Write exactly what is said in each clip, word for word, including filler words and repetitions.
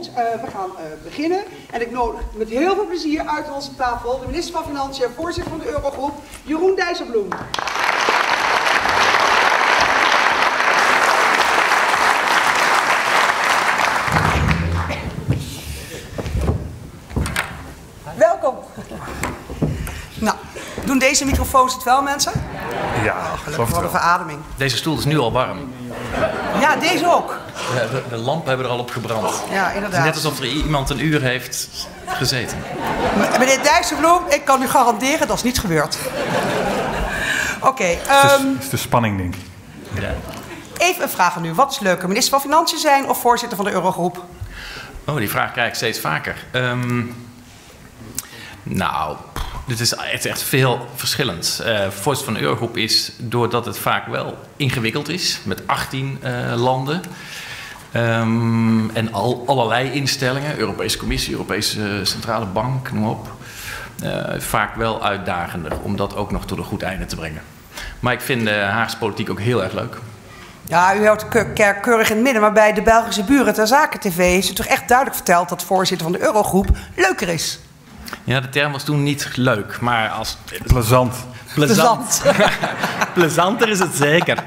Goed, uh, we gaan uh, beginnen. En ik nodig met heel veel plezier uit aan onze tafel de minister van Financiën en voorzitter van de Eurogroep, Jeroen Dijsselbloem. Welkom. Nou, doen deze microfoons het wel, mensen? Ja, oh, gelukkig, wat een verademing. Deze stoel is nu al warm. Ja, deze ook. Ja, de, de lampen hebben er al op gebrand. Ja, inderdaad. Het is net alsof er iemand een uur heeft gezeten. M meneer Dijsselbloem, ik kan u garanderen, dat is niet gebeurd. Oké. Okay, um, dat is de spanning, denk ik. Ja. Even een vraag aan u. Wat is leuker, minister van Financiën zijn of voorzitter van de Eurogroep? Oh, die vraag krijg ik steeds vaker. Um, nou, dit is echt, echt veel verschillend. Uh, voorzitter van de Eurogroep is, doordat het vaak wel ingewikkeld is, met achttien uh, landen. Um, en al, allerlei instellingen, Europese Commissie, Europese Centrale Bank, noem op. Uh, vaak wel uitdagender om dat ook nog tot een goed einde te brengen. Maar ik vind de Haagse politiek ook heel erg leuk. Ja, u houdt de kerk keurig in het midden, maar bij de Belgische buren ter Zaken T V is u toch echt duidelijk verteld dat de voorzitter van de Eurogroep leuker is. Ja, de term was toen niet leuk, maar als... Plezant. Plezant. Plezanter is het zeker.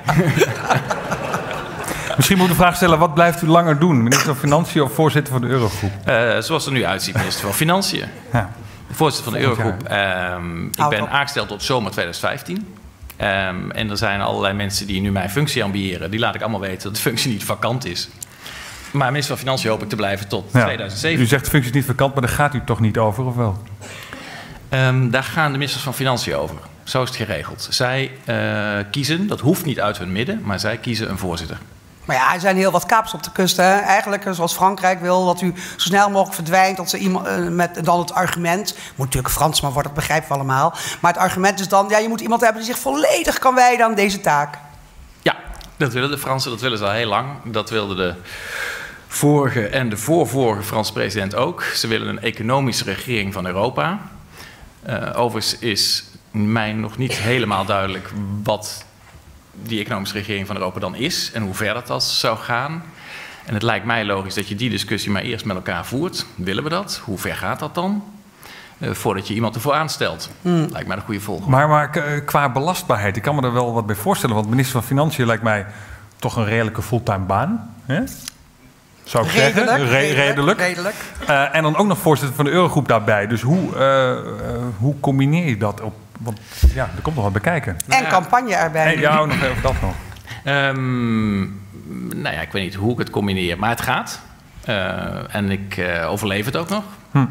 Misschien moet ik de vraag stellen, wat blijft u langer doen? Minister van Financiën of voorzitter van de Eurogroep? Uh, zoals het er nu uitziet, minister van Financiën. Ja. Voorzitter van de Eurogroep. Um, ik ben aangesteld tot zomer twintig vijftien. Um, en er zijn allerlei mensen die nu mijn functie ambiëren. Die laat ik allemaal weten dat de functie niet vakant is. Maar minister van Financiën hoop ik te blijven tot ja, tweeduizend zeven. U zegt de functie is niet vakant, maar daar gaat u toch niet over, of wel? Um, daar gaan de ministers van Financiën over. Zo is het geregeld. Zij uh, kiezen, dat hoeft niet uit hun midden, maar zij kiezen een voorzitter. Maar ja, er zijn heel wat kapers op de kust. Hè? Eigenlijk, zoals Frankrijk wil, dat u zo snel mogelijk verdwijnt. Dat ze iemand, uh, met dan het argument, moet natuurlijk Fransman worden, dat begrijpen we allemaal. Maar het argument is dan, ja, je moet iemand hebben die zich volledig kan wijden aan deze taak. Ja, dat willen de Fransen, dat willen ze al heel lang. Dat wilden de vorige en de voorvorige Franse president ook. Ze willen een economische regering van Europa. Uh, overigens is mij nog niet helemaal duidelijk wat die economische regering van Europa dan is en hoe ver dat, dat zou gaan. En het lijkt mij logisch dat je die discussie maar eerst met elkaar voert. Willen we dat? Hoe ver gaat dat dan? Uh, voordat je iemand ervoor aanstelt. Mm. Lijkt mij de goede volgorde. Maar, maar qua belastbaarheid, ik kan me er wel wat bij voorstellen. Want minister van Financiën lijkt mij toch een redelijke fulltime baan. Hè? Zou ik redelijk, zeggen. Re redelijk. redelijk. redelijk. Uh, en dan ook nog voorzitter van de Eurogroep daarbij. Dus hoe, uh, uh, hoe combineer je dat op? Want ja, er komt nog wat bij kijken. En nou ja. campagne erbij. Nee, ja, nog even dat nog. Um, nou ja, ik weet niet hoe ik het combineer, maar het gaat. Uh, en ik uh, overleef het ook nog. Hm.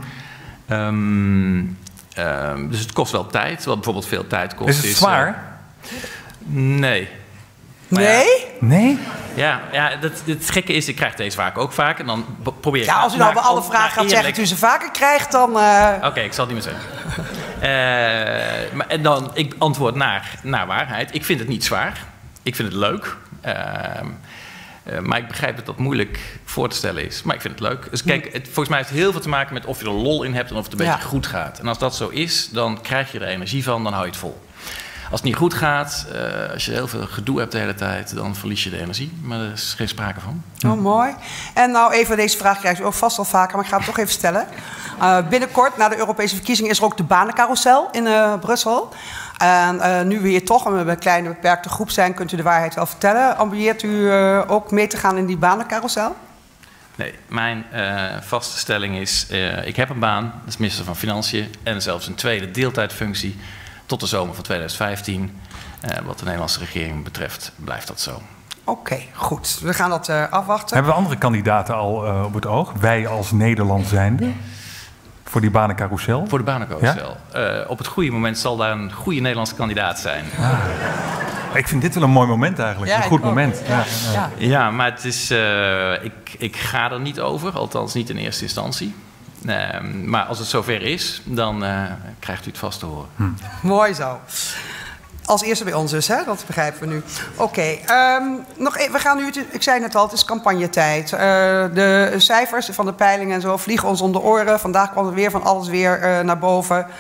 Um, uh, dus het kost wel tijd. Wat bijvoorbeeld veel tijd kost. Is het is, zwaar? Uh, nee. Nee? Ja, nee? Ja, ja dat, het gekke is, ik krijg deze vaak ook vaak. En dan probeer ik... Ja, als u nou bij alle vragen gaat zeggen dat u ze vaker krijgt, dan... Uh... Oké, okay, ik zal het niet meer zeggen. uh, maar, en dan, ik antwoord naar, naar waarheid. Ik vind het niet zwaar. Ik vind het leuk. Uh, uh, maar ik begrijp dat dat moeilijk voor te stellen is. Maar ik vind het leuk. Dus kijk, het, volgens mij heeft het heel veel te maken met of je er lol in hebt en of het een beetje ja. goed gaat. En als dat zo is, dan krijg je er energie van, dan hou je het vol. Als het niet goed gaat, uh, als je heel veel gedoe hebt de hele tijd, dan verlies je de energie. Maar er is geen sprake van. Oh, mooi. En nou even, deze vraag krijgt u ook vast al vaker, maar ik ga het toch even stellen. Uh, binnenkort, na de Europese verkiezingen, is er ook de banencarousel in uh, Brussel. En uh, nu we hier toch een kleine beperkte groep zijn, kunt u de waarheid wel vertellen. Ambieert u uh, ook mee te gaan in die banencarousel? Nee, mijn uh, vaste stelling is, uh, ik heb een baan, dat is minister van Financiën, en zelfs een tweede deeltijdfunctie. Tot de zomer van twintig vijftien. Uh, wat de Nederlandse regering betreft, blijft dat zo. Oké, okay, goed. We gaan dat uh, afwachten. Hebben we andere kandidaten al uh, op het oog? Wij als Nederland zijnde? Voor die banencarousel? Voor de banencarousel. Ja? Uh, op het goede moment zal daar een goede Nederlandse kandidaat zijn. Ah. Ik vind dit wel een mooi moment eigenlijk. Ja, een goed moment. Ja, ja. Ja. ja, maar het is, uh, ik, ik ga er niet over. Althans niet in eerste instantie. Uh, maar als het zover is, dan uh, krijgt u het vast te horen. Hm. Mooi zo. Als eerste bij ons dus, hè? Dat begrijpen we nu. Oké, okay, um, nog even, we gaan nu, ik zei net al, het is campagnetijd. Uh, de cijfers van de peilingen en zo vliegen ons om de oren. Vandaag kwam er weer van alles weer uh, naar boven.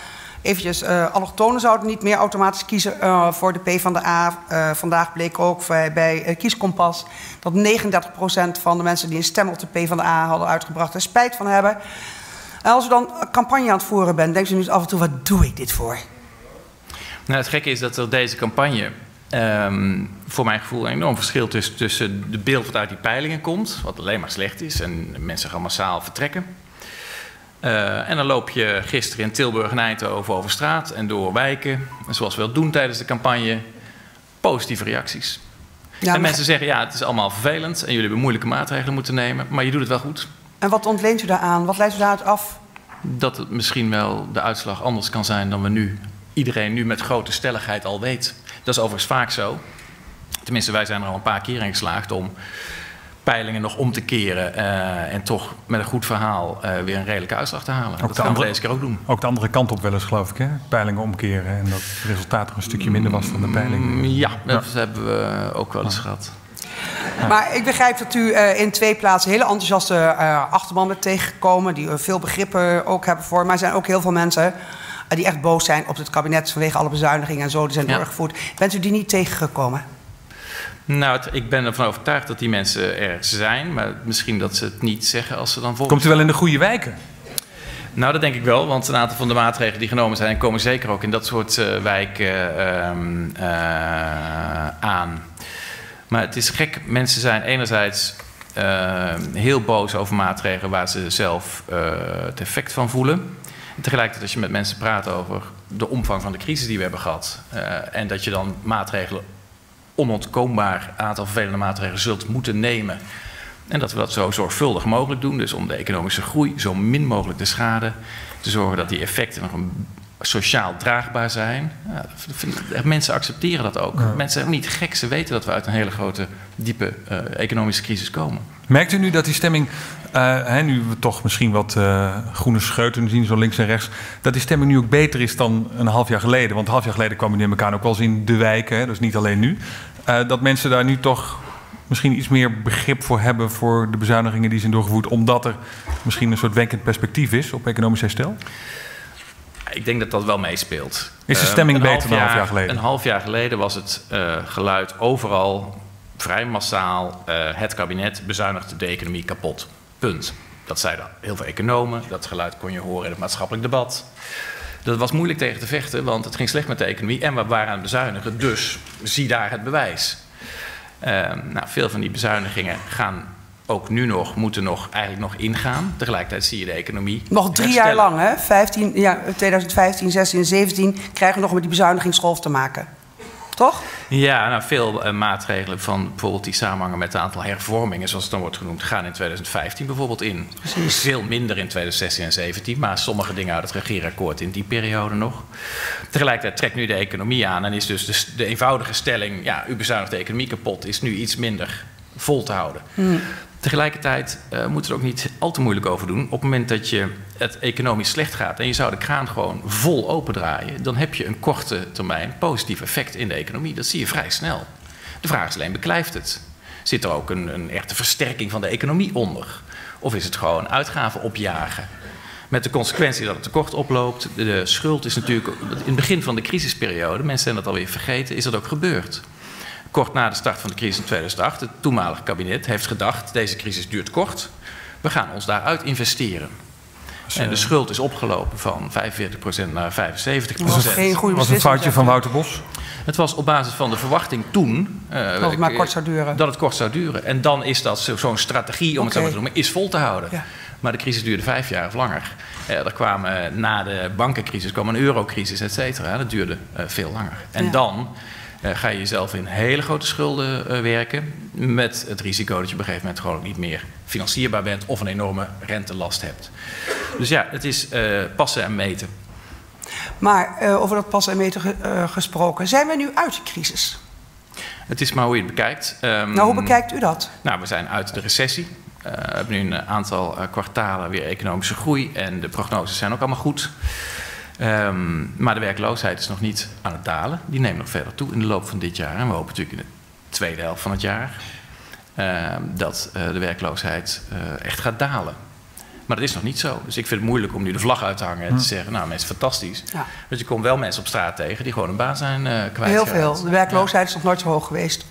Eventjes, uh, allochtonen zouden niet meer automatisch kiezen uh, voor de PvdA. Uh, vandaag bleek ook bij, bij uh, Kieskompas dat negenendertig procent van de mensen die een stem op de PvdA hadden uitgebracht er spijt van hebben. En als u dan een campagne aan het voeren bent, denkt u nu af en toe, wat doe ik dit voor? Nou, het gekke is dat er deze campagne, um, voor mijn gevoel, een enorm verschil tussen, tussen de beeld wat uit die peilingen komt, wat alleen maar slecht is en mensen gaan massaal vertrekken. Uh, en dan loop je gisteren in Tilburg en Eindhoven over straat en door wijken, zoals we dat doen tijdens de campagne, positieve reacties. Ja, en mensen zeggen, ja, het is allemaal vervelend en jullie hebben moeilijke maatregelen moeten nemen, maar je doet het wel goed. En wat ontleent u daaraan? Wat leidt u daaruit af? Dat het misschien wel de uitslag anders kan zijn dan we nu, iedereen nu met grote stelligheid al weet. Dat is overigens vaak zo. Tenminste, wij zijn er al een paar keer in geslaagd om peilingen nog om te keren uh, en toch met een goed verhaal uh, weer een redelijke uitslag te halen. Ook dat gaan we deze keer ook doen. Ook de andere kant op wel eens, geloof ik, hè? Peilingen omkeren en dat het resultaat er een stukje minder was dan de peiling. Ja, dat ja. hebben we ook wel eens ja. gehad. Ja. Maar ik begrijp dat u uh, in twee plaatsen hele enthousiaste uh, achterban bent tegengekomen, die uh, veel begrippen ook hebben voor. Maar er zijn ook heel veel mensen uh, die echt boos zijn op het kabinet vanwege alle bezuinigingen en zo die zijn ja. doorgevoerd. Bent u die niet tegengekomen? Nou, het, ik ben ervan overtuigd dat die mensen er zijn, maar misschien dat ze het niet zeggen als ze dan volgen. Komt u wel in de goede wijken? Nou, dat denk ik wel, want een aantal van de maatregelen die genomen zijn, komen zeker ook in dat soort uh, wijken uh, uh, aan. Maar het is gek, mensen zijn enerzijds uh, heel boos over maatregelen waar ze zelf uh, het effect van voelen. En tegelijkertijd als je met mensen praat over de omvang van de crisis die we hebben gehad, uh, en dat je dan maatregelen, onontkoombaar aantal vervelende maatregelen zult moeten nemen. En dat we dat zo zorgvuldig mogelijk doen. Dus om de economische groei zo min mogelijk te schaden. Te zorgen dat die effecten nog een sociaal draagbaar zijn. Ja, mensen accepteren dat ook. Ja. Mensen zijn niet gek. Ze weten dat we uit een hele grote, diepe uh, economische crisis komen. Merkt u nu dat die stemming, uh, hè, nu we toch misschien wat uh, groene scheuten zien, zo links en rechts, dat die stemming nu ook beter is dan een half jaar geleden? Want een half jaar geleden kwamen die in elkaar ook wel eens in de wijken, hè, dus niet alleen nu. Uh, dat mensen daar nu toch misschien iets meer begrip voor hebben voor de bezuinigingen die zijn doorgevoerd, omdat er misschien een soort wenkend perspectief is op economisch herstel? Ik denk dat dat wel meespeelt. Is de stemming uh, beter dan een half jaar geleden? Een half jaar geleden was het uh, geluid overal vrij massaal. Uh, het kabinet bezuinigt de economie kapot. Punt. Dat zeiden heel veel economen. Dat geluid kon je horen in het maatschappelijk debat. Dat was moeilijk tegen te vechten, want het ging slecht met de economie en we waren aan het bezuinigen. Dus zie daar het bewijs. Uh, nou, veel van die bezuinigingen gaan ook nu nog, moeten nog eigenlijk nog ingaan. Tegelijkertijd zie je de economie nog drie herstellen. jaar lang, hè? vijftien, ja, twintig vijftien, zestien en zeventien krijgen we nog met die bezuinigingsgolf te maken. Toch? Ja, nou, veel uh, maatregelen van bijvoorbeeld die samenhangen met het aantal hervormingen, zoals het dan wordt genoemd, gaan in twintig vijftien bijvoorbeeld in. Precies. Veel minder in twintig zestien en zeventien, maar sommige dingen uit het regeerakkoord in die periode nog. Tegelijkertijd trekt nu de economie aan en is dus de, de eenvoudige stelling, ja, u bezuinigt de economie kapot, is nu iets minder vol te houden. Hmm. Tegelijkertijd uh, moeten we er ook niet al te moeilijk over doen. Op het moment dat je het economisch slecht gaat en je zou de kraan gewoon vol opendraaien, dan heb je een korte termijn positief effect in de economie. Dat zie je vrij snel. De vraag is alleen, beklijft het? Zit er ook een, een echte versterking van de economie onder? Of is het gewoon uitgaven opjagen? Met de consequentie dat het tekort oploopt. De, de schuld is natuurlijk in het begin van de crisisperiode, mensen zijn dat alweer vergeten, is dat ook gebeurd. Kort na de start van de crisis in tweeduizend acht, het toenmalige kabinet heeft gedacht, deze crisis duurt kort, we gaan ons daaruit investeren. Dus, en de schuld is opgelopen van vijfenveertig procent naar vijfenzeventig procent. Dat was geen goede was een foutje van Wouter Bos? Het was op basis van de verwachting toen uh, dat het maar kort zou duren. Dat het kort zou duren. En dan is dat zo'n strategie, om okay. het zo maar te noemen, is vol te houden. Ja. Maar de crisis duurde vijf jaar of langer. Uh, er kwamen na de bankencrisis kwam een eurocrisis, et cetera. Dat duurde uh, veel langer. En ja. dan Uh, ga je jezelf in hele grote schulden uh, werken, met het risico dat je op een gegeven moment gewoon niet meer financierbaar bent of een enorme rentelast hebt. Dus ja, het is uh, passen en meten. Maar uh, over dat passen en meten ge uh, gesproken, zijn we nu uit de crisis? Het is maar hoe je het bekijkt. Um, nou, hoe bekijkt u dat? Nou, we zijn uit de recessie. Uh, we hebben nu een aantal uh, kwartalen weer economische groei en de prognoses zijn ook allemaal goed. Um, maar de werkloosheid is nog niet aan het dalen. Die neemt nog verder toe in de loop van dit jaar. En we hopen natuurlijk in de tweede helft van het jaar uh, dat uh, de werkloosheid uh, echt gaat dalen. Maar dat is nog niet zo. Dus ik vind het moeilijk om nu de vlag uit te hangen en te zeggen, nou mensen, fantastisch. Ja. Dus je komt wel mensen op straat tegen die gewoon een baan zijn uh, kwijt. Heel veel. De werkloosheid ja. is nog nooit zo hoog geweest.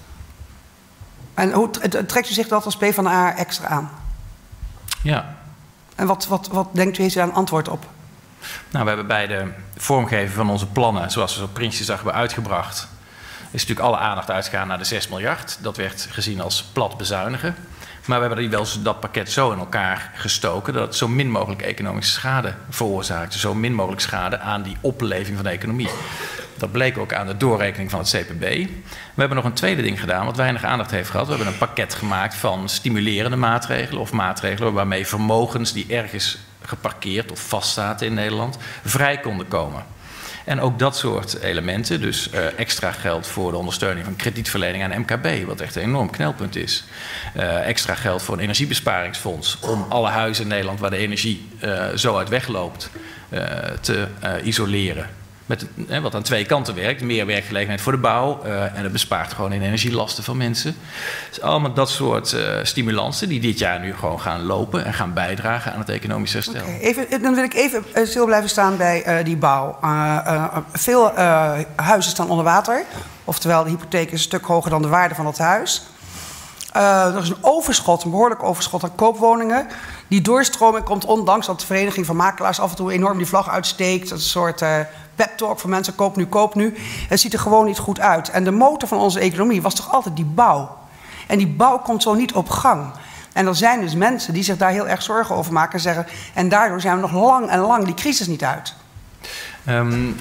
En hoe trekt u zich dat als PvdA extra aan? Ja. En wat, wat, wat denkt u, heeft u daar een antwoord op? Nou, we hebben bij de vormgeving van onze plannen, zoals we zo Prinsjesdag hebben uitgebracht, is natuurlijk alle aandacht uitgegaan naar de zes miljard. Dat werd gezien als plat bezuinigen. Maar we hebben wel dat pakket zo in elkaar gestoken dat het zo min mogelijk economische schade veroorzaakte. Zo min mogelijk schade aan die opleving van de economie. Dat bleek ook aan de doorrekening van het C P B. We hebben nog een tweede ding gedaan wat weinig aandacht heeft gehad. We hebben een pakket gemaakt van stimulerende maatregelen of maatregelen waarmee vermogens die ergens geparkeerd of vastzaten in Nederland vrij konden komen. En ook dat soort elementen, dus uh, extra geld voor de ondersteuning van kredietverlening aan M K B, wat echt een enorm knelpunt is. Uh, extra geld voor een energiebesparingsfonds om alle huizen in Nederland waar de energie uh, zo uit wegloopt uh, te uh, isoleren. Met, eh, wat aan twee kanten werkt. Meer werkgelegenheid voor de bouw. Uh, en het bespaart gewoon in energielasten van mensen. Dus allemaal dat soort uh, stimulansen die dit jaar nu gewoon gaan lopen en gaan bijdragen aan het economisch herstel. Okay, even, dan wil ik even stil blijven staan bij uh, die bouw. Uh, uh, veel uh, huizen staan onder water. Oftewel, de hypotheek is een stuk hoger dan de waarde van het huis. Uh, er is een overschot, een behoorlijk overschot aan koopwoningen. Die doorstroming komt ondanks dat de Vereniging van Makelaars af en toe enorm die vlag uitsteekt. Dat is een soort uh, pep talk van mensen, koop nu, koop nu. Het ziet er gewoon niet goed uit. En de motor van onze economie was toch altijd die bouw. En die bouw komt zo niet op gang. En er zijn dus mensen die zich daar heel erg zorgen over maken en zeggen, en daardoor zijn we nog lang en lang die crisis niet uit. Um,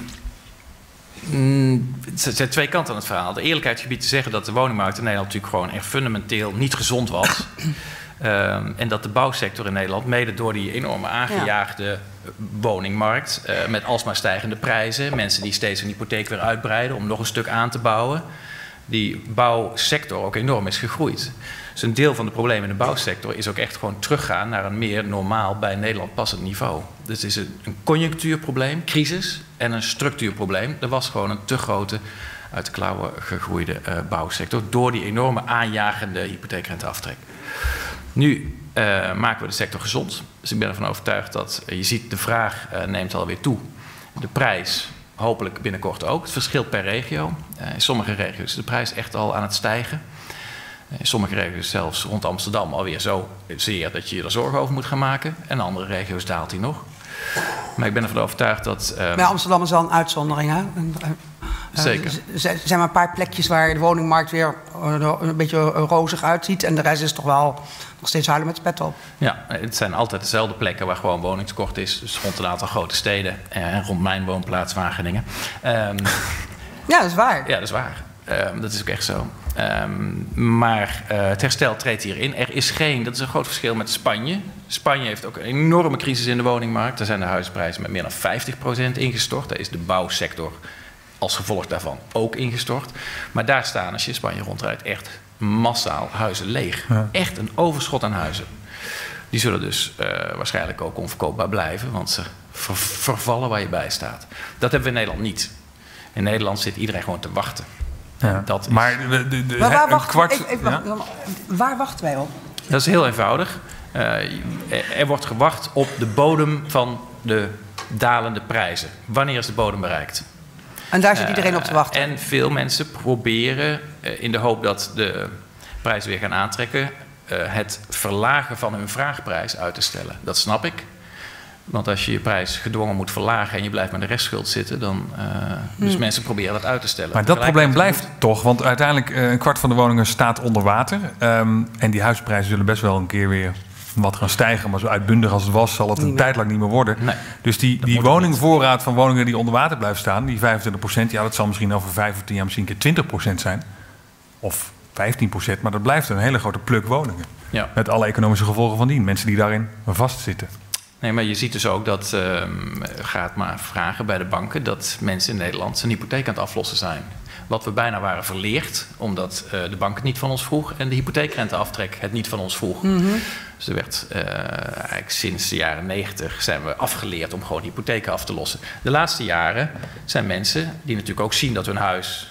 mm, er zijn twee kanten aan het verhaal. De eerlijkheid gebied te zeggen dat de woningmarkt in Nederland natuurlijk gewoon echt fundamenteel niet gezond was. Um, en dat de bouwsector in Nederland, mede door die enorme aangejaagde ja. woningmarkt, uh, met alsmaar stijgende prijzen, mensen die steeds een hypotheek weer uitbreiden om nog een stuk aan te bouwen, die bouwsector ook enorm is gegroeid. Dus een deel van de problemen in de bouwsector is ook echt gewoon teruggaan naar een meer normaal bij Nederland passend niveau. Dus het is een, een conjunctuurprobleem, crisis, en een structuurprobleem. Er was gewoon een te grote, uit de klauwen gegroeide uh, bouwsector door die enorme aanjagende hypotheekrenteaftrek. Nu uh, maken we de sector gezond. Dus ik ben ervan overtuigd dat uh, je ziet de vraag uh, neemt alweer toe. De prijs hopelijk binnenkort ook. Het verschilt per regio. Uh, in sommige regio's is de prijs echt al aan het stijgen. Uh, in sommige regio's zelfs rond Amsterdam alweer zo zeer dat je je er zorgen over moet gaan maken. En in andere regio's daalt hij nog. Maar ik ben ervan overtuigd dat... Uh, maar Amsterdam is wel een uitzondering, hè? Zeker. Uh, er zijn maar een paar plekjes waar de woningmarkt weer een beetje rozig uitziet. En de rest is toch wel nog steeds huilen met de pet op. Ja, het zijn altijd dezelfde plekken waar gewoon woningtekort is. Dus rond een aantal grote steden en rond mijn woonplaats Wageningen. Um, ja, dat is waar. Ja, dat is waar. Um, dat is ook echt zo. Um, maar uh, het herstel treedt hierin. Er is geen, dat is een groot verschil met Spanje. Spanje heeft ook een enorme crisis in de woningmarkt. Daar zijn de huizenprijzen met meer dan vijftig procent ingestort. Daar is de bouwsector als gevolg daarvan ook ingestort. Maar daar staan, als je in Spanje rondrijdt, echt massaal huizen leeg. Ja. Echt een overschot aan huizen. Die zullen dus uh, waarschijnlijk ook onverkoopbaar blijven, want ze ver vervallen waar je bij staat. Dat hebben we in Nederland niet. In Nederland zit iedereen gewoon te wachten. Ja. Dat is... Maar, de, de, de, maar waar, wacht, kwart... ik, ik, ja? waar wachten wij op? Dat is heel eenvoudig. Uh, er wordt gewacht op de bodem van de dalende prijzen. Wanneer is de bodem bereikt? En daar zit iedereen op te wachten. Uh, en veel mensen proberen, uh, in de hoop dat de prijzen weer gaan aantrekken, uh, het verlagen van hun vraagprijs uit te stellen. Dat snap ik. Want als je je prijs gedwongen moet verlagen en je blijft met de restschuld zitten, dan... Uh, hmm. Dus mensen proberen dat uit te stellen. Maar dat probleem blijft toch, want uiteindelijk uh, een kwart van de woningen staat onder water. Um, en die huisprijzen zullen best wel een keer weer wat gaan stijgen. Maar zo uitbundig als het was, zal het een tijd lang niet meer worden. Nee, dus die, die woningvoorraad van woningen die onder water blijft staan, die vijfentwintig procent, ja, dat zal misschien over vijf of tien jaar misschien een keer twintig procent zijn. Of vijftien procent, maar dat blijft een hele grote pluk woningen. Ja. Met alle economische gevolgen van dien. Mensen die daarin vastzitten. Nee, maar je ziet dus ook dat, uh, gaat maar vragen bij de banken, dat mensen in Nederland zijn hypotheek aan het aflossen zijn. Wat we bijna waren verleerd, omdat uh, de bank het niet van ons vroeg en de hypotheekrenteaftrek het niet van ons vroeg. Mm-hmm. Dus er werd uh, eigenlijk sinds de jaren negentig zijn we afgeleerd om gewoon hypotheken af te lossen. De laatste jaren zijn mensen die natuurlijk ook zien dat hun huis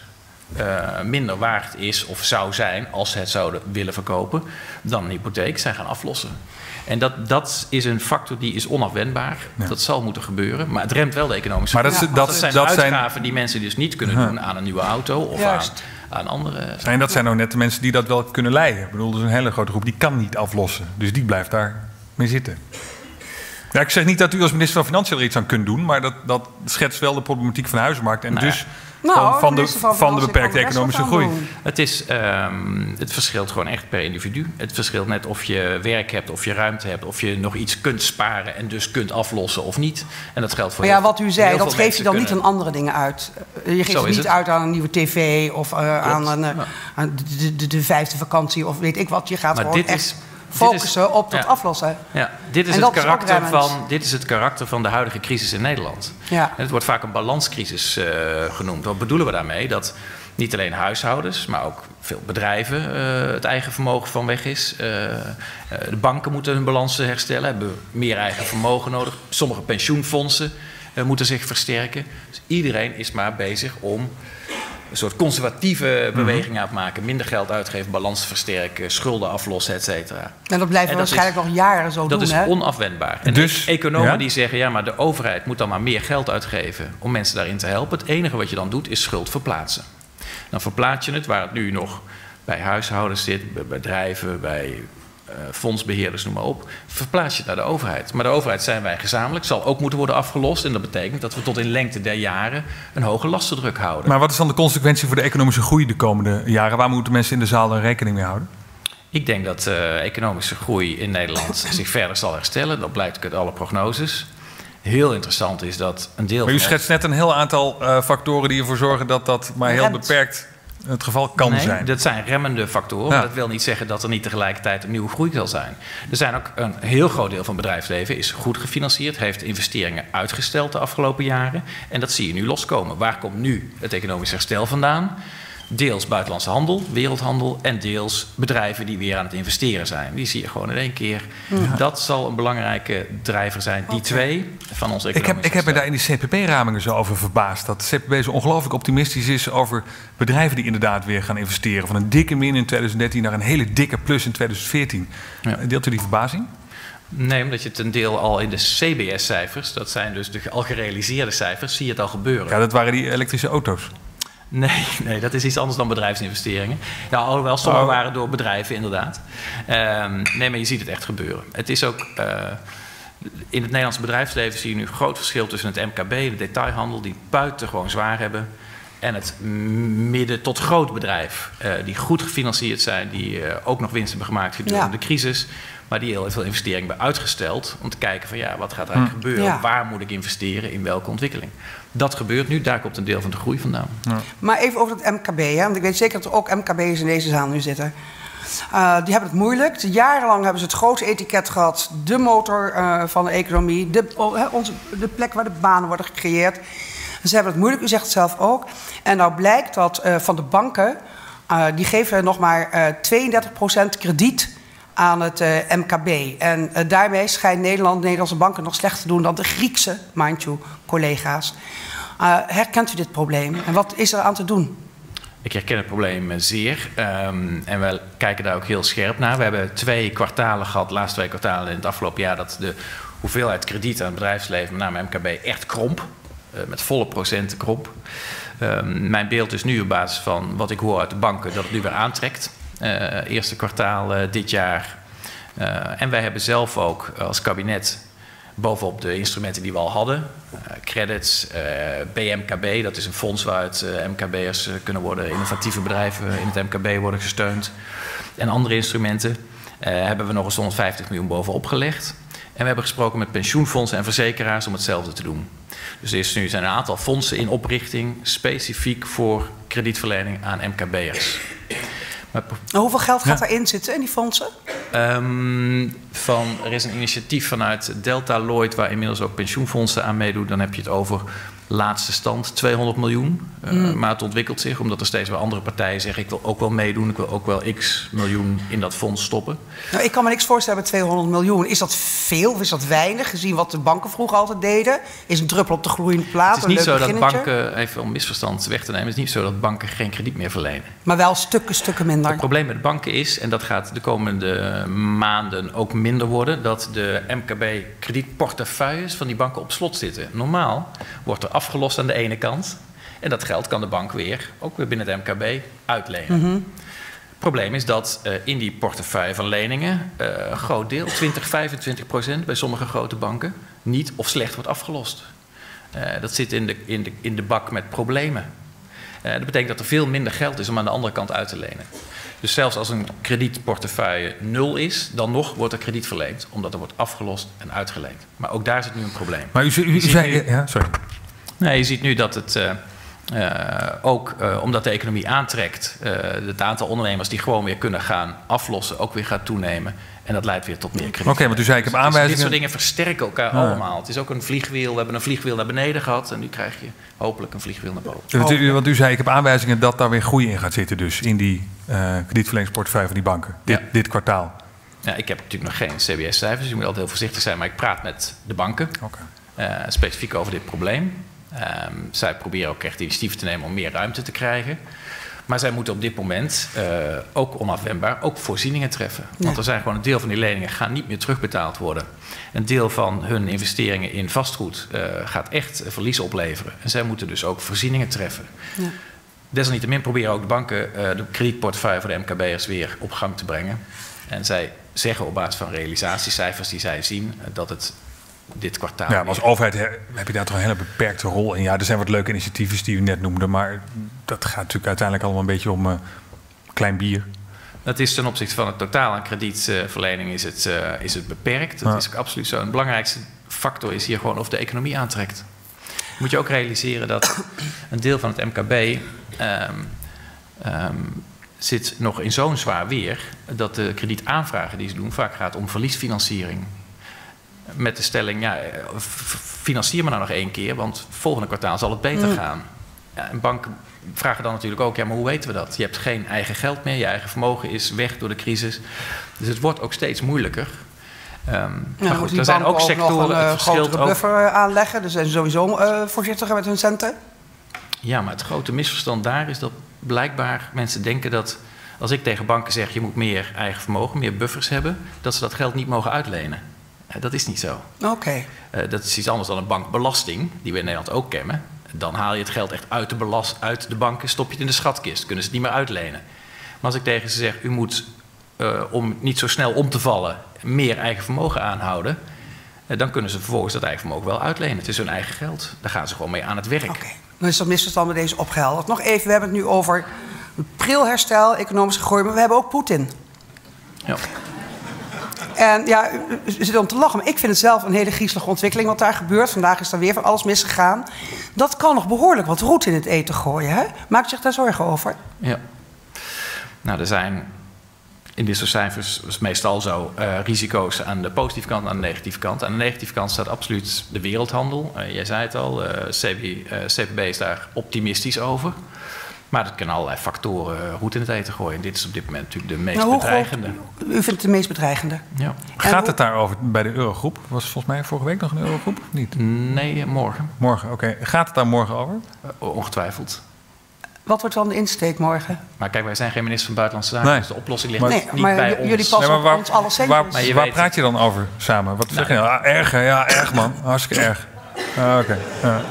uh, minder waard is of zou zijn als ze het zouden willen verkopen dan een hypotheek. Zij gaan aflossen. En dat, dat is een factor die is onafwendbaar. Ja. Dat zal moeten gebeuren. Maar het remt wel de economische maar dat, ja, dat, dat zijn dat uitgaven zijn... die mensen dus niet kunnen huh. doen aan een nieuwe auto of aan, aan andere... En dat zijn nou net de mensen die dat wel kunnen leiden. Ik bedoel, er is een hele grote groep die kan niet aflossen. Dus die blijft daar mee zitten. Ja, ik zeg niet dat u als minister van Financiën er iets aan kunt doen, maar dat, dat schetst wel de problematiek van de huizenmarkt en nou ja. dus nou, van, van, de, van, van de beperkte economische groei. Het, is, um, het verschilt gewoon echt per individu. Het verschilt net of je werk hebt, of je ruimte hebt, of je nog iets kunt sparen en dus kunt aflossen of niet. En dat geldt voor maar ja, heel, wat u zei, dat geef je dan kunnen. niet aan andere dingen uit. Je geeft het niet het. uit aan een nieuwe tv of uh, aan, een, uh, ja. aan de, de, de vijfde vakantie of weet ik wat. Je gaat maar gewoon echt... Is, focussen is, op dat ja. aflossen. Ja, dit is, het karakter van, dit is het karakter van de huidige crisis in Nederland. Ja. En het wordt vaak een balanscrisis uh, genoemd. Wat bedoelen we daarmee? Dat niet alleen huishoudens, maar ook veel bedrijven uh, het eigen vermogen van weg is. Uh, uh, de banken moeten hun balansen herstellen, hebben meer eigen vermogen nodig. Sommige pensioenfondsen uh, moeten zich versterken. Dus iedereen is maar bezig om een soort conservatieve beweging aan het maken. Minder geld uitgeven, balans versterken, schulden aflossen, et cetera. En dat blijven we waarschijnlijk is, nog jaren zo dat doen, is hè? onafwendbaar. En dus, economen ja? die zeggen, ja, maar de overheid moet dan maar meer geld uitgeven om mensen daarin te helpen. Het enige wat je dan doet, is schuld verplaatsen. Dan verplaats je het, waar het nu nog bij huishoudens zit, bij bedrijven, bij uh, fondsbeheerders, noem maar op. Verplaats je het naar de overheid. Maar de overheid zijn wij gezamenlijk, zal ook moeten worden afgelost. En dat betekent dat we tot in lengte der jaren een hoge lastendruk houden. Maar wat is dan de consequentie voor de economische groei de komende jaren? Waar moeten mensen in de zaal dan rekening mee houden? Ik denk dat de uh, economische groei in Nederland zich verder zal herstellen. Dat blijkt uit alle prognoses. Heel interessant is dat een deel maar u van... schetst net een heel aantal uh, factoren die ervoor zorgen dat dat maar heel Remt. beperkt het geval kan nee, zijn. Dat zijn remmende factoren. Ja. Maar dat wil niet zeggen dat er niet tegelijkertijd een nieuwe groei zal zijn. Er zijn ook een heel groot deel van het bedrijfsleven is goed gefinancierd, heeft investeringen uitgesteld de afgelopen jaren. En dat zie je nu loskomen. Waar komt nu het economisch herstel vandaan? Deels buitenlandse handel, wereldhandel en deels bedrijven die weer aan het investeren zijn. Die zie je gewoon in één keer. Ja. Dat zal een belangrijke drijver zijn. Die okay. twee van ons economisch ik heb, ik heb me daar in die C P P-ramingen zo over verbaasd. Dat de C P P zo ongelooflijk optimistisch is over bedrijven die inderdaad weer gaan investeren. Van een dikke min in twintig dertien naar een hele dikke plus in twintig veertien. Ja. Deelt u die verbazing? Nee, omdat je ten deel al in de C B S-cijfers, dat zijn dus de al gerealiseerde cijfers, zie je het al gebeuren. Ja, dat waren die elektrische auto's. Nee, nee, dat is iets anders dan bedrijfsinvesteringen. Ja, alhoewel sommige oh. waren door bedrijven inderdaad. Um, nee, maar je ziet het echt gebeuren. Het is ook... Uh, in het Nederlandse bedrijfsleven zie je nu een groot verschil tussen het M K B, de detailhandel, die buitengewoon zwaar hebben, en het midden tot groot bedrijf, uh, die goed gefinancierd zijn, die uh, ook nog winst hebben gemaakt gedurende ja. de crisis, maar die heel veel investeringen hebben uitgesteld om te kijken van ja, wat gaat er eigenlijk hm. gebeuren? Ja. Waar moet ik investeren? In welke ontwikkeling? Dat gebeurt nu, daar komt een deel van de groei vandaan. Ja. Maar even over het M K B, hè? Want ik weet zeker dat er ook M K B'ers in deze zaal nu zitten. Uh, die hebben het moeilijk. Jarenlang hebben ze het grote etiket gehad. De motor uh, van de economie. De, oh, onze, de plek waar de banen worden gecreëerd. Ze hebben het moeilijk, u zegt het zelf ook. En nou blijkt dat uh, van de banken... Uh, die geven nog maar uh, tweeëndertig procent krediet aan het uh, M K B. En uh, daarmee schijnt Nederland, Nederlandse banken nog slechter te doen dan de Griekse, mind you, collega's. Uh, herkent u dit probleem? En wat is er aan te doen? Ik herken het probleem zeer. Um, en we kijken daar ook heel scherp naar. We hebben twee kwartalen gehad, de laatste twee kwartalen in het afgelopen jaar, dat de hoeveelheid krediet aan het bedrijfsleven, met name M K B, echt kromp. Uh, met volle procenten kromp. Um, mijn beeld is nu op basis van wat ik hoor uit de banken dat het nu weer aantrekt. Uh, eerste kwartaal uh, dit jaar. Uh, en wij hebben zelf ook uh, als kabinet, bovenop de instrumenten die we al hadden, uh, credits, uh, B M K B, dat is een fonds waaruit uh, M K B'ers uh, kunnen worden, innovatieve bedrijven in het M K B worden gesteund. En andere instrumenten uh, hebben we nog eens honderdvijftig miljoen bovenop gelegd. En we hebben gesproken met pensioenfondsen en verzekeraars om hetzelfde te doen. Dus er is nu zijn een aantal fondsen in oprichting, specifiek voor kredietverlening aan M K B'ers. Maar, hoeveel geld gaat ja. daarin zitten in die fondsen? Um, van, er is een initiatief vanuit Delta Lloyd, waar inmiddels ook pensioenfondsen aan meedoen. Dan heb je het over laatste stand tweehonderd miljoen. Uh, mm. Maar het ontwikkelt zich omdat er steeds weer andere partijen zeggen... ik wil ook wel meedoen, ik wil ook wel x miljoen in dat fonds stoppen. Nou, ik kan me niks voorstellen bij tweehonderd miljoen. Is dat veel of is dat weinig, gezien wat de banken vroeger altijd deden? Is een druppel op de gloeiende plaat? Het is niet zo dat banken, even om misverstand weg te nemen... het is niet zo dat banken geen krediet meer verlenen. Maar wel stukken, stukken minder. Het probleem met de banken is, en dat gaat de komende maanden ook minder worden... dat de M K B-kredietportefeuilles van die banken op slot zitten. Normaal wordt er afgelost aan de ene kant... en dat geld kan de bank weer, ook weer binnen het M K B, uitlenen. Mm-hmm. Het probleem is dat uh, in die portefeuille van leningen... Uh, een groot deel, twintig, vijfentwintig procent bij sommige grote banken... niet of slecht wordt afgelost. Uh, dat zit in de, in, de, in de bak met problemen. Uh, dat betekent dat er veel minder geld is om aan de andere kant uit te lenen. Dus zelfs als een kredietportefeuille nul is... dan nog wordt er krediet verleend, omdat er wordt afgelost en uitgeleend. Maar ook daar zit nu een probleem. Maar u, u, u zei... Nu, ja, sorry. Nee, je ziet nu dat het... Uh, Uh, ook uh, omdat de economie aantrekt, uh, het aantal ondernemers die gewoon weer kunnen gaan aflossen, ook weer gaat toenemen. En dat leidt weer tot meer krediet. Oké, okay, want u zei ik heb dus aanwijzingen. Dit soort dingen versterken elkaar ja. allemaal. Het is ook een vliegwiel. We hebben een vliegwiel naar beneden gehad en nu krijg je hopelijk een vliegwiel naar boven. Want u, want u zei ik heb aanwijzingen dat daar weer groei in gaat zitten, dus in die uh, kredietverleningsportefeuille van die banken. Dit, ja. dit kwartaal. Ja, ik heb natuurlijk nog geen C B S-cijfers, dus je moet altijd heel voorzichtig zijn. Maar ik praat met de banken, okay. uh, specifiek over dit probleem. Um, zij proberen ook echt initiatieven te nemen om meer ruimte te krijgen. Maar zij moeten op dit moment, uh, ook onafwendbaar, ook voorzieningen treffen. Ja. Want er zijn gewoon een deel van die leningen gaan niet meer terugbetaald worden. Een deel van hun investeringen in vastgoed uh, gaat echt verlies opleveren. En zij moeten dus ook voorzieningen treffen. Ja. Desalniettemin proberen ook de banken uh, de kredietportefeuille voor de M K B'ers weer op gang te brengen. En zij zeggen op basis van realisatiecijfers die zij zien uh, dat het... dit kwartaal. Ja, maar als overheid heb je daar toch een hele beperkte rol in. Ja, er zijn wat leuke initiatieven die u net noemde, maar dat gaat natuurlijk uiteindelijk allemaal een beetje om uh, klein bier. Dat is ten opzichte van het totaal aan kredietverlening is het, uh, is het beperkt. Dat ja. is ook absoluut zo. Een belangrijkste factor is hier gewoon of de economie aantrekt. Moet je ook realiseren dat een deel van het M K B um, um, zit nog in zo'n zwaar weer dat de kredietaanvragen die ze doen vaak gaat om verliesfinanciering. Met de stelling, ja, financier me nou nog één keer, want volgende kwartaal zal het beter mm. gaan. Ja, en banken vragen dan natuurlijk ook, ja, maar hoe weten we dat? Je hebt geen eigen geld meer, je eigen vermogen is weg door de crisis. Dus het wordt ook steeds moeilijker. Um, ja, maar goed, er zijn ook sectoren... Nog een uh, grotere buffer ook aanleggen, dus zijn ze sowieso uh, voorzichtiger met hun centen. Ja, maar het grote misverstand daar is dat blijkbaar mensen denken dat... als ik tegen banken zeg, je moet meer eigen vermogen, meer buffers hebben... dat ze dat geld niet mogen uitlenen. Dat is niet zo. Oké. Okay. Uh, dat is iets anders dan een bankbelasting, die we in Nederland ook kennen. Dan haal je het geld echt uit de, belast, uit de banken, stop je het in de schatkist. Kunnen ze het niet meer uitlenen. Maar als ik tegen ze zeg, u moet, uh, om niet zo snel om te vallen, meer eigen vermogen aanhouden... Uh, dan kunnen ze vervolgens dat eigen vermogen wel uitlenen. Het is hun eigen geld. Daar gaan ze gewoon mee aan het werk. Oké, okay. Dan is dat misverstand met deze opgehelderd. Nog even, we hebben het nu over pril herstel, economische groei, maar we hebben ook Poetin. Ja. En ja, u zit om te lachen, maar ik vind het zelf een hele griezelige ontwikkeling wat daar gebeurt. Vandaag is er weer van alles misgegaan. Dat kan nog behoorlijk wat roet in het eten gooien, hè? Maakt u zich daar zorgen over? Ja. Nou, er zijn in dit soort cijfers is meestal zo uh, risico's aan de positieve kant en aan de negatieve kant. Aan de negatieve kant staat absoluut de wereldhandel. Uh, jij zei het al, uh, C P B is daar optimistisch over. Maar dat kunnen allerlei factoren roet in het eten gooien. En dit is op dit moment natuurlijk de meest nou, bedreigende. Groot, u vindt het de meest bedreigende? Ja. Gaat het daarover bij de Eurogroep? Was volgens mij vorige week nog een Eurogroep? Of niet? Nee, morgen. Morgen, oké. Okay. Gaat het daar morgen over? Uh, ongetwijfeld. Wat wordt dan de insteek morgen? Maar kijk, wij zijn geen minister van Buitenlandse Zaken. Nee. Dus de oplossing ligt nee, niet maar bij j- ons. Jullie passen nee, waar, op ons alle centjes. Waar, waar, waar praat je dan over samen? Wat nou, zeg je nou? Ah, erg, hè? Ja, erg man. Hartstikke erg. Ah, oké. Okay.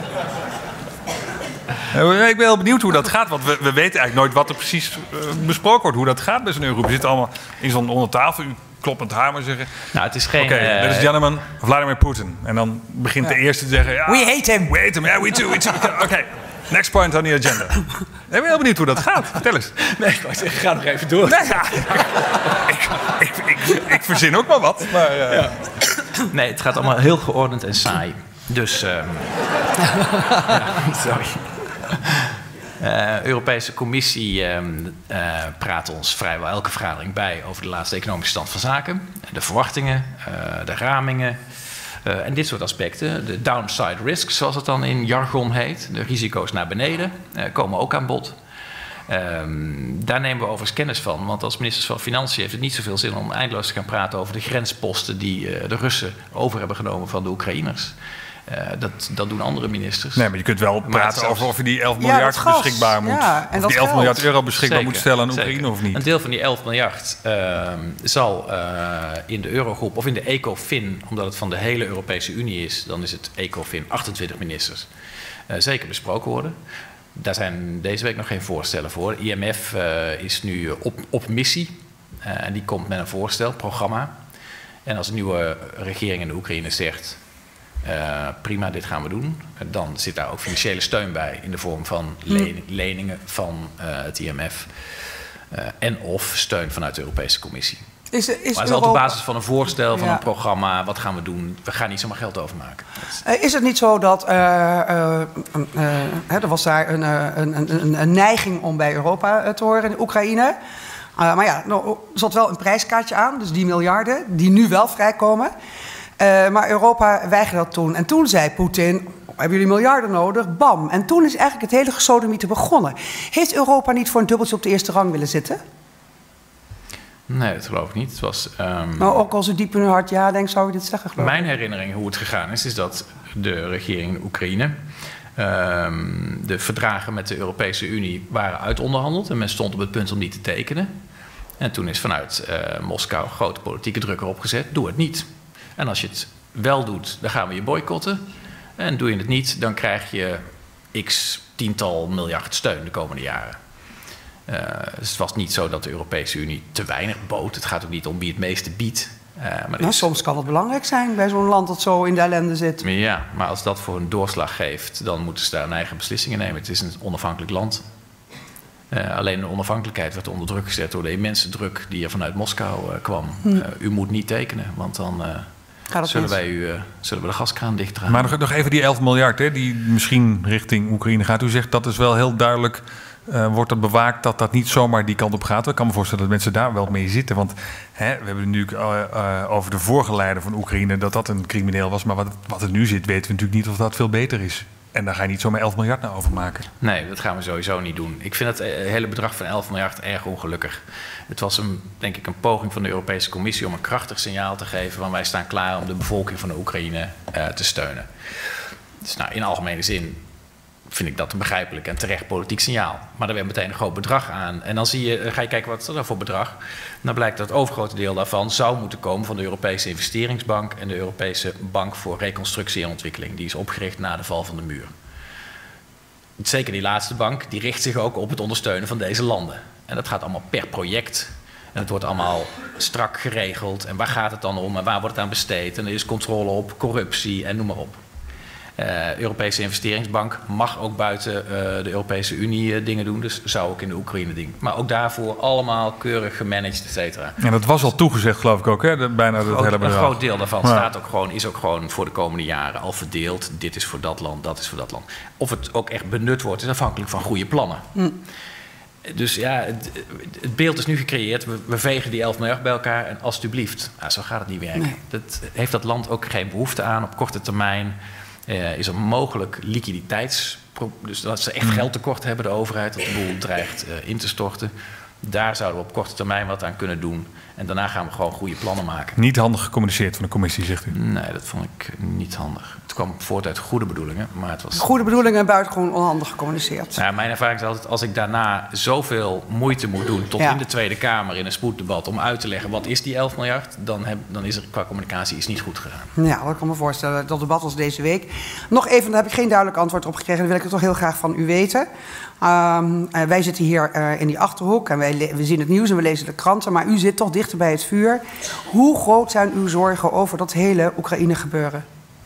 Ja. Ik ben heel benieuwd hoe dat gaat, want we, we weten eigenlijk nooit wat er precies uh, besproken wordt. Hoe dat gaat bij zo'n Eurogroep. We zitten allemaal in zo'n onder tafel. U klopt met haar maar zeggen. Nou, het is geen... Oké, okay, uh, dat is gentleman Vladimir Putin. En dan begint ja. de eerste te zeggen... Ja, we hate him. We hate him, yeah, we too, we too. Oké, okay. Next point on the agenda. Ik ben heel benieuwd hoe dat gaat. Vertel eens. Nee, ik wou zeggen, ga nog even door. Nee, ja. ik, ik, ik, ik, ik verzin ook wel wat. Maar, uh... ja. Nee, het gaat allemaal heel geordend en saai. Dus... Um... ja, sorry. Uh, Europese Commissie uh, uh, praat ons vrijwel elke vergadering bij over de laatste economische stand van zaken. De verwachtingen, uh, de ramingen, Uh, en dit soort aspecten, de downside risks, zoals het dan in jargon heet, de risico's naar beneden, uh, komen ook aan bod. Um, daar nemen we overigens kennis van, want als minister van Financiën heeft het niet zoveel zin om eindeloos te gaan praten over de grensposten die uh, de Russen over hebben genomen van de Oekraïners. Uh, dat, dat doen andere ministers. Nee, maar je kunt wel praten zelfs... over of je die elf miljard ja, beschikbaar moet. Ja, en of dat die elf geld. miljard euro beschikbaar Zeker, moet stellen aan zeker. Oekraïne of niet. Een deel van die elf miljard uh, zal uh, in de Eurogroep of in de ECOFIN, omdat het van de hele Europese Unie is, dan is het ECOFIN achtentwintig ministers, uh, zeker besproken worden. Daar zijn deze week nog geen voorstellen voor. I M F uh, is nu op, op missie uh, en die komt met een voorstel, programma. En als de nieuwe regering in de Oekraïne zegt, uh, prima, dit gaan we doen, dan zit daar ook financiële steun bij in de vorm van len- leningen van uh, het I M F uh, en of steun vanuit de Europese Commissie. Is, is maar het is Europa... altijd op basis van een voorstel, van ja. een programma. Wat gaan we doen? We gaan niet zomaar geld overmaken. Uh, is het niet zo dat uh, uh, uh, uh, er was daar een, uh, een, een, een neiging om bij Europa uh, te horen in de Oekraïne? Uh, maar ja, nou, er zat wel een prijskaartje aan, dus die miljarden die nu wel vrijkomen. Uh, maar Europa weigerde dat toen. En toen zei Poetin, hebben jullie miljarden nodig? Bam. En toen is eigenlijk het hele gesodemieten begonnen. Heeft Europa niet voor een dubbeltje op de eerste rang willen zitten? Nee, dat geloof ik niet. Het was, um... Nou, ook als u diep in uw hart ja denkt, zou u dit zeggen, geloof ik? Mijn herinnering hoe het gegaan is, is dat de regering in Oekraïne um, de verdragen met de Europese Unie waren uitonderhandeld en men stond op het punt om die te tekenen. En toen is vanuit uh, Moskou grote politieke druk erop gezet, doe het niet. En als je het wel doet, dan gaan we je boycotten. En doe je het niet, dan krijg je x tiental miljard steun de komende jaren. Uh, dus het was niet zo dat de Europese Unie te weinig bood. Het gaat ook niet om wie het meeste biedt. Uh, maar nou, is... Soms kan het belangrijk zijn bij zo'n land dat zo in de ellende zit. Ja, maar als dat voor een doorslag geeft, dan moeten ze daar een eigen beslissingen nemen. Het is een onafhankelijk land. Uh, alleen de onafhankelijkheid werd onder druk gezet door de immense druk die er vanuit Moskou uh, kwam. Hm. Uh, u moet niet tekenen, want dan uh, zullen, wij u, uh, zullen we de gaskraan dichtdraaien. Maar nog, nog even die elf miljard, hè, die misschien richting Oekraïne gaat. U zegt dat is wel heel duidelijk. Uh, wordt dat bewaakt dat dat niet zomaar die kant op gaat? Ik kan me voorstellen dat mensen daar wel mee zitten. Want hè, we hebben het nu uh, uh, over de vorige leider van Oekraïne, dat dat een crimineel was. Maar wat, wat er nu zit, weten we natuurlijk niet of dat veel beter is. En daar ga je niet zomaar elf miljard naar overmaken. Nee, dat gaan we sowieso niet doen. Ik vind het hele bedrag van elf miljard erg ongelukkig. Het was een, denk ik, een poging van de Europese Commissie om een krachtig signaal te geven van wij staan klaar om de bevolking van de Oekraïne uh, te steunen. Dus nou, in algemene zin vind ik dat een begrijpelijk en terecht politiek signaal. Maar er werd meteen een groot bedrag aan. En dan zie je, dan ga je kijken wat is dat nou voor bedrag. Dan blijkt dat het overgrote deel daarvan zou moeten komen van de Europese Investeringsbank en de Europese Bank voor Reconstructie en Ontwikkeling. Die is opgericht na de val van de muur. Zeker die laatste bank, die richt zich ook op het ondersteunen van deze landen. En dat gaat allemaal per project. En het wordt allemaal strak geregeld. En waar gaat het dan om en waar wordt het aan besteed? En er is controle op corruptie en noem maar op. Uh, Europese Investeringsbank mag ook buiten uh, de Europese Unie uh, dingen doen. Dus zou ook in de Oekraïne dingen. Maar ook daarvoor allemaal keurig gemanaged, et cetera. En dat was al toegezegd, geloof ik ook, hè? De, bijna het hele bedrag. Een groot deel daarvan ja. staat ook gewoon, is ook gewoon voor de komende jaren al verdeeld. Dit is voor dat land, dat is voor dat land. Of het ook echt benut wordt, is afhankelijk van goede plannen. Mm. Dus ja, het, het beeld is nu gecreëerd. We, we vegen die elf miljard bij elkaar en alstublieft. Nou, zo gaat het niet werken. Nee. Dat heeft dat land ook geen behoefte aan op korte termijn. Uh, is er mogelijk liquiditeits... Dus dat ze echt geldtekort hebben, de overheid, dat de boel dreigt uh, in te storten. Daar zouden we op korte termijn wat aan kunnen doen. En daarna gaan we gewoon goede plannen maken. Niet handig gecommuniceerd van de commissie, zegt u? Nee, dat vond ik niet handig. Het kwam voort uit goede bedoelingen, maar het was... Goede bedoelingen en buitengewoon onhandig gecommuniceerd. Nou, mijn ervaring is altijd, als ik daarna zoveel moeite moet doen... tot ja. in de Tweede Kamer in een spoeddebat om uit te leggen... wat is die elf miljard, dan, heb, dan is er qua communicatie iets niet goed gegaan. Ja, dat kan me voorstellen. Dat debat was deze week. Nog even, daar heb ik geen duidelijk antwoord op gekregen. Dan wil ik het toch heel graag van u weten. Um, uh, wij zitten hier uh, in die Achterhoek en wij le- we zien het nieuws en we lezen de kranten... maar u zit toch dichter bij het vuur. Hoe groot zijn uw zorgen over dat hele Oekraïne gebeuren?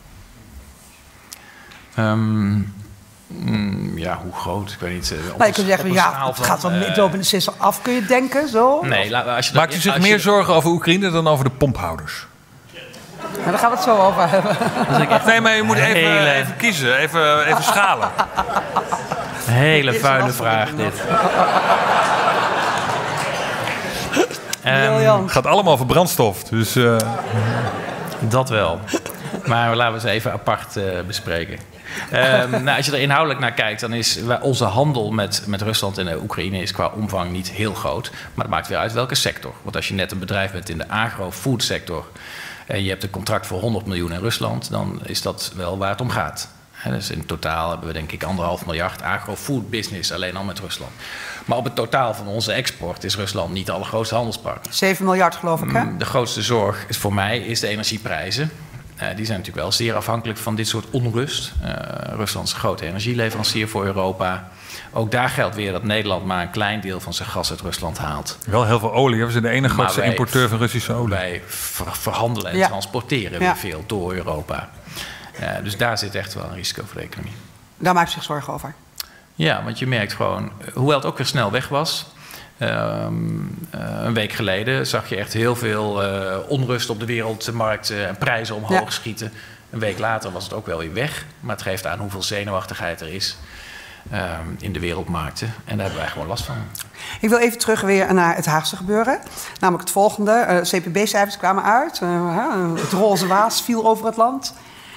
Um, mm, ja, hoe groot? Ik weet niet. Uh, nou, je kunt zeggen, ja, het gaat wel uh, midden de sissel af. Kun je denken, zo? Nee, la, als je Maakt u zich meer zorgen over Oekraïne dan over de pomphouders? Ja, daar gaan we het zo over hebben. Nee, maar je moet even, hele... even kiezen, even, even schalen. Hele vuile vraag, dit. Het um, gaat allemaal over brandstof, dus... Uh... Dat wel. Maar laten we ze even apart uh, bespreken. Um, nou, als je er inhoudelijk naar kijkt, dan is onze handel met, met Rusland en Oekraïne is qua omvang niet heel groot. Maar het maakt weer uit welke sector. Want als je net een bedrijf bent in de agro-food sector en je hebt een contract voor honderd miljoen in Rusland, dan is dat wel waar het om gaat. He, dus in totaal hebben we denk ik anderhalf miljard agro-food business alleen al met Rusland. Maar op het totaal van onze export is Rusland niet de allergrootste handelspartner. zeven miljard geloof ik, hè? De grootste zorg is voor mij is de energieprijzen. Uh, die zijn natuurlijk wel zeer afhankelijk van dit soort onrust. Uh, Rusland is een grote energieleverancier voor Europa. Ook daar geldt weer dat Nederland maar een klein deel van zijn gas uit Rusland haalt. Wel heel veel olie. We zijn de enige grootste wij, importeur van Russische olie. Wij ver verhandelen en ja. transporteren ja. weer veel door Europa. Uh, dus daar zit echt wel een risico voor de economie. Daar maakt u zich zorgen over? Ja, want je merkt gewoon, hoewel het ook weer snel weg was. Um, uh, een week geleden zag je echt heel veel uh, onrust op de wereldmarkten en prijzen omhoog ja. schieten. Een week later was het ook wel weer weg. Maar het geeft aan hoeveel zenuwachtigheid er is um, in de wereldmarkten. En daar hebben wij gewoon last van. Ik wil even terug weer naar het Haagse gebeuren. Namelijk het volgende. Uh, C P B-cijfers kwamen uit. Uh, het roze waas viel over het land.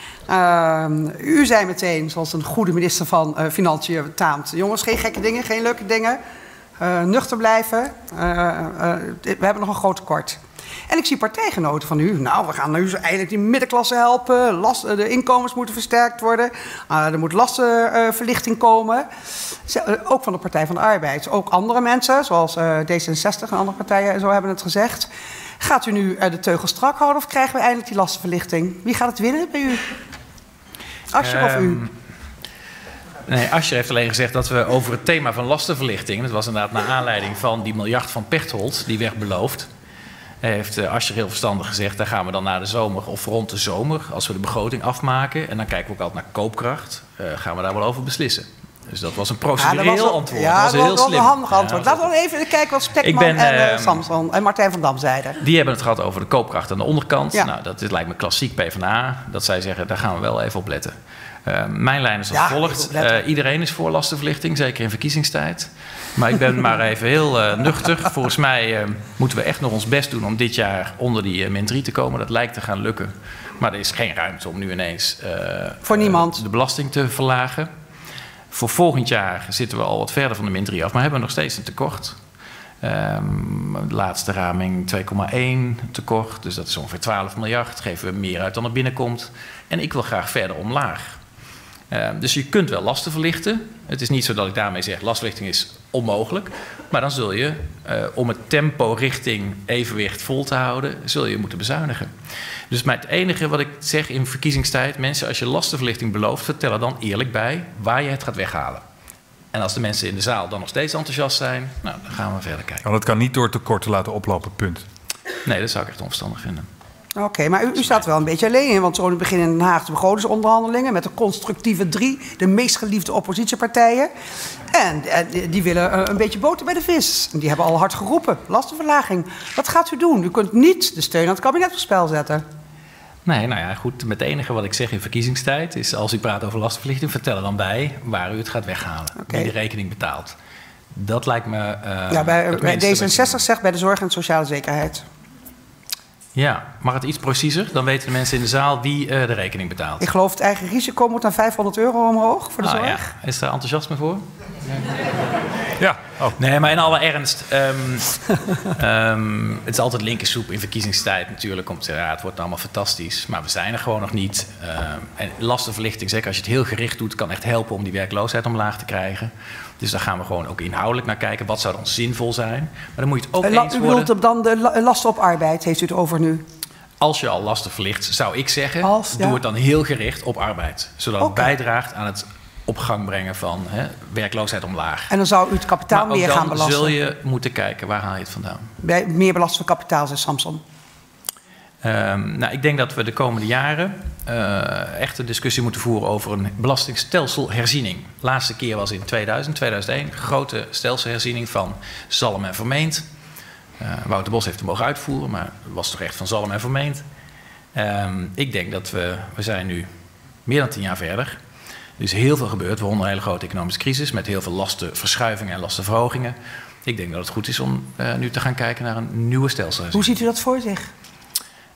Uh, u zei meteen, zoals een goede minister van uh, Financiën taamt, jongens, geen gekke dingen, geen leuke dingen. Uh, nuchter blijven. Uh, uh, we hebben nog een groot tekort. En ik zie partijgenoten van u. Nou, we gaan nu eigenlijk die middenklasse helpen. Last, de inkomens moeten versterkt worden. Uh, er moet lastenverlichting komen. Ook van de Partij van de Arbeid. Ook andere mensen, zoals uh, D zesenzestig en andere partijen zo hebben het gezegd. Gaat u nu uh, de teugel strak houden of krijgen we eindelijk die lastenverlichting? Wie gaat het winnen bij u? Asscher um... of u? Nee, Asscher heeft alleen gezegd dat we over het thema van lastenverlichting, dat was inderdaad naar aanleiding van die miljard van Pechtold, die werd beloofd, heeft Asscher heel verstandig gezegd, daar gaan we dan na de zomer of rond de zomer, als we de begroting afmaken, en dan kijken we ook altijd naar koopkracht, uh, gaan we daar wel over beslissen. Dus dat was een procedureel ja, dat was een, antwoord. Ja, dat was, dat heel was slim. een handig antwoord. Ja, laten we even kijken wat Stekman ben, en uh, Samson en Martijn van Dam zeiden. Die hebben het gehad over de koopkracht aan de onderkant. Ja. Nou, dat is, lijkt me klassiek PvdA, dat zij zeggen, daar gaan we wel even op letten. Uh, mijn lijn is als ja, volgt. Uh, iedereen is voor lastenverlichting, zeker in verkiezingstijd. Maar ik ben maar even heel uh, nuchter. Volgens mij uh, moeten we echt nog ons best doen om dit jaar onder die uh, min drie te komen. Dat lijkt te gaan lukken. Maar er is geen ruimte om nu ineens uh, voor niemand. Uh, de belasting te verlagen. Voor volgend jaar zitten we al wat verder van de min drie af, maar hebben we nog steeds een tekort. Um, de laatste raming twee komma één tekort, dus dat is ongeveer twaalf miljard. Geven we meer uit dan er binnenkomt. En ik wil graag verder omlaag. Uh, dus je kunt wel lasten verlichten. Het is niet zo dat ik daarmee zeg, lastenverlichting is onmogelijk. Maar dan zul je, uh, om het tempo richting evenwicht vol te houden, zul je moeten bezuinigen. Dus maar het enige wat ik zeg in verkiezingstijd, mensen, als je lastenverlichting belooft, vertel er dan eerlijk bij waar je het gaat weghalen. En als de mensen in de zaal dan nog steeds enthousiast zijn, nou, dan gaan we verder kijken. Want dat kan niet door tekort te laten oplopen, punt. Nee, dat zou ik echt onverstandig vinden. Oké, okay, maar u, u staat wel een beetje alleen in, want zo beginnen in Den Haag de begrotingsonderhandelingen met de constructieve drie, de meest geliefde oppositiepartijen. En, en die willen uh, een beetje boter bij de vis. Die hebben al hard geroepen, lastenverlaging. Wat gaat u doen? U kunt niet de steun aan het kabinet op spel zetten. Nee, nou ja, goed. Het enige wat ik zeg in verkiezingstijd is, als u praat over lastenverlichting, vertel er dan bij waar u het gaat weghalen. Okay. Wie de rekening betaalt. Dat lijkt me... Uh, ja, bij, bij D zesenzestig zegt bij de zorg en sociale zekerheid. Ja, mag het iets preciezer? Dan weten de mensen in de zaal wie uh, de rekening betaalt. Ik geloof het eigen risico moet naar vijfhonderd euro omhoog voor de ah, zorg. Ja. Is daar enthousiasme voor? Ja. Oh. Nee, maar in alle ernst. Um, um, het is altijd linkersoep in verkiezingstijd natuurlijk. Om te zeggen, ja, het wordt allemaal fantastisch. Maar we zijn er gewoon nog niet. Uh, en lastenverlichting, zeker als je het heel gericht doet, kan echt helpen om die werkloosheid omlaag te krijgen. Dus daar gaan we gewoon ook inhoudelijk naar kijken. Wat zou dan zinvol zijn? Maar dan moet je het ook La, eens u worden. bedoelt dan de lasten op arbeid, heeft u het over nu? Als je al lasten verlicht, zou ik zeggen, Als, ja. doe het dan heel gericht op arbeid. Zodat okay. het bijdraagt aan het op gang brengen van hè, werkloosheid omlaag. En dan zou u het kapitaal maar meer gaan belasten? zul je moeten kijken, waar haal je het vandaan? Bij meer belasting van kapitaal, zegt Samson. Um, nou, ik denk dat we de komende jaren uh, echt een discussie moeten voeren over een belastingstelselsherziening. De laatste keer was in tweeduizend, tweeduizend één, grote stelselherziening van Zalm en Vermeend. Uh, Wouter Bos heeft hem mogen uitvoeren, maar het was toch echt van Zalm en Vermeend. Um, ik denk dat we, we zijn nu meer dan tien jaar verder. Er is heel veel gebeurd, waaronder een hele grote economische crisis met heel veel lastenverschuivingen en lastenverhogingen. Ik denk dat het goed is om uh, nu te gaan kijken naar een nieuwe stelselherziening. Hoe ziet u dat voor zich?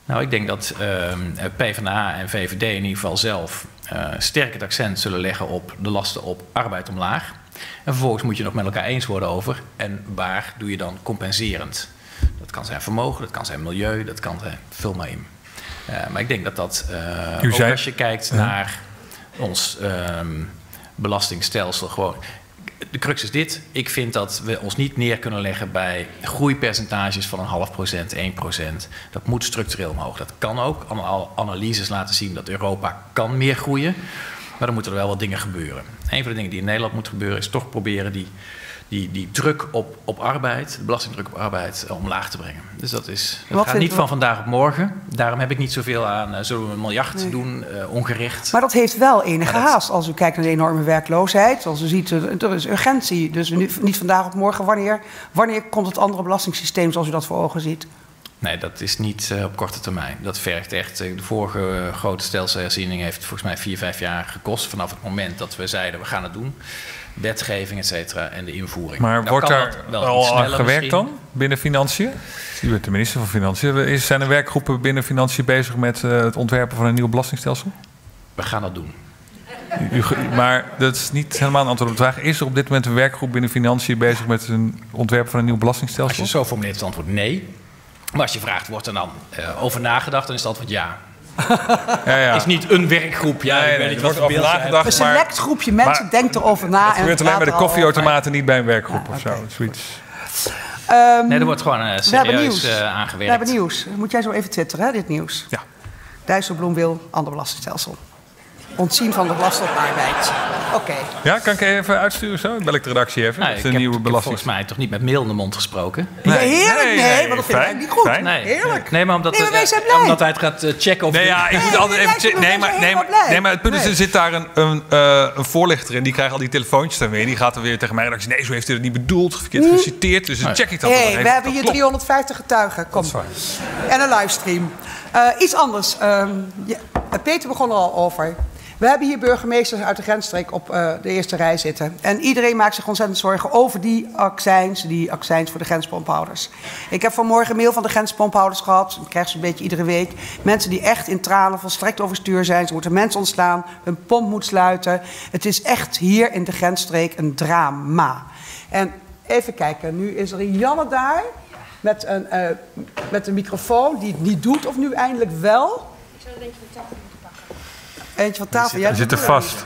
Nou, ik denk dat uh, PvdA en V V D in ieder geval zelf uh, sterk het accent zullen leggen op de lasten op arbeid omlaag. En vervolgens moet je nog met elkaar eens worden over en waar doe je dan compenserend. Dat kan zijn vermogen, dat kan zijn milieu, dat kan zijn, vul maar in. Uh, maar ik denk dat dat, uh, ook zei... als je kijkt ja. naar ons uh, belastingstelsel, gewoon... De crux is dit. Ik vind dat we ons niet neer kunnen leggen bij groeipercentages van een half procent, één procent. Dat moet structureel omhoog. Dat kan ook. Allemaal analyses laten zien dat Europa kan meer groeien. Maar dan moeten er wel wat dingen gebeuren. Een van de dingen die in Nederland moet gebeuren is toch proberen die, die, die druk op, op arbeid, de belastingdruk op arbeid, omlaag te brengen. Dus dat, is, dat gaat niet van vandaag op morgen. Daarom heb ik niet zoveel aan, uh, zullen we een miljard nee. doen, uh, ongericht. Maar dat heeft wel enige dat... haast als u kijkt naar de enorme werkloosheid. Als u ziet, er is urgentie. Dus niet vandaag op morgen. Wanneer, wanneer komt het andere belastingssysteem zoals u dat voor ogen ziet? Nee, dat is niet uh, op korte termijn. Dat vergt echt... Uh, de vorige uh, grote stelselherziening heeft volgens mij vier, vijf jaar gekost. Vanaf het moment dat we zeiden, we gaan het doen. Wetgeving, et cetera, en de invoering. Maar nou, wordt daar al aan gewerkt misschien? dan binnen Financiën? U bent de minister van Financiën. Zijn er werkgroepen binnen Financiën bezig met uh, het ontwerpen van een nieuw belastingstelsel? We gaan dat doen. U, u, maar dat is niet helemaal een antwoord op de vraag. Is er op dit moment een werkgroep binnen Financiën bezig met het ontwerpen van een nieuw belastingstelsel? Als je zo formuleert, is het antwoord nee. Maar als je vraagt, wordt er dan uh, over nagedacht, dan is het antwoord ja. Ja, ja. Is niet een werkgroep. Ja, nee, ik weet niet wat er nagedacht. Een select groepje mensen denkt erover na. Het gebeurt alleen bij de koffieautomaten, niet bij een werkgroep ja, of okay. zo. Zoiets. Um, nee, er wordt gewoon uh, serieus uh, aangewerkt. We hebben nieuws. Moet jij zo even twitteren, hè, dit nieuws? Ja. Dijsselbloem wil ander belastingstelsel. Ontzien van de belasting op arbeid. Oké. Okay. Ja, kan ik even uitsturen zo? Bel ik de redactie even? Nee, ik, de heb, nieuwe ik heb volgens mij toch niet met mail in de mond gesproken? Nee, nee heerlijk. Nee, nee, nee, want dat vind ik niet goed. Fijn. Nee. Heerlijk. Nee, maar omdat, nee, maar wij zijn blij. omdat hij het gaat uh, checken of... Nee, ja, ik nee, moet altijd even checken. Nee, maar, nee, maar, nee, maar het punt is, nee. er zit daar een, een, uh, een voorlichter in. Die krijgt al die telefoontjes dan weer. En die gaat dan weer tegen mij. En dan zeg ik, nee, zo heeft hij het niet bedoeld. Verkeerd mm. geciteerd. Dus dan nee. check ik dat hey, dan even. We hebben hier driehonderdvijftig getuigen. Kom. En een livestream. Uh, iets anders. Uh, ja, Peter begon er al over. We hebben hier burgemeesters uit de grensstreek op uh, de eerste rij zitten. En iedereen maakt zich ontzettend zorgen over die accijns, die accijns voor de grenspomphouders. Ik heb vanmorgen een mail van de grenspomphouders gehad. Ik krijg ze een beetje iedere week. Mensen die echt in tranen volstrekt overstuur zijn. Ze moeten mensen ontslaan, hun pomp moet sluiten. Het is echt hier in de grensstreek een drama. En even kijken, nu is er Janne daar met een, uh, met een microfoon die het niet doet of nu eindelijk wel. Ik zou een beetje van tafel moeten pakken. Eentje van tafel. Hij zit er vast.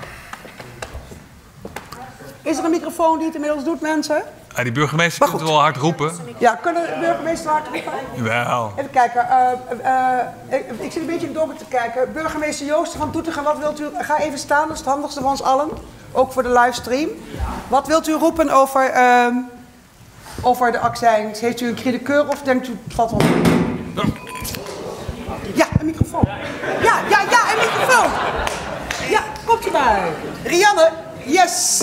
Is er een microfoon die het inmiddels doet, mensen? Ja, die burgemeester kunt wel hard roepen. Ja, kunnen de burgemeester hard roepen? Wel. Even kijken. Uh, uh, ik, ik zit een beetje in het donker te kijken. Burgemeester Joosten van Doetinchem, wat wilt u? Ga even staan, dat is het handigste van ons allen. Ook voor de livestream. Wat wilt u roepen over, uh, over de accijns? Heeft u een cri de coeur of denkt u het valt wel? Ja, een microfoon. Ja, ja, ja, een microfoon. Ja, komt u maar. Rianne, yes.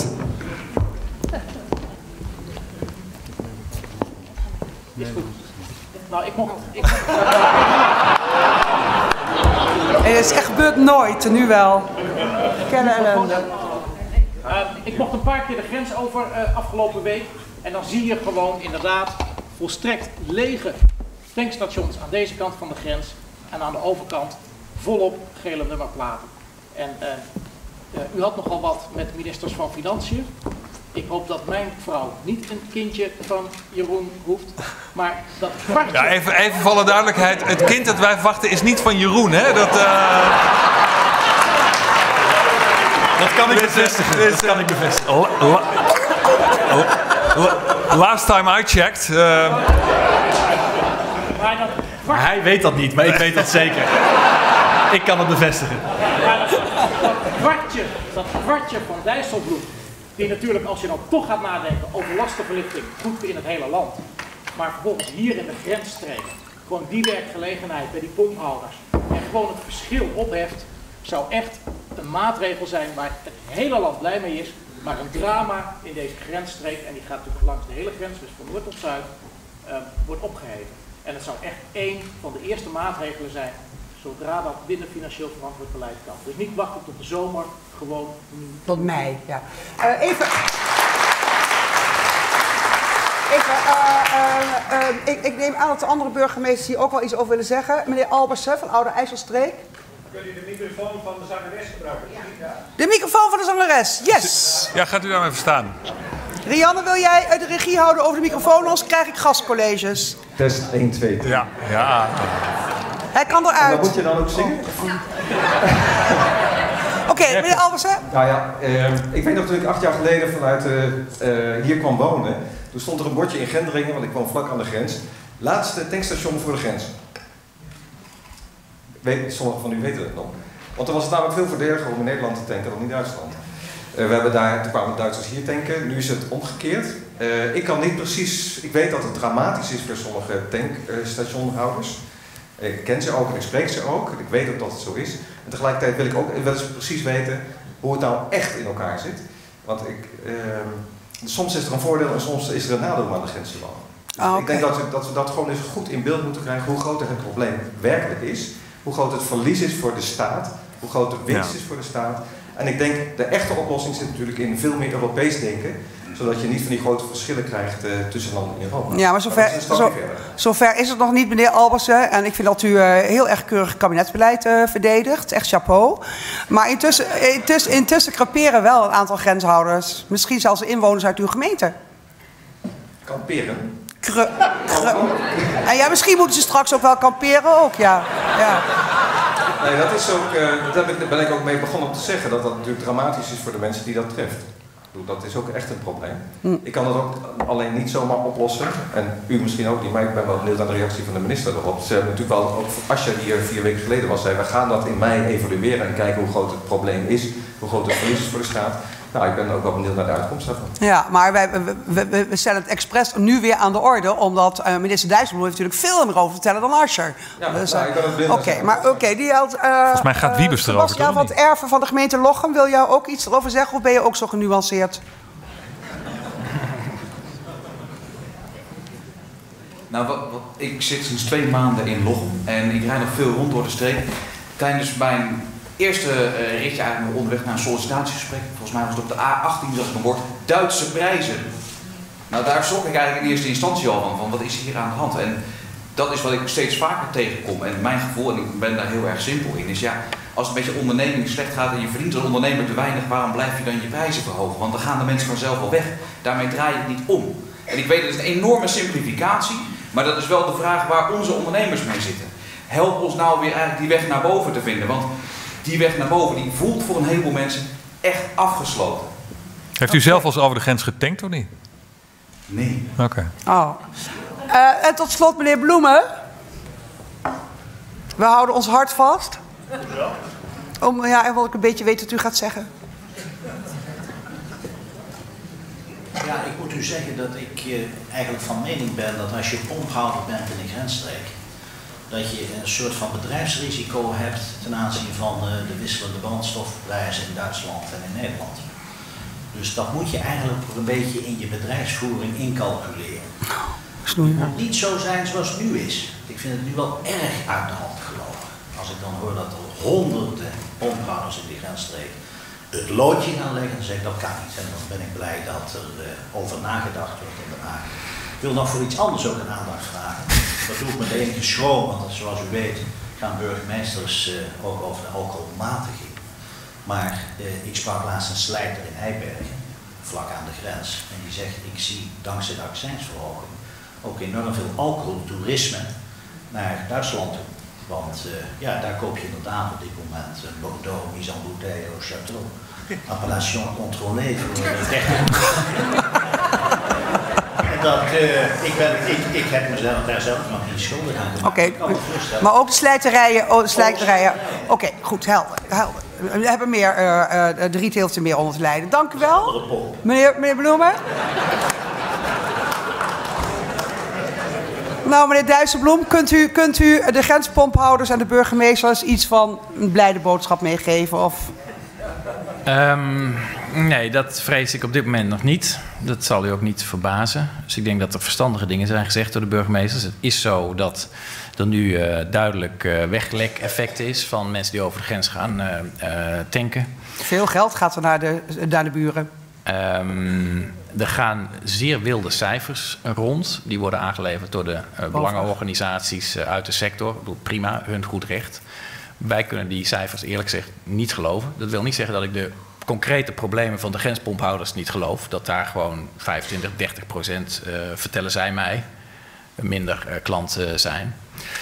Is goed. Nou, ik mocht... Ik... Het is echt gebeurd nooit, nu wel. Kennen ellende. Uh, ik mocht een paar keer de grens over uh, afgelopen week. En dan zie je gewoon inderdaad volstrekt lege tankstations aan deze kant van de grens. En aan de overkant volop gele nummerplaten. En uh, uh, u had nogal wat met ministers van Financiën. Ik hoop dat mijn vrouw niet een kindje van Jeroen hoeft. Maar dat kwartje... Ja, even, even voor alle duidelijkheid. Het kind dat wij verwachten is niet van Jeroen, hè? Dat, uh... dat kan ik bevestigen. Dit, dat kan ik bevestigen. La, la, la, last time I checked... Uh... Maar dat Maar hij weet dat niet, maar ik weet dat zeker. Ik kan het bevestigen. Ja, dat, dat, kwartje, dat kwartje van Dijsselbloem, die natuurlijk als je dan toch gaat nadenken over lastenverlichting, goed in het hele land. Maar vervolgens hier in de grensstreek, gewoon die werkgelegenheid bij die pomphouders en gewoon het verschil opheft, zou echt een maatregel zijn waar het hele land blij mee is. Maar een drama in deze grensstreek, en die gaat natuurlijk langs de hele grens, dus van noord tot zuid, uh, wordt opgeheven. En het zou echt één van de eerste maatregelen zijn, zodra dat binnen financieel verantwoord beleid kan. Dus niet wachten tot de zomer, gewoon nu. Tot mei, ja. Uh, even... even, uh, uh, uh, ik, ik neem aan dat de andere burgemeesters hier ook wel iets over willen zeggen. Meneer Albersen van Oude IJsselstreek. Kun je de microfoon van de zangeres gebruiken? Ja. De microfoon van de zangeres, yes! Ja, gaat u dan even staan. Rianne, wil jij de regie houden over de microfoon, anders krijg ik gastcolleges. Test één, twee. Ja, ja. Hij kan En eruit. dan moet je dan ook zingen? Oké, okay, meneer Albersen. Nou ja, uh, ik weet nog toen ik acht jaar geleden vanuit uh, uh, hier kwam wonen. Toen stond er een bordje in Gendringen, want ik woon vlak aan de grens. Laatste tankstation voor de grens. Weet, sommigen van u weten het nog. Want dan was het namelijk veel voordeliger om in Nederland te tanken dan in Duitsland. Uh, we hebben daar, toen kwamen de Duitsers hier tanken, nu is het omgekeerd. Uh, ik kan niet precies, ik weet dat het dramatisch is voor sommige tankstationhouders. Uh, ik ken ze ook en ik spreek ze ook. Ik weet ook dat het zo is. En tegelijkertijd wil ik ook wel eens precies weten hoe het nou echt in elkaar zit. Want ik, uh, soms is er een voordeel en soms is er een nadeel om aan de grens te wonen. Dus oh, okay. Ik denk dat we, dat we dat gewoon eens goed in beeld moeten krijgen hoe groot het probleem werkelijk is. Hoe groot het verlies is voor de staat. Hoe groot de winst ja. is voor de staat. En ik denk de echte oplossing zit natuurlijk in veel meer Europees denken. Zodat je niet van die grote verschillen krijgt uh, tussen landen in Europa. Ja, maar zover, maar zo, zover is het nog niet, meneer Albersen. En ik vind dat u uh, heel erg keurig kabinetsbeleid uh, verdedigt. Echt chapeau. Maar intussen, intussen, intussen creperen wel een aantal grenshouders. Misschien zelfs inwoners uit uw gemeente. Kamperen? Kre, kre. En ja, misschien moeten ze straks ook wel kamperen ook, ja. ja. Nee, dat is ook, uh, daar ben ik ook mee begonnen om te zeggen. Dat dat natuurlijk dramatisch is voor de mensen die dat treft. Dat is ook echt een probleem. Hm. Ik kan dat ook alleen niet zomaar oplossen. En u misschien ook niet, maar ik ben wel benieuwd aan de reactie van de minister erop. Ze hebben natuurlijk wel, ook Asja die hier vier weken geleden was, zei we gaan dat in mei evalueren en kijken hoe groot het probleem is. Hoe groot het verlies is voor de staat. Nou, ik ben ook wel benieuwd naar de uitkomst daarvan. Ja, maar wij, we, we, we stellen het expres nu weer aan de orde, omdat uh, minister Dijsselbloem heeft natuurlijk veel meer over te vertellen dan Asscher. Ja, dus, nou, ik kan het Oké, okay, maar oké, okay, die had... Uh, Volgens mij gaat Wiebes uh, erover. Sebastiaan van het Erven van de gemeente Lochem, wil jij ook iets erover zeggen of ben je ook zo genuanceerd? Nou, wat, wat, ik zit sinds twee maanden in Lochem en ik rijd nog veel rond door de streek. Tijdens mijn eerste uh, ritje eigenlijk onderweg naar een sollicitatiegesprek, volgens mij was het op de A achttien, zag ik een bord Duitse prijzen. Nou, daar schrok ik eigenlijk in eerste instantie al van, van wat is hier aan de hand? En dat is wat ik steeds vaker tegenkom. En mijn gevoel, en ik ben daar heel erg simpel in, is ja, als het met je onderneming slecht gaat en je verdient als ondernemer te weinig, waarom blijf je dan je prijzen verhogen? Want dan gaan de mensen vanzelf al weg. Daarmee draai je het niet om. En ik weet, het is een enorme simplificatie, maar dat is wel de vraag waar onze ondernemers mee zitten. Help ons nou weer eigenlijk die weg naar boven te vinden, want die weg naar boven die voelt voor een heleboel mensen echt afgesloten. Heeft u zelf al eens over de grens getankt of niet? Nee. Oké. Okay. Oh. Uh, en tot slot, meneer Bloemen. We houden ons hart vast. Om, ja, en wil ik een beetje weten wat u gaat zeggen. Ja, ik moet u zeggen dat ik uh, eigenlijk van mening ben dat als je pomphouder bent in een grensstreek, dat je een soort van bedrijfsrisico hebt ten aanzien van uh, de wisselende brandstofprijzen in Duitsland en in Nederland. Dus dat moet je eigenlijk een beetje in je bedrijfsvoering incalculeren. Het moet niet zo zijn zoals het nu is. Ik vind het nu wel erg uit de hand gelopen. Als ik dan hoor dat er honderden pomphouders in die grensstreek het loodje gaan leggen, dan zeg ik dat kan niet. En dan ben ik blij dat er uh, over nagedacht wordt in Den Haag. Ik wil nog voor iets anders ook een aandacht vragen. Dat doe ik met enige schroom, want zoals u weet gaan burgemeesters uh, ook over de alcoholmatiging. Maar uh, ik sprak laatst een slijter in Eibergen, vlak aan de grens. En die zegt, ik zie dankzij de accijnsverhoging ook enorm veel alcoholtoerisme naar Duitsland toe. Want uh, ja, daar koop je inderdaad op dit moment een Bordeaux, Mise en Bouteille au Château. Appellation contrôlée voor de dertig. En dat, uh, ik, ben, ik, ik heb mezelf daar zelf nog niet schuldig aan gemaakt. Oké, okay. Maar ook de slijterijen. Oh, de slijterijen. Oké, okay, goed, helder, helder. We hebben meer, uh, uh, de retail heeft er meer onder te lijden. Dank u wel. Meneer, meneer Bloemen. Nou, meneer Dijsselbloem, kunt u, kunt u de grenspomphouders en de burgemeesters iets van een blijde boodschap meegeven? Of? Um, nee, dat vrees ik op dit moment nog niet. Dat zal u ook niet verbazen. Dus ik denk dat er verstandige dingen zijn gezegd door de burgemeesters. Het is zo dat er nu uh, duidelijk uh, weglek-effect is van mensen die over de grens gaan uh, uh, tanken. Veel geld gaat er naar de, naar de buren. Um, er gaan zeer wilde cijfers rond. Die worden aangeleverd door de uh, belangenorganisaties uh, uit de sector. Ik bedoel, prima, hun goed recht. Wij kunnen die cijfers eerlijk gezegd niet geloven. Dat wil niet zeggen dat ik de concrete problemen van de grenspomphouders niet geloof. Dat daar gewoon vijfentwintig, dertig procent uh, vertellen zij mij minder uh, klanten zijn.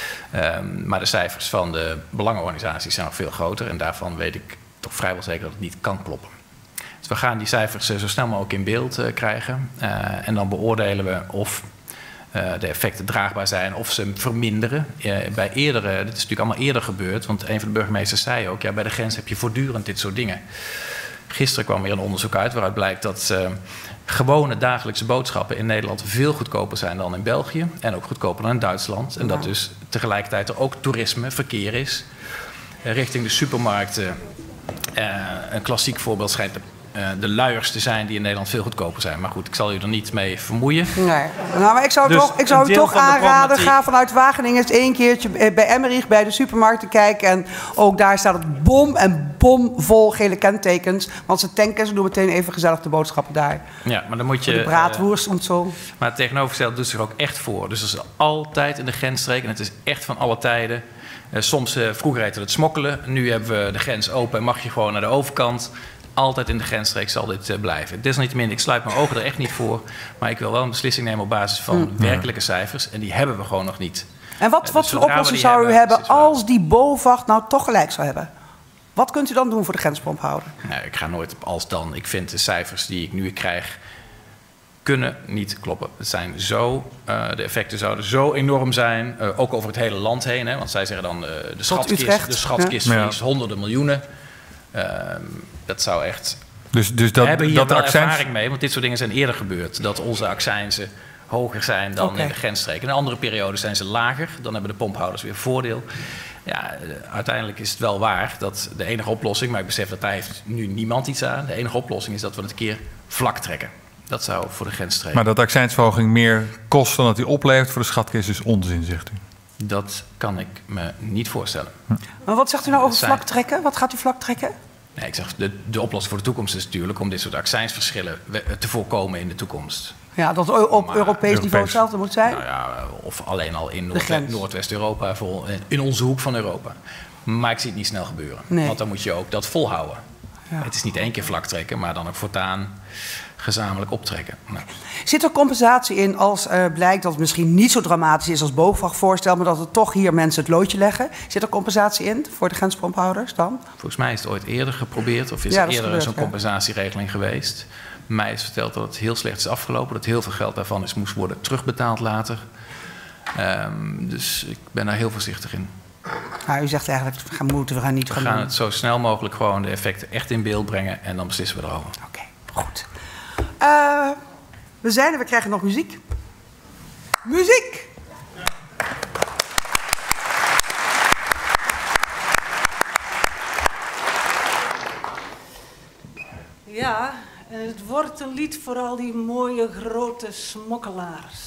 Um, maar de cijfers van de belangenorganisaties zijn nog veel groter. En daarvan weet ik toch vrijwel zeker dat het niet kan kloppen. Dus we gaan die cijfers uh, zo snel mogelijk in beeld uh, krijgen. Uh, en dan beoordelen we of uh, de effecten draagbaar zijn, of ze verminderen. Uh, bij eerdere, dit is natuurlijk allemaal eerder gebeurd. Want een van de burgemeesters zei ook, ja, bij de grens heb je voortdurend dit soort dingen. Gisteren kwam weer een onderzoek uit waaruit blijkt dat uh, gewone dagelijkse boodschappen in Nederland veel goedkoper zijn dan in België. En ook goedkoper dan in Duitsland. En dat dus tegelijkertijd er ook toerisme, verkeer is. Uh, richting de supermarkten. Uh, een klassiek voorbeeld schijnt de, uh, de luiers te zijn die in Nederland veel goedkoper zijn. Maar goed, ik zal u er niet mee vermoeien. Nee, nou, maar ik zou, Dus toch, ik zou u een toch deel van de aanraden, problematiek- ga vanuit Wageningen eens één keertje bij Emmerich bij de supermarkten kijken. En ook daar staat het bom en bomvol gele kentekens. Want ze tanken, ze doen meteen even gezellig de boodschappen daar. Ja, maar dan moet je. Voor de braadworst en zo. Uh, maar het tegenovergestelde doet zich ook echt voor. Dus dat is altijd in de grensstreek en het is echt van alle tijden. Uh, soms, uh, vroeger heette het smokkelen. Nu hebben we de grens open en mag je gewoon naar de overkant. Altijd in de grensstreek zal dit uh, blijven. Desalniettemin, ik sluit mijn ogen er echt niet voor. Maar ik wil wel een beslissing nemen op basis van Mm. werkelijke cijfers. En die hebben we gewoon nog niet. En wat, Uh, wat dus voor zodra we oplossing die zou u hebben, hebben is het waar. als die BOVAG nou toch gelijk zou hebben? Wat kunt u dan doen voor de grenspomphouden? Nou, ik ga nooit op als dan. Ik vind de cijfers die ik nu krijg kunnen niet kloppen. Het zijn zo, uh, de effecten zouden zo enorm zijn, uh, ook over het hele land heen. Hè, want zij zeggen dan uh, de schatkist, Utrecht, de schatkist ja. verliest honderden miljoenen. Uh, dat zou echt. Dus, dus We dat, hebben hier dat de wel accijns... ervaring mee, want dit soort dingen zijn eerder gebeurd. Dat onze accijnzen hoger zijn dan Oké. in de grensstreken. In andere periodes zijn ze lager. Dan hebben de pomphouders weer voordeel. Ja, uh, uiteindelijk is het wel waar dat de enige oplossing, maar ik besef dat daar heeft nu niemand iets aan. De enige oplossing is dat we het een keer vlak trekken. Dat zou voor de grensstreek. Maar dat accijnsverhoging meer kost dan dat die oplevert voor de schatkist is onzin, zegt u. Dat kan ik me niet voorstellen. Maar wat zegt u nou over Het zijn- vlak trekken? Wat gaat u vlak trekken? Nee, ik zeg, de, de oplossing voor de toekomst is natuurlijk om dit soort accijnsverschillen we- te voorkomen in de toekomst. Ja, dat het op Maar Europees niveau Europees. hetzelfde moet zijn? Nou ja, of alleen al in De Noord- grens. Noordwest-Europa, voor- in onze hoek van Europa. Maar ik zie het niet snel gebeuren. Nee. Want dan moet je ook dat volhouden. Ja. Het is niet één keer vlak trekken, maar dan ook voortaan gezamenlijk optrekken. Nou, Zit er compensatie in als uh, blijkt dat het misschien niet zo dramatisch is als BOVAG voorstelt, maar dat er toch hier mensen het loodje leggen? Zit er compensatie in voor de grenspomphouders dan? volgens mij is het ooit eerder geprobeerd, of is Ja, er dat is eerder gebeurd, zo'n ja. compensatieregeling geweest. Mij is verteld dat het heel slecht is afgelopen, dat heel veel geld daarvan is, moest worden terugbetaald later. Um, dus ik ben daar heel voorzichtig in. Nou, u zegt eigenlijk, we gaan, moeten we gaan niet We gaan gaan doen. het zo snel mogelijk gewoon de effecten echt in beeld brengen en dan beslissen we erover. Oké, goed. Uh, we zijn er, we krijgen nog muziek. Muziek! Ja, en het wordt een lied voor al die mooie grote smokkelaars.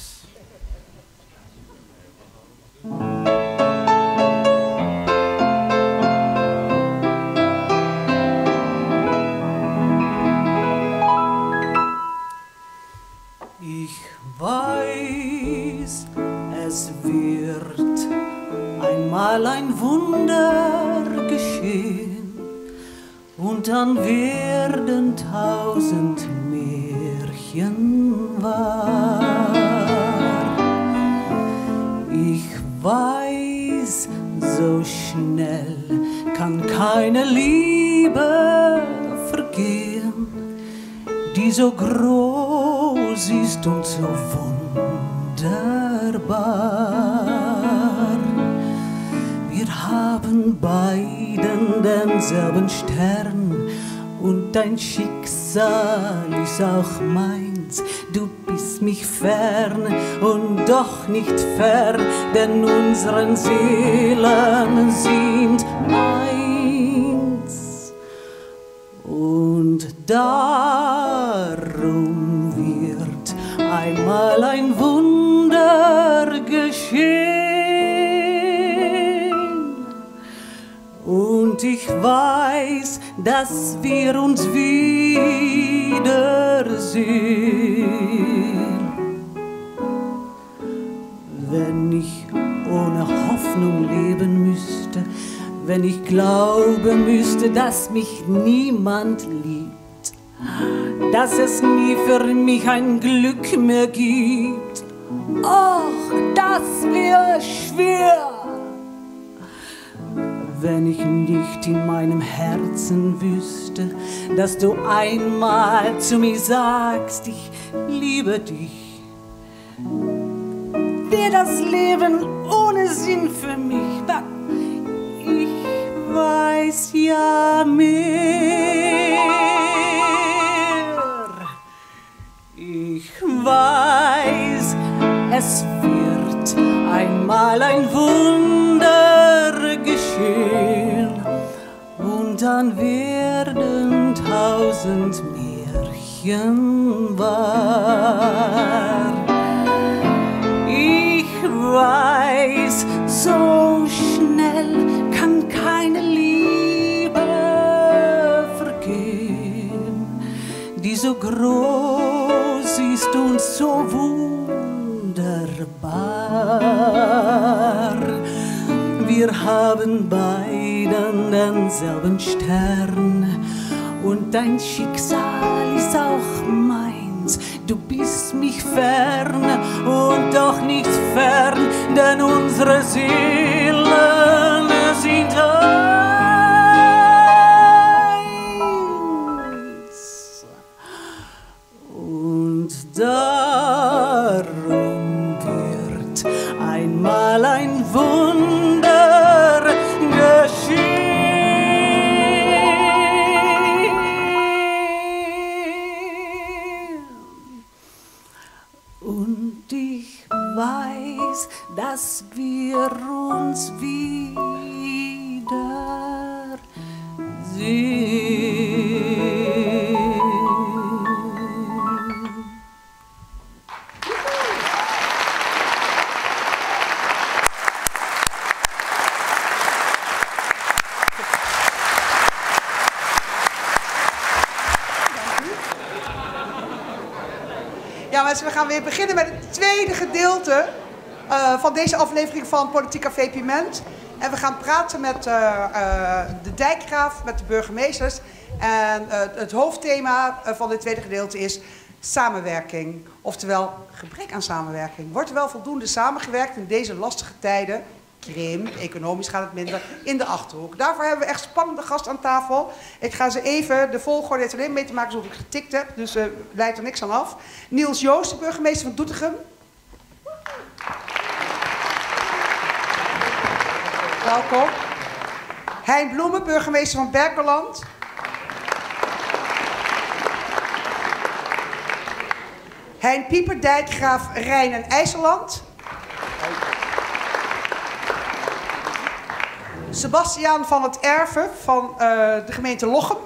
Ich weiß, es wird einmal ein Wunder geschehen und dann werden tausend Märchen wahr. Ich weiß, so schnell kann keine Liebe vergehen, die so groß ist und so wunderbar. Wir haben beiden denselben Stern und dein Schicksal ist auch meins. Du bist mich fern und doch nicht fern, denn unsere Seelen sind eins. Und darum wird einmal ein Wunder geschehen. Und ich weiß, dass wir uns wiedersehen. Wenn ich ohne Hoffnung leben müsste, wenn ich glauben müsste, dass mich niemand liebt, dass es nie für mich ein Glück mehr gibt, ach, das wäre schwer. Wenn ich nicht in meinem Herzen wüsste, dass du einmal zu mir sagst, ich liebe dich, wäre das Leben ohne Sinn für mich. Ich weiß ja mehr. Ich weiß, es wird einmal ein Wunder geschehen und dann werden tausend Märchen wahr. Ich weiß, so schnell kann keine Liebe vergehen, die so groß ist und so wunderbar. Wir haben beiden denselben Stern und dein Schicksal ist auch meins. Du bist mich fern und doch nicht fern, denn unsere Seelen sind eins. Und darum wird einmal ein Wunder geschehen. Und ich weiß, dass wir uns wieder sehen. Ja, mensen, we gaan weer beginnen met het tweede gedeelte uh, van deze aflevering van Politiek Café Piment. En we gaan praten met uh, uh, de dijkgraaf, met de burgemeesters. En uh, het hoofdthema uh, van dit tweede gedeelte is samenwerking. Oftewel gebrek aan samenwerking. Wordt er wel voldoende samengewerkt in deze lastige tijden? Krim, economisch gaat het minder, in de Achterhoek. Daarvoor hebben we echt spannende gasten aan tafel. Ik ga ze even, de volgorde heeft er alleen mee te maken zoals ik getikt heb, dus uh, leidt er niks aan af. Niels Joost, de burgemeester van Doetinchem. Welkom. Hein Bloemen, burgemeester van Berkelland. Hein Pieper, dijkgraaf Rijn en IJsseland. Sebastiaan van het Erven van uh, de gemeente Lochem.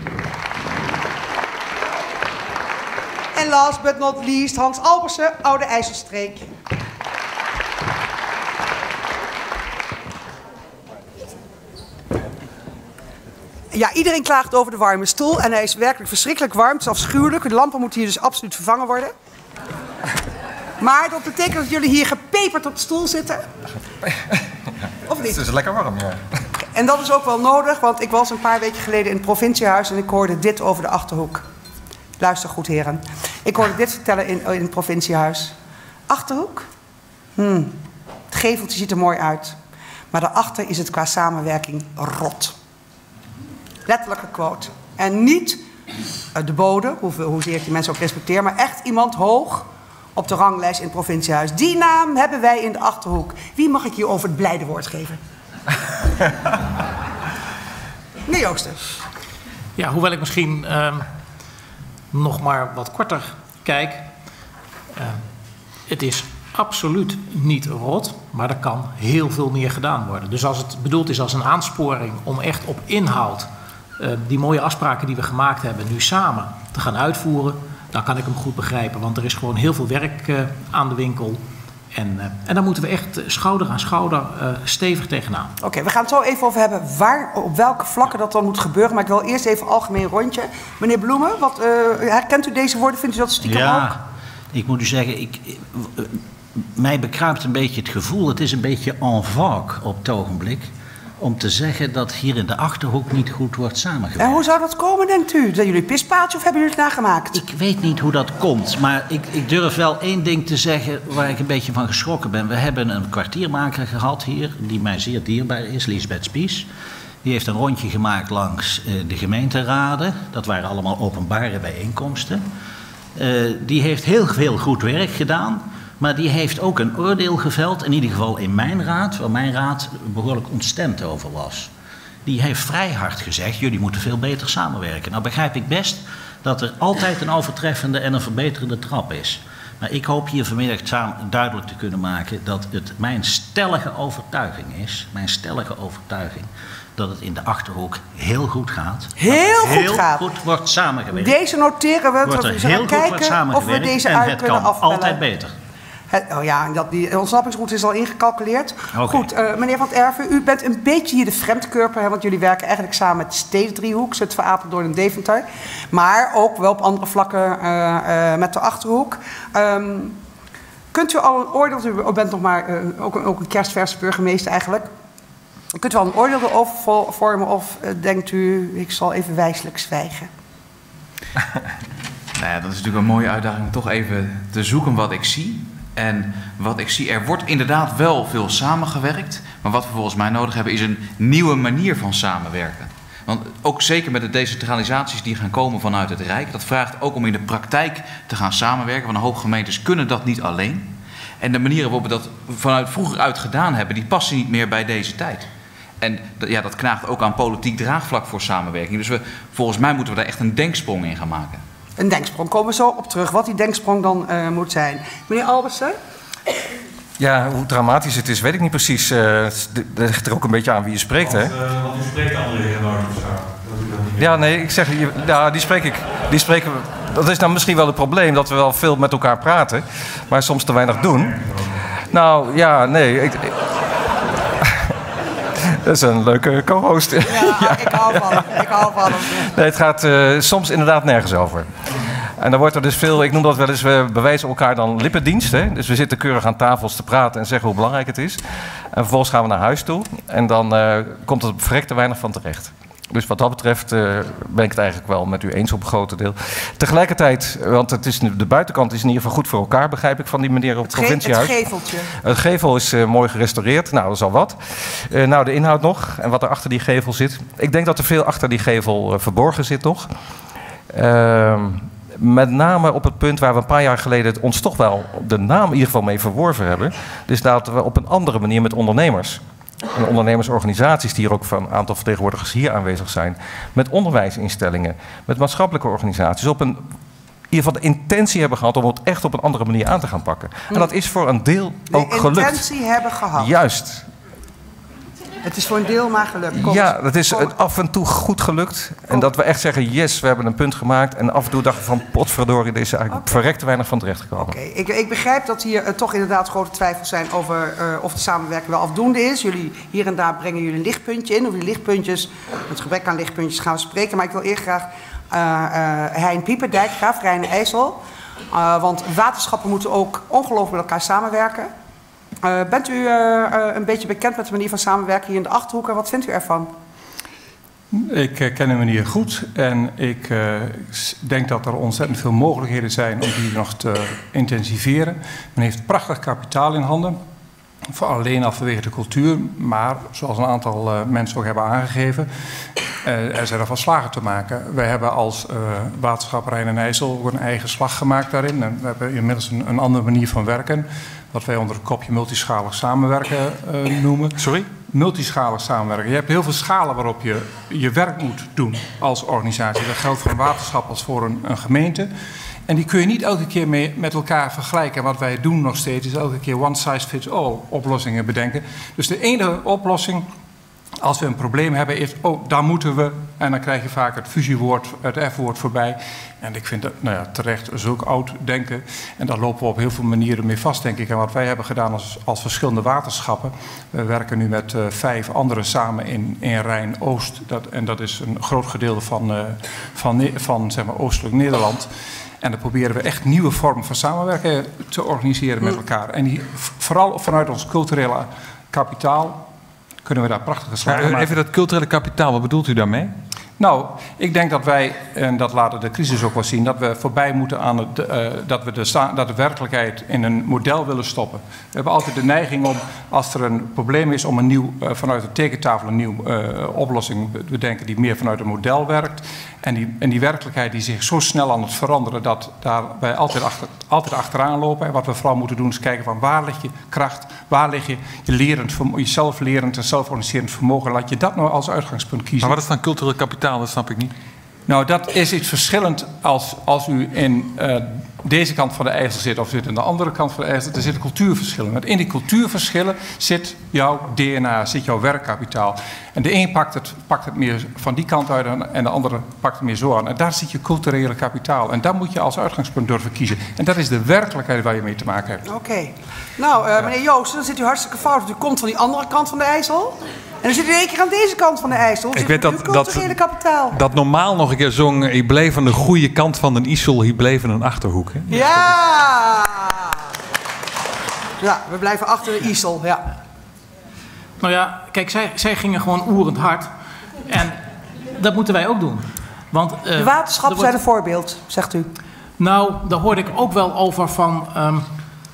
En last but not least Hans Albersen, Oude IJsselstreek. Ja, iedereen klaagt over de warme stoel en hij is werkelijk verschrikkelijk warm. Het is afschuwelijk. De lampen moeten hier dus absoluut vervangen worden. Maar dat betekent dat jullie hier gepeperd op de stoel zitten. Of niet? Het is lekker warm, ja. En dat is ook wel nodig, want ik was een paar weken geleden in het provinciehuis en ik hoorde dit over de Achterhoek. Luister goed, heren. Ik hoorde dit vertellen in, in het provinciehuis. Achterhoek? Hmm. Het geveltje ziet er mooi uit. Maar daarachter is het qua samenwerking rot. Letterlijke quote. En niet uh, de bode, hoeveel, hoezeer ik die mensen ook respecteer, maar echt iemand hoog op de ranglijst in het provinciehuis. Die naam hebben wij in de Achterhoek. Wie mag ik hier over het blijde woord geven? Nee, Joosten. Ja, hoewel ik misschien uh, nog maar wat korter kijk. Uh, het is absoluut niet rot, maar er kan heel veel meer gedaan worden. Dus als het bedoeld is als een aansporing om echt op inhoud uh, die mooie afspraken die we gemaakt hebben nu samen te gaan uitvoeren, dan kan ik hem goed begrijpen. Want er is gewoon heel veel werk uh, aan de winkel. En, uh, en daar moeten we echt schouder aan schouder uh, stevig tegenaan. Oké, okay, we gaan het zo even over hebben waar, op welke vlakken dat dan moet gebeuren. Maar ik wil eerst even een algemeen rondje. Meneer Bloemen, wat, uh, herkent u deze woorden? Vindt u dat stiekem ja, ook? Ik moet u zeggen, ik, uh, mij bekruipt een beetje het gevoel, het is een beetje en vogue op het ogenblik, om te zeggen dat hier in de Achterhoek niet goed wordt samengewerkt. En hoe zou dat komen, denkt u? Zijn jullie pispaaltje of hebben jullie het nagemaakt? Ik weet niet hoe dat komt, maar ik, ik durf wel één ding te zeggen waar ik een beetje van geschrokken ben. We hebben een kwartiermaker gehad hier, die mij zeer dierbaar is, Liesbeth Spies. Die heeft een rondje gemaakt langs uh, de gemeenteraden. Dat waren allemaal openbare bijeenkomsten. Uh, die heeft heel veel goed werk gedaan. Maar die heeft ook een oordeel geveld, in ieder geval in mijn raad, waar mijn raad behoorlijk ontstemd over was. Die heeft vrij hard gezegd, jullie moeten veel beter samenwerken. Nou begrijp ik best dat er altijd een overtreffende en een verbeterende trap is. Maar ik hoop hier vanmiddag samen duidelijk te kunnen maken dat het mijn stellige overtuiging is, mijn stellige overtuiging, dat het in de Achterhoek heel goed gaat. Heel goed heel gaat. goed wordt samengewerkt. Deze noteren we. Wordt er we heel goed kijken wordt samengewerkt of we deze en uit het kunnen kan afpellen. altijd beter. Het, oh ja, dat, die ontsnappingsroute is al ingecalculeerd. Okay. Goed, uh, meneer Van 't Erven, u bent een beetje hier de vreemdkörper, hè, want jullie werken eigenlijk samen met de Stedendriehoek, Zutphen, Apeldoorn en Deventer. Maar ook wel op andere vlakken uh, uh, met de Achterhoek. Um, kunt u al een oordeel, u bent nog maar uh, ook, ook een kerstverse burgemeester eigenlijk. Kunt u al een oordeel erover vormen of uh, denkt u, ik zal even wijselijk zwijgen? Nou ja, dat is natuurlijk een mooie uitdaging om toch even te zoeken wat ik zie. En wat ik zie, er wordt inderdaad wel veel samengewerkt. Maar wat we volgens mij nodig hebben is een nieuwe manier van samenwerken. Want ook zeker met de decentralisaties die gaan komen vanuit het Rijk, dat vraagt ook om in de praktijk te gaan samenwerken. Want een hoop gemeentes kunnen dat niet alleen. En de manieren waarop we dat vanuit vroeger uit gedaan hebben, die passen niet meer bij deze tijd. En ja, dat knaagt ook aan politiek draagvlak voor samenwerking. Dus we, volgens mij moeten we daar echt een denksprong in gaan maken. Een denksprong, komen we zo op terug. Wat die denksprong dan uh, moet zijn. Meneer Albersen? Ja, hoe dramatisch het is, weet ik niet precies. Uh, dat ligt er ook een beetje aan wie je spreekt, hè? Want, uh, want u spreekt André Hennoot of zo. Ja, nee, ik zeg, ja, die spreek ik. Die spreken, dat is nou misschien wel het probleem, dat we wel veel met elkaar praten, maar soms te weinig doen. Nou, ja, nee. Ik, ik, dat is een leuke co-host. Ja, ja, ik hou van hem. Ik hou van hem. Nee, het gaat uh, soms inderdaad nergens over. En dan wordt er dus veel, ik noem dat wel eens, we bewijzen elkaar dan lippendienst. Hè? Dus we zitten keurig aan tafels te praten en zeggen hoe belangrijk het is. En vervolgens gaan we naar huis toe. En dan uh, komt er verrekte weinig van terecht. Dus wat dat betreft uh, ben ik het eigenlijk wel met u eens op een groot deel. Tegelijkertijd, want het is, de buitenkant is in ieder geval goed voor elkaar, begrijp ik van die meneer op het provinciehuis. Het geveltje. Het gevel is uh, mooi gerestaureerd. Nou, dat is al wat. Uh, nou, de inhoud nog en wat er achter die gevel zit. Ik denk dat er veel achter die gevel uh, verborgen zit nog. Uh, met name op het punt waar we een paar jaar geleden ons toch wel de naam in ieder geval mee verworven hebben. Dus dat we op een andere manier met ondernemers en ondernemersorganisaties die er ook van een aantal vertegenwoordigers hier aanwezig zijn, met onderwijsinstellingen, met maatschappelijke organisaties, op een, in ieder geval de intentie hebben gehad om het echt op een andere manier aan te gaan pakken. En dat is voor een deel ook gelukt. De intentie hebben gehad. Juist. Het is voor een deel maar gelukt. Komt. Ja, dat is af en toe goed gelukt. En dat we echt zeggen, yes, we hebben een punt gemaakt. En af en toe dachten we van, potverdorie, er is eigenlijk okay. verrekt weinig van terecht gekomen. Oké, okay. ik, ik begrijp dat hier uh, toch inderdaad grote twijfels zijn over uh, of de samenwerking wel afdoende is. Jullie, hier en daar brengen jullie een lichtpuntje in. Over die lichtpuntjes, het gebrek aan lichtpuntjes gaan we spreken. Maar ik wil eerst graag uh, uh, Hein Pieper, Dijkgraaf, Rijn IJssel. Uh, want waterschappen moeten ook ongelooflijk met elkaar samenwerken. Uh, bent u uh, uh, een beetje bekend met de manier van samenwerken hier in de Achterhoek en wat vindt u ervan? Ik uh, ken de manier goed en ik uh, denk dat er ontzettend veel mogelijkheden zijn om die nog te intensiveren. Men heeft prachtig kapitaal in handen, vooral alleen al vanwege de cultuur, maar zoals een aantal uh, mensen ook hebben aangegeven, uh, er zijn er van slagen te maken. Wij hebben als uh, waterschap Rijn en IJssel ook een eigen slag gemaakt daarin en we hebben inmiddels een, een andere manier van werken. Wat wij onder het kopje multischalig samenwerken uh, noemen. Sorry? Multischalig samenwerken. Je hebt heel veel schalen waarop je je werk moet doen als organisatie. Dat geldt voor een waterschap als voor een, een gemeente. En die kun je niet elke keer mee, met elkaar vergelijken. En wat wij doen nog steeds is elke keer one size fits all oplossingen bedenken. Dus de enige oplossing, als we een probleem hebben, is, oh, daar moeten we, en dan krijg je vaak het fusiewoord, het F-woord voorbij. En ik vind dat, nou ja, terecht zulk oud denken. En daar lopen we op heel veel manieren mee vast, denk ik. En wat wij hebben gedaan als, als verschillende waterschappen, we werken nu met uh, vijf anderen samen in, in Rijn-Oost. Dat, en dat is een groot gedeelte van, uh, van, van zeg maar, oostelijk Nederland. En dan proberen we echt nieuwe vormen van samenwerken te organiseren met elkaar. En die, vooral vanuit ons culturele kapitaal kunnen we daar prachtige slagen maken. Even dat culturele kapitaal, wat bedoelt u daarmee? Nou, ik denk dat wij, en dat laat de crisis ook wel zien, dat we voorbij moeten aan het, uh, dat we de, dat de werkelijkheid in een model willen stoppen. We hebben altijd de neiging om, als er een probleem is, om een nieuw, uh, vanuit de tekentafel een nieuwe uh, oplossing te bedenken die meer vanuit een model werkt. En die, en die werkelijkheid die zich zo snel aan het veranderen, dat daar wij altijd, achter, altijd achteraan lopen. En wat we vooral moeten doen is kijken van waar ligt je kracht, waar ligt je, je, lerend, je zelflerend en zelforganiserend vermogen. Laat je dat nou als uitgangspunt kiezen. Maar wat is dan cultureel kapitaal? Dat snap ik niet. Nou, dat is iets verschillend als, als u in uh, deze kant van de IJssel zit of zit aan de andere kant van de IJssel. Er zitten cultuurverschillen. Want in die cultuurverschillen zit jouw D N A, zit jouw werkkapitaal. En de een pakt het, pakt het meer van die kant uit en de andere pakt het meer zo aan. En daar zit je culturele kapitaal. En daar moet je als uitgangspunt durven kiezen. En dat is de werkelijkheid waar je mee te maken hebt. Oké. Okay. Nou, uh, meneer Joost, dan zit u hartstikke fout. U komt van die andere kant van de IJssel. En dan zit u in één keer aan deze kant van de IJssel. Ik weet dat, dat, kapitaal. dat normaal nog een keer zong, ik bleef aan de goede kant van de IJssel, ik bleef in een Achterhoek. Hè? Ja! Ja, we blijven achter de IJssel, ja. Nou ja, kijk, zij, zij gingen gewoon oerend hard. En dat moeten wij ook doen. Want, uh, de waterschappen wordt... zijn een voorbeeld, zegt u. Nou, daar hoorde ik ook wel over van... Um,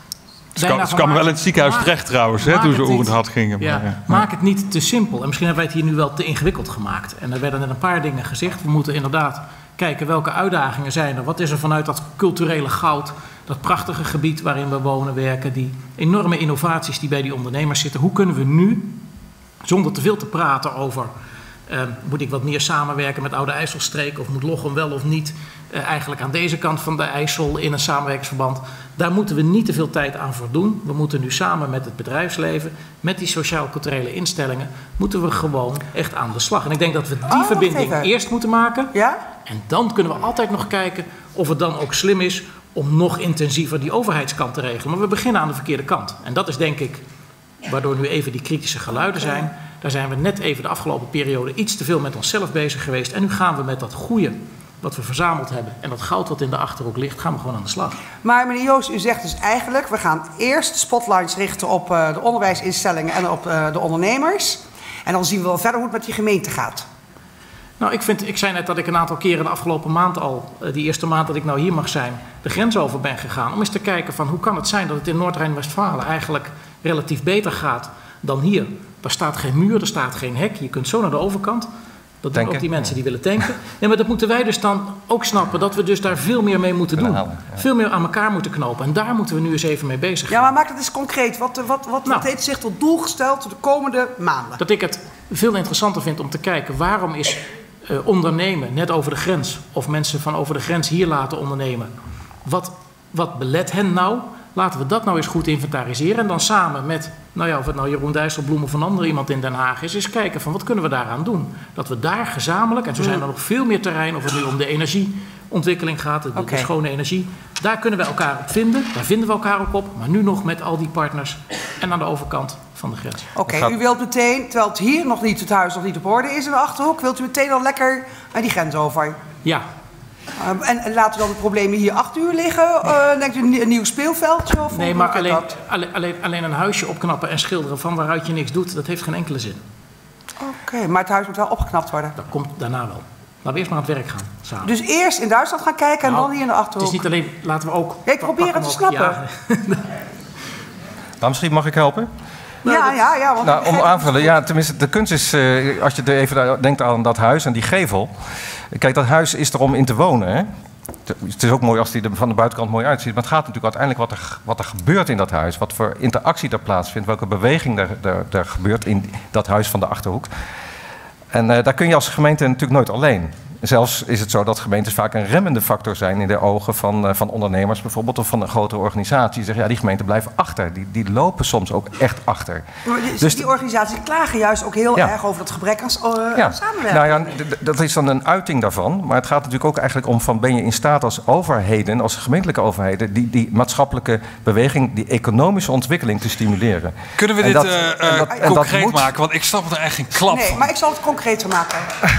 Ze kwam, ze kwamen wel in het ziekenhuis maak, terecht trouwens, hè, toen ze oerend hard gingen. Ja, maar, ja. Maak het niet te simpel. En misschien hebben wij het hier nu wel te ingewikkeld gemaakt. En er werden net een paar dingen gezegd. We moeten inderdaad kijken welke uitdagingen zijn er. Wat is er vanuit dat culturele goud, dat prachtige gebied waarin we wonen, werken, die enorme innovaties die bij die ondernemers zitten. Hoe kunnen we nu, zonder te veel te praten over... Uh, moet ik wat meer samenwerken met Oude IJsselstreek of moet Lochem wel of niet uh, eigenlijk aan deze kant van de IJssel in een samenwerkingsverband. Daar moeten we niet te veel tijd aan verdoen. We moeten nu samen met het bedrijfsleven, met die sociaal-culturele instellingen, moeten we gewoon echt aan de slag. En ik denk dat we die oh, verbinding eerst moeten maken. Ja? En dan kunnen we altijd nog kijken of het dan ook slim is om nog intensiever die overheidskant te regelen. Maar we beginnen aan de verkeerde kant. En dat is denk ik waardoor nu even die kritische geluiden zijn. Daar zijn we net even de afgelopen periode iets te veel met onszelf bezig geweest. En nu gaan we met dat goede wat we verzameld hebben en dat goud wat in de Achterhoek ligt, gaan we gewoon aan de slag. Maar meneer Joost, u zegt dus eigenlijk, we gaan eerst spotlights richten op uh, de onderwijsinstellingen en op uh, de ondernemers. En dan zien we wel verder hoe het met die gemeente gaat. Nou, ik, vind, ik zei net dat ik een aantal keren de afgelopen maand al, die eerste maand dat ik nou hier mag zijn, de grens over ben gegaan. Om eens te kijken van hoe kan het zijn dat het in Noord-Rijn-Westfalen eigenlijk relatief beter gaat dan hier. Daar staat geen muur, er staat geen hek. Je kunt zo naar de overkant. Dat doen ook die mensen die willen tanken. Nee, maar dat moeten wij dus dan ook snappen. Dat we dus daar veel meer mee moeten doen. Halen, ja. Veel meer aan elkaar moeten knopen. En daar moeten we nu eens even mee bezig zijn. Ja, maar maak het eens concreet. Wat, wat, wat, nou, wat heeft zich tot doel gesteld de komende maanden? Dat ik het veel interessanter vind om te kijken. Waarom is uh, ondernemen net over de grens. Of mensen van over de grens hier laten ondernemen. Wat, wat belet hen nou? Laten we dat nou eens goed inventariseren. En dan samen met, nou ja, of het nou Jeroen Dijsselbloem of een ander iemand in Den Haag is, eens kijken van wat kunnen we daaraan doen. Dat we daar gezamenlijk, en zo zijn er nog veel meer terreinen, of het nu om de energieontwikkeling gaat, de, okay. de schone energie. Daar kunnen we elkaar op vinden, daar vinden we elkaar ook op. Maar nu nog met al die partners en aan de overkant van de grens. Oké, okay, gaat... u wilt meteen, terwijl het hier nog niet, het huis nog niet op orde is in de Achterhoek, wilt u meteen al lekker aan die grens over? Ja. Uh, en, en laten we dan de problemen hier achter u liggen? Uh, denkt u een nieuw speelveldje? Of nee, maar alleen, alleen, alleen, alleen een huisje opknappen en schilderen van waaruit je niks doet, dat heeft geen enkele zin. Oké, okay, maar het huis moet wel opgeknapt worden? Dat komt daarna wel. Laten we eerst maar aan het werk gaan, samen. Dus eerst in Duitsland gaan kijken en nou, dan hier in de Achterhoek? Het is niet alleen, laten we ook... Ja, ik probeer het te snappen. Ja. Nou, misschien mag ik helpen? Nou, ja, ja, ja. Want nou, om aanvullen, ja, tenminste, de kunst is, uh, als je er even denkt aan dat huis en die gevel. Kijk, dat huis is er om in te wonen. Hè? Het is ook mooi als die er van de buitenkant mooi uitziet. Maar het gaat natuurlijk uiteindelijk wat er, wat er gebeurt in dat huis. Wat voor interactie er plaatsvindt. Welke beweging er, er, er gebeurt in dat huis van de Achterhoek. En uh, daar kun je als gemeente natuurlijk nooit alleen. Zelfs is het zo dat gemeentes vaak een remmende factor zijn in de ogen van, uh, van ondernemers bijvoorbeeld of van een grotere organisatie. Die zeggen, ja, die gemeenten blijven achter. Die, die lopen soms ook echt achter. Maar die, dus die organisaties klagen juist ook heel ja. erg over het gebrek aan uh, ja. samenwerking. Nou ja, dat is dan een uiting daarvan. Maar het gaat natuurlijk ook eigenlijk om van, ben je in staat als overheden, als gemeentelijke overheden, die, die maatschappelijke beweging, die economische ontwikkeling te stimuleren. Kunnen we en dit dat, uh, en dat, uh, en concreet dat moet... maken? Want ik snap er eigenlijk geen klap nee, van. maar ik zal het concreter maken.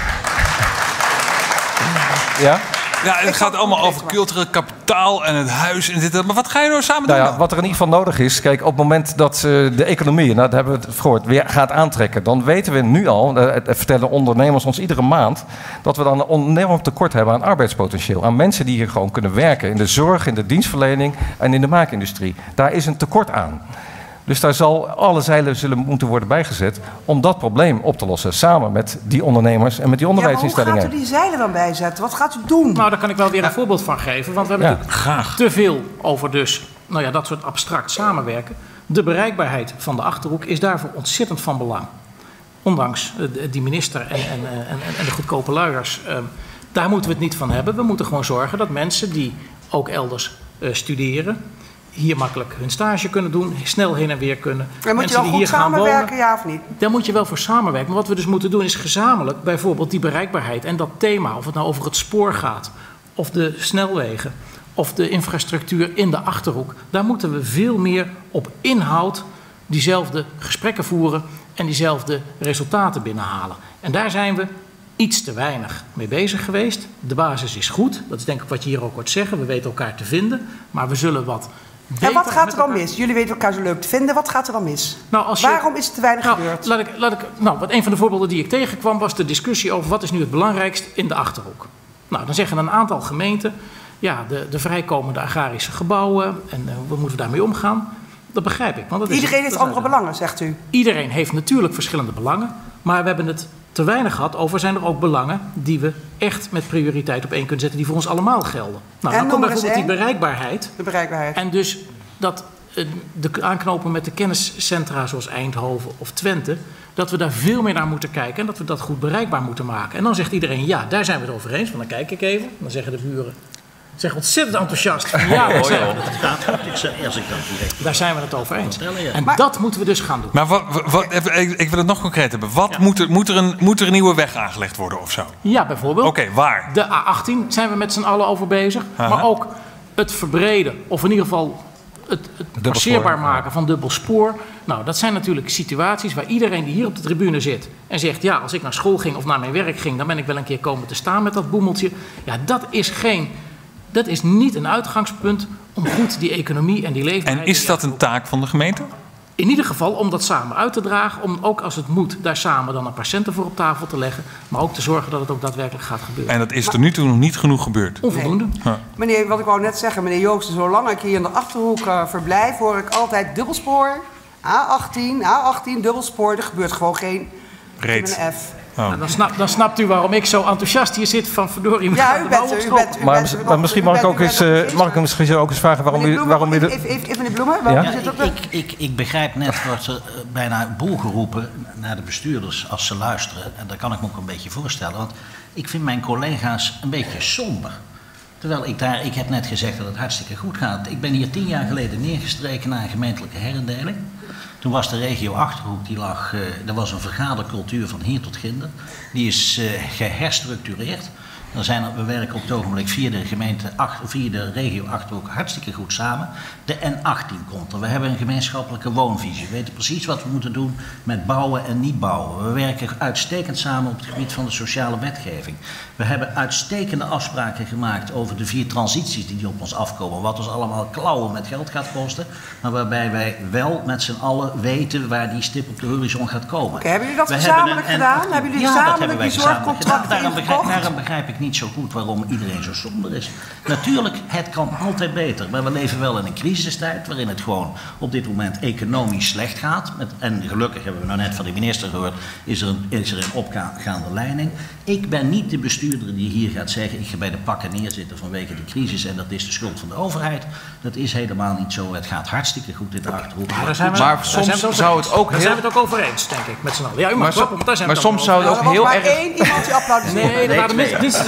Ja? Ja, het gaat allemaal over cultureel kapitaal en het huis en dit. Maar wat ga je nou samen doen? Nou ja, dan? wat er in ieder geval nodig is, kijk, op het moment dat uh, de economie, nou, dat hebben we het gehoord, weer gaat aantrekken, dan weten we nu al, uh, vertellen ondernemers ons iedere maand, dat we dan een enorm tekort hebben aan arbeidspotentieel. Aan mensen die hier gewoon kunnen werken in de zorg, in de dienstverlening en in de maakindustrie. Daar is een tekort aan. Dus daar zal alle zeilen zullen moeten worden bijgezet om dat probleem op te lossen. Samen met die ondernemers en met die onderwijsinstellingen. Ja, maar hoe gaat u die zeilen dan bijzetten? Wat gaat u doen? Nou, daar kan ik wel weer een voorbeeld van geven. Want we hebben Ja. natuurlijk Graag. te veel over dus, nou ja, dat soort abstract samenwerken. De bereikbaarheid van de Achterhoek is daarvoor ontzettend van belang. Ondanks uh, die minister en, en, uh, en, en de goedkope luiers. Uh, daar moeten we het niet van hebben. We moeten gewoon zorgen dat mensen die ook elders uh, studeren, hier makkelijk hun stage kunnen doen, snel heen en weer kunnen. En moet je Mensen wel die goed hier gaan samenwerken, wonen, ja of niet? daar moet je wel voor samenwerken. Maar wat we dus moeten doen is gezamenlijk bijvoorbeeld die bereikbaarheid en dat thema, of het nou over het spoor gaat, of de snelwegen, of de infrastructuur in de Achterhoek. Daar moeten we veel meer op inhoud diezelfde gesprekken voeren en diezelfde resultaten binnenhalen. En daar zijn we iets te weinig mee bezig geweest. De basis is goed, dat is denk ik wat je hier ook hoort zeggen. We weten elkaar te vinden, maar we zullen wat En wat gaat er dan mis? Jullie weten elkaar zo leuk te vinden. Wat gaat er dan mis? Nou, als je, Waarom is het te weinig nou, gebeurd? Laat ik, laat ik, nou, wat een van de voorbeelden die ik tegenkwam was de discussie over wat is nu het belangrijkst in de Achterhoek. Nou, dan zeggen een aantal gemeenten, ja, de, de vrijkomende agrarische gebouwen en uh, hoe moeten we daarmee omgaan? Dat begrijp ik. Want dat Iedereen is, heeft dat andere belangen, zegt u. Iedereen heeft natuurlijk verschillende belangen, maar we hebben het te weinig gehad over zijn er ook belangen die we echt met prioriteit op één kunnen zetten, die voor ons allemaal gelden. Nou, En dan komt noem er eens bijvoorbeeld die één. bereikbaarheid. De bereikbaarheid. En dus dat uh, de aanknopen met de kenniscentra zoals Eindhoven of Twente, dat we daar veel meer naar moeten kijken en dat we dat goed bereikbaar moeten maken. En dan zegt iedereen, ja, daar zijn we het over eens, want dan kijk ik even. Dan zeggen de buren, zeggen ontzettend enthousiast, van, ja, daar zijn we het. gaat goed. Ik zeg, als ik dat direct Daar zijn we het over eens. En Maar- dat moeten we dus gaan doen. Maar wat, wat, even, ik, ik wil het nog concreet hebben. Wat Ja. moet, er, moet, er een, moet er een nieuwe weg aangelegd worden of zo? Ja, bijvoorbeeld. Oké, waar? De A achttien zijn we met z'n allen over bezig. Aha. Maar ook het verbreden, of in ieder geval het, het passeerbaar maken van dubbel spoor. Nou, dat zijn natuurlijk situaties waar iedereen die hier op de tribune zit en zegt, ja, als ik naar school ging of naar mijn werk ging, dan ben ik wel een keer komen te staan met dat boemeltje. Ja, dat is geen, dat is niet een uitgangspunt om goed die economie en die leefbaarheid... En is dat een taak van de gemeente? In ieder geval om dat samen uit te dragen, om ook als het moet daar samen dan een paar centen voor op tafel te leggen, maar ook te zorgen dat het ook daadwerkelijk gaat gebeuren. En dat is tot nu toe nog niet genoeg gebeurd. Onvoldoende. Ja. Meneer, wat ik wou net zeggen, meneer Joosten, zolang ik hier in de Achterhoek uh, verblijf, hoor ik altijd dubbelspoor. A achttien, A achttien, dubbelspoor. Er gebeurt gewoon geen Reet. met een F. Oh. Nou, dan, snap, dan snapt u waarom ik zo enthousiast hier zit van verdorie. we Ja, gaan u de bent, bouw u opstoppen. bent, u Maar, bent, mis- maar misschien mag ik ook eens, uh, mag ik hem misschien ook eens vragen waarom Meneer u, Bloemen, waarom u even, de... even, even meneer Bloemen, waarom Ja? u zit ook ik, ik, ik begrijp net, wordt er eh, bijna boel geroepen naar de bestuurders als ze luisteren. En dat kan ik me ook een beetje voorstellen. Want ik vind mijn collega's een beetje somber. Terwijl ik daar, ik heb net gezegd dat het hartstikke goed gaat. Ik ben hier tien jaar geleden neergestreken na een gemeentelijke herindeling. Toen was de regio Achterhoek, die lag, uh, er was een vergadercultuur van hier tot ginder. Die is uh, geherstructureerd. Dan zijn er, we werken op het ogenblik via de gemeente, via de regio Achterhoek hartstikke goed samen. De N achttien komt er. We hebben een gemeenschappelijke woonvisie. We weten precies wat we moeten doen met bouwen en niet bouwen. We werken uitstekend samen op het gebied van de sociale wetgeving. We hebben uitstekende afspraken gemaakt over de vier transities die op ons afkomen. Wat ons allemaal klauwen met geld gaat kosten. Maar waarbij wij wel met z'n allen weten waar die stip op de horizon gaat komen. Oké, hebben jullie dat We gezamenlijk hebben een N gedaan? achttien. Hebben jullie Ja, dat gezamenlijk hebben wij die gezamenlijk gedaan. zorgcontracten Daarom begrijp, ingekocht? daarom begrijp ik niet zo goed waarom iedereen zo somber is. Natuurlijk, het kan altijd beter. Maar we leven wel in een crisistijd waarin het gewoon op dit moment economisch slecht gaat. Met, en gelukkig hebben we nou net van de minister gehoord, is er een, is er een opgaande leiding. Ik ben niet de bestuurder die hier gaat zeggen, ik ga bij de pakken neerzitten vanwege de crisis en dat is de schuld van de overheid. Dat is helemaal niet zo. Het gaat hartstikke goed in de Achterhoek. Maar, daar zijn we, Maar daar soms zijn we het zou over het ook eens. Daar heel- zijn we het ook over eens, denk ik, met z'n allen. Ja, u mag Maar, kloppen, so- want daar zijn maar we het soms zou het Er ook was heel maar erg... één iemand die applaudisseerde. Nee, er waren twee. mis- minstens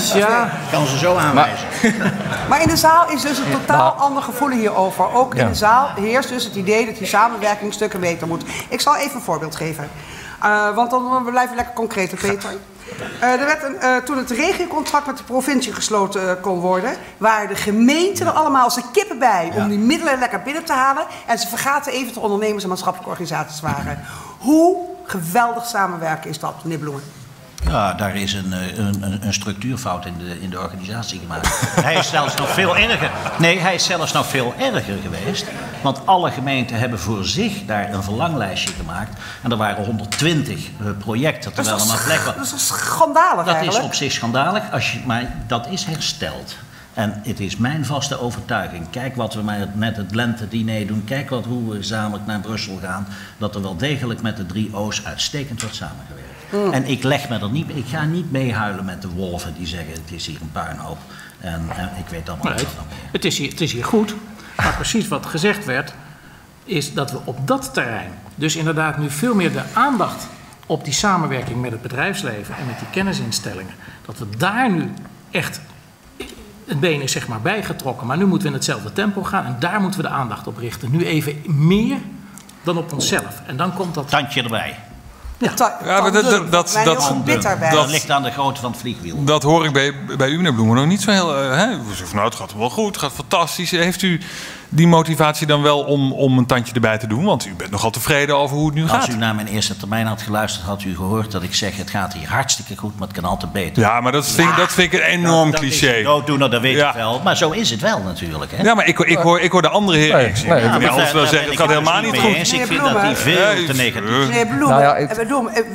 Ja, kan ze zo aanwijzen. Maar, maar in de zaal is dus een totaal nou, ander gevoel hierover. Ook in ja. de zaal heerst dus het idee dat die samenwerking stukken beter moet. Ik zal even een voorbeeld geven. Uh, want dan we blijven lekker concreet, Peter. Uh, er werd een, uh, toen het regiocontract met de provincie gesloten uh, kon worden, waren de gemeenten er allemaal als de kippen bij om ja. die middelen lekker binnen te halen. En ze vergaten even de ondernemers en maatschappelijke organisaties waren. Hoe geweldig samenwerken is dat, meneer Bloemen? Ja, daar is een, een, een structuurfout in de, in de organisatie gemaakt. Hij is zelfs nog veel erger. Nee, hij is zelfs nog veel erger geweest. Want alle gemeenten hebben voor zich daar een verlanglijstje gemaakt. En er waren honderdtwintig uh, projecten, terwijl er maar plek was. Dat is schandalig Dat eigenlijk. is op zich schandalig, als je, maar dat is hersteld. En het is mijn vaste overtuiging, kijk wat we met het lentediner doen, kijk wat, hoe we gezamenlijk naar Brussel gaan, dat er wel degelijk met de drie O's uitstekend wordt samengewerkt. Mm. En ik leg me er niet, ik ga niet meehuilen met de wolven die zeggen het is hier een puinhoop. En, en ik weet allemaal nee, wat dat meer. Het is hier, het is hier goed, maar precies wat gezegd werd, is dat we op dat terrein dus inderdaad nu veel meer de aandacht op die samenwerking met het bedrijfsleven en met die kennisinstellingen, dat we daar nu echt het been is zeg maar bijgetrokken, maar nu moeten we in hetzelfde tempo gaan en daar moeten we de aandacht op richten. Nu even meer dan op onszelf. En dan komt dat... Tandje erbij. Ja, ja maar dat, dat, dat, dat, dat, dat ligt aan de grootte van het vliegwiel. Dat hoor ik bij, bij u, meneer Bloemen, nog niet zo heel... Uh, hè? U zegt van, nou, het gaat wel goed, het gaat fantastisch. Heeft u die motivatie dan wel om, om een tandje erbij te doen? Want u bent nogal tevreden over hoe het nu Als gaat. Als u naar mijn eerste termijn had geluisterd, had u gehoord dat ik zeg, het gaat hier hartstikke goed, maar het kan altijd beter. Ja, maar dat vind, ja, dat vind ik een enorm dat, cliché. Dat is dooddoener, dat weet ja. ik wel. Maar zo is het wel natuurlijk. Hè? Ja, maar ik, ik, hoor, ik hoor de andere heren... Nee, nee, ja, ja, ons wel zeggen, het gaat helemaal niet goed. Eens. Ik vind dat die veel te negatief. Meneer Bloemen, nou ja, ik...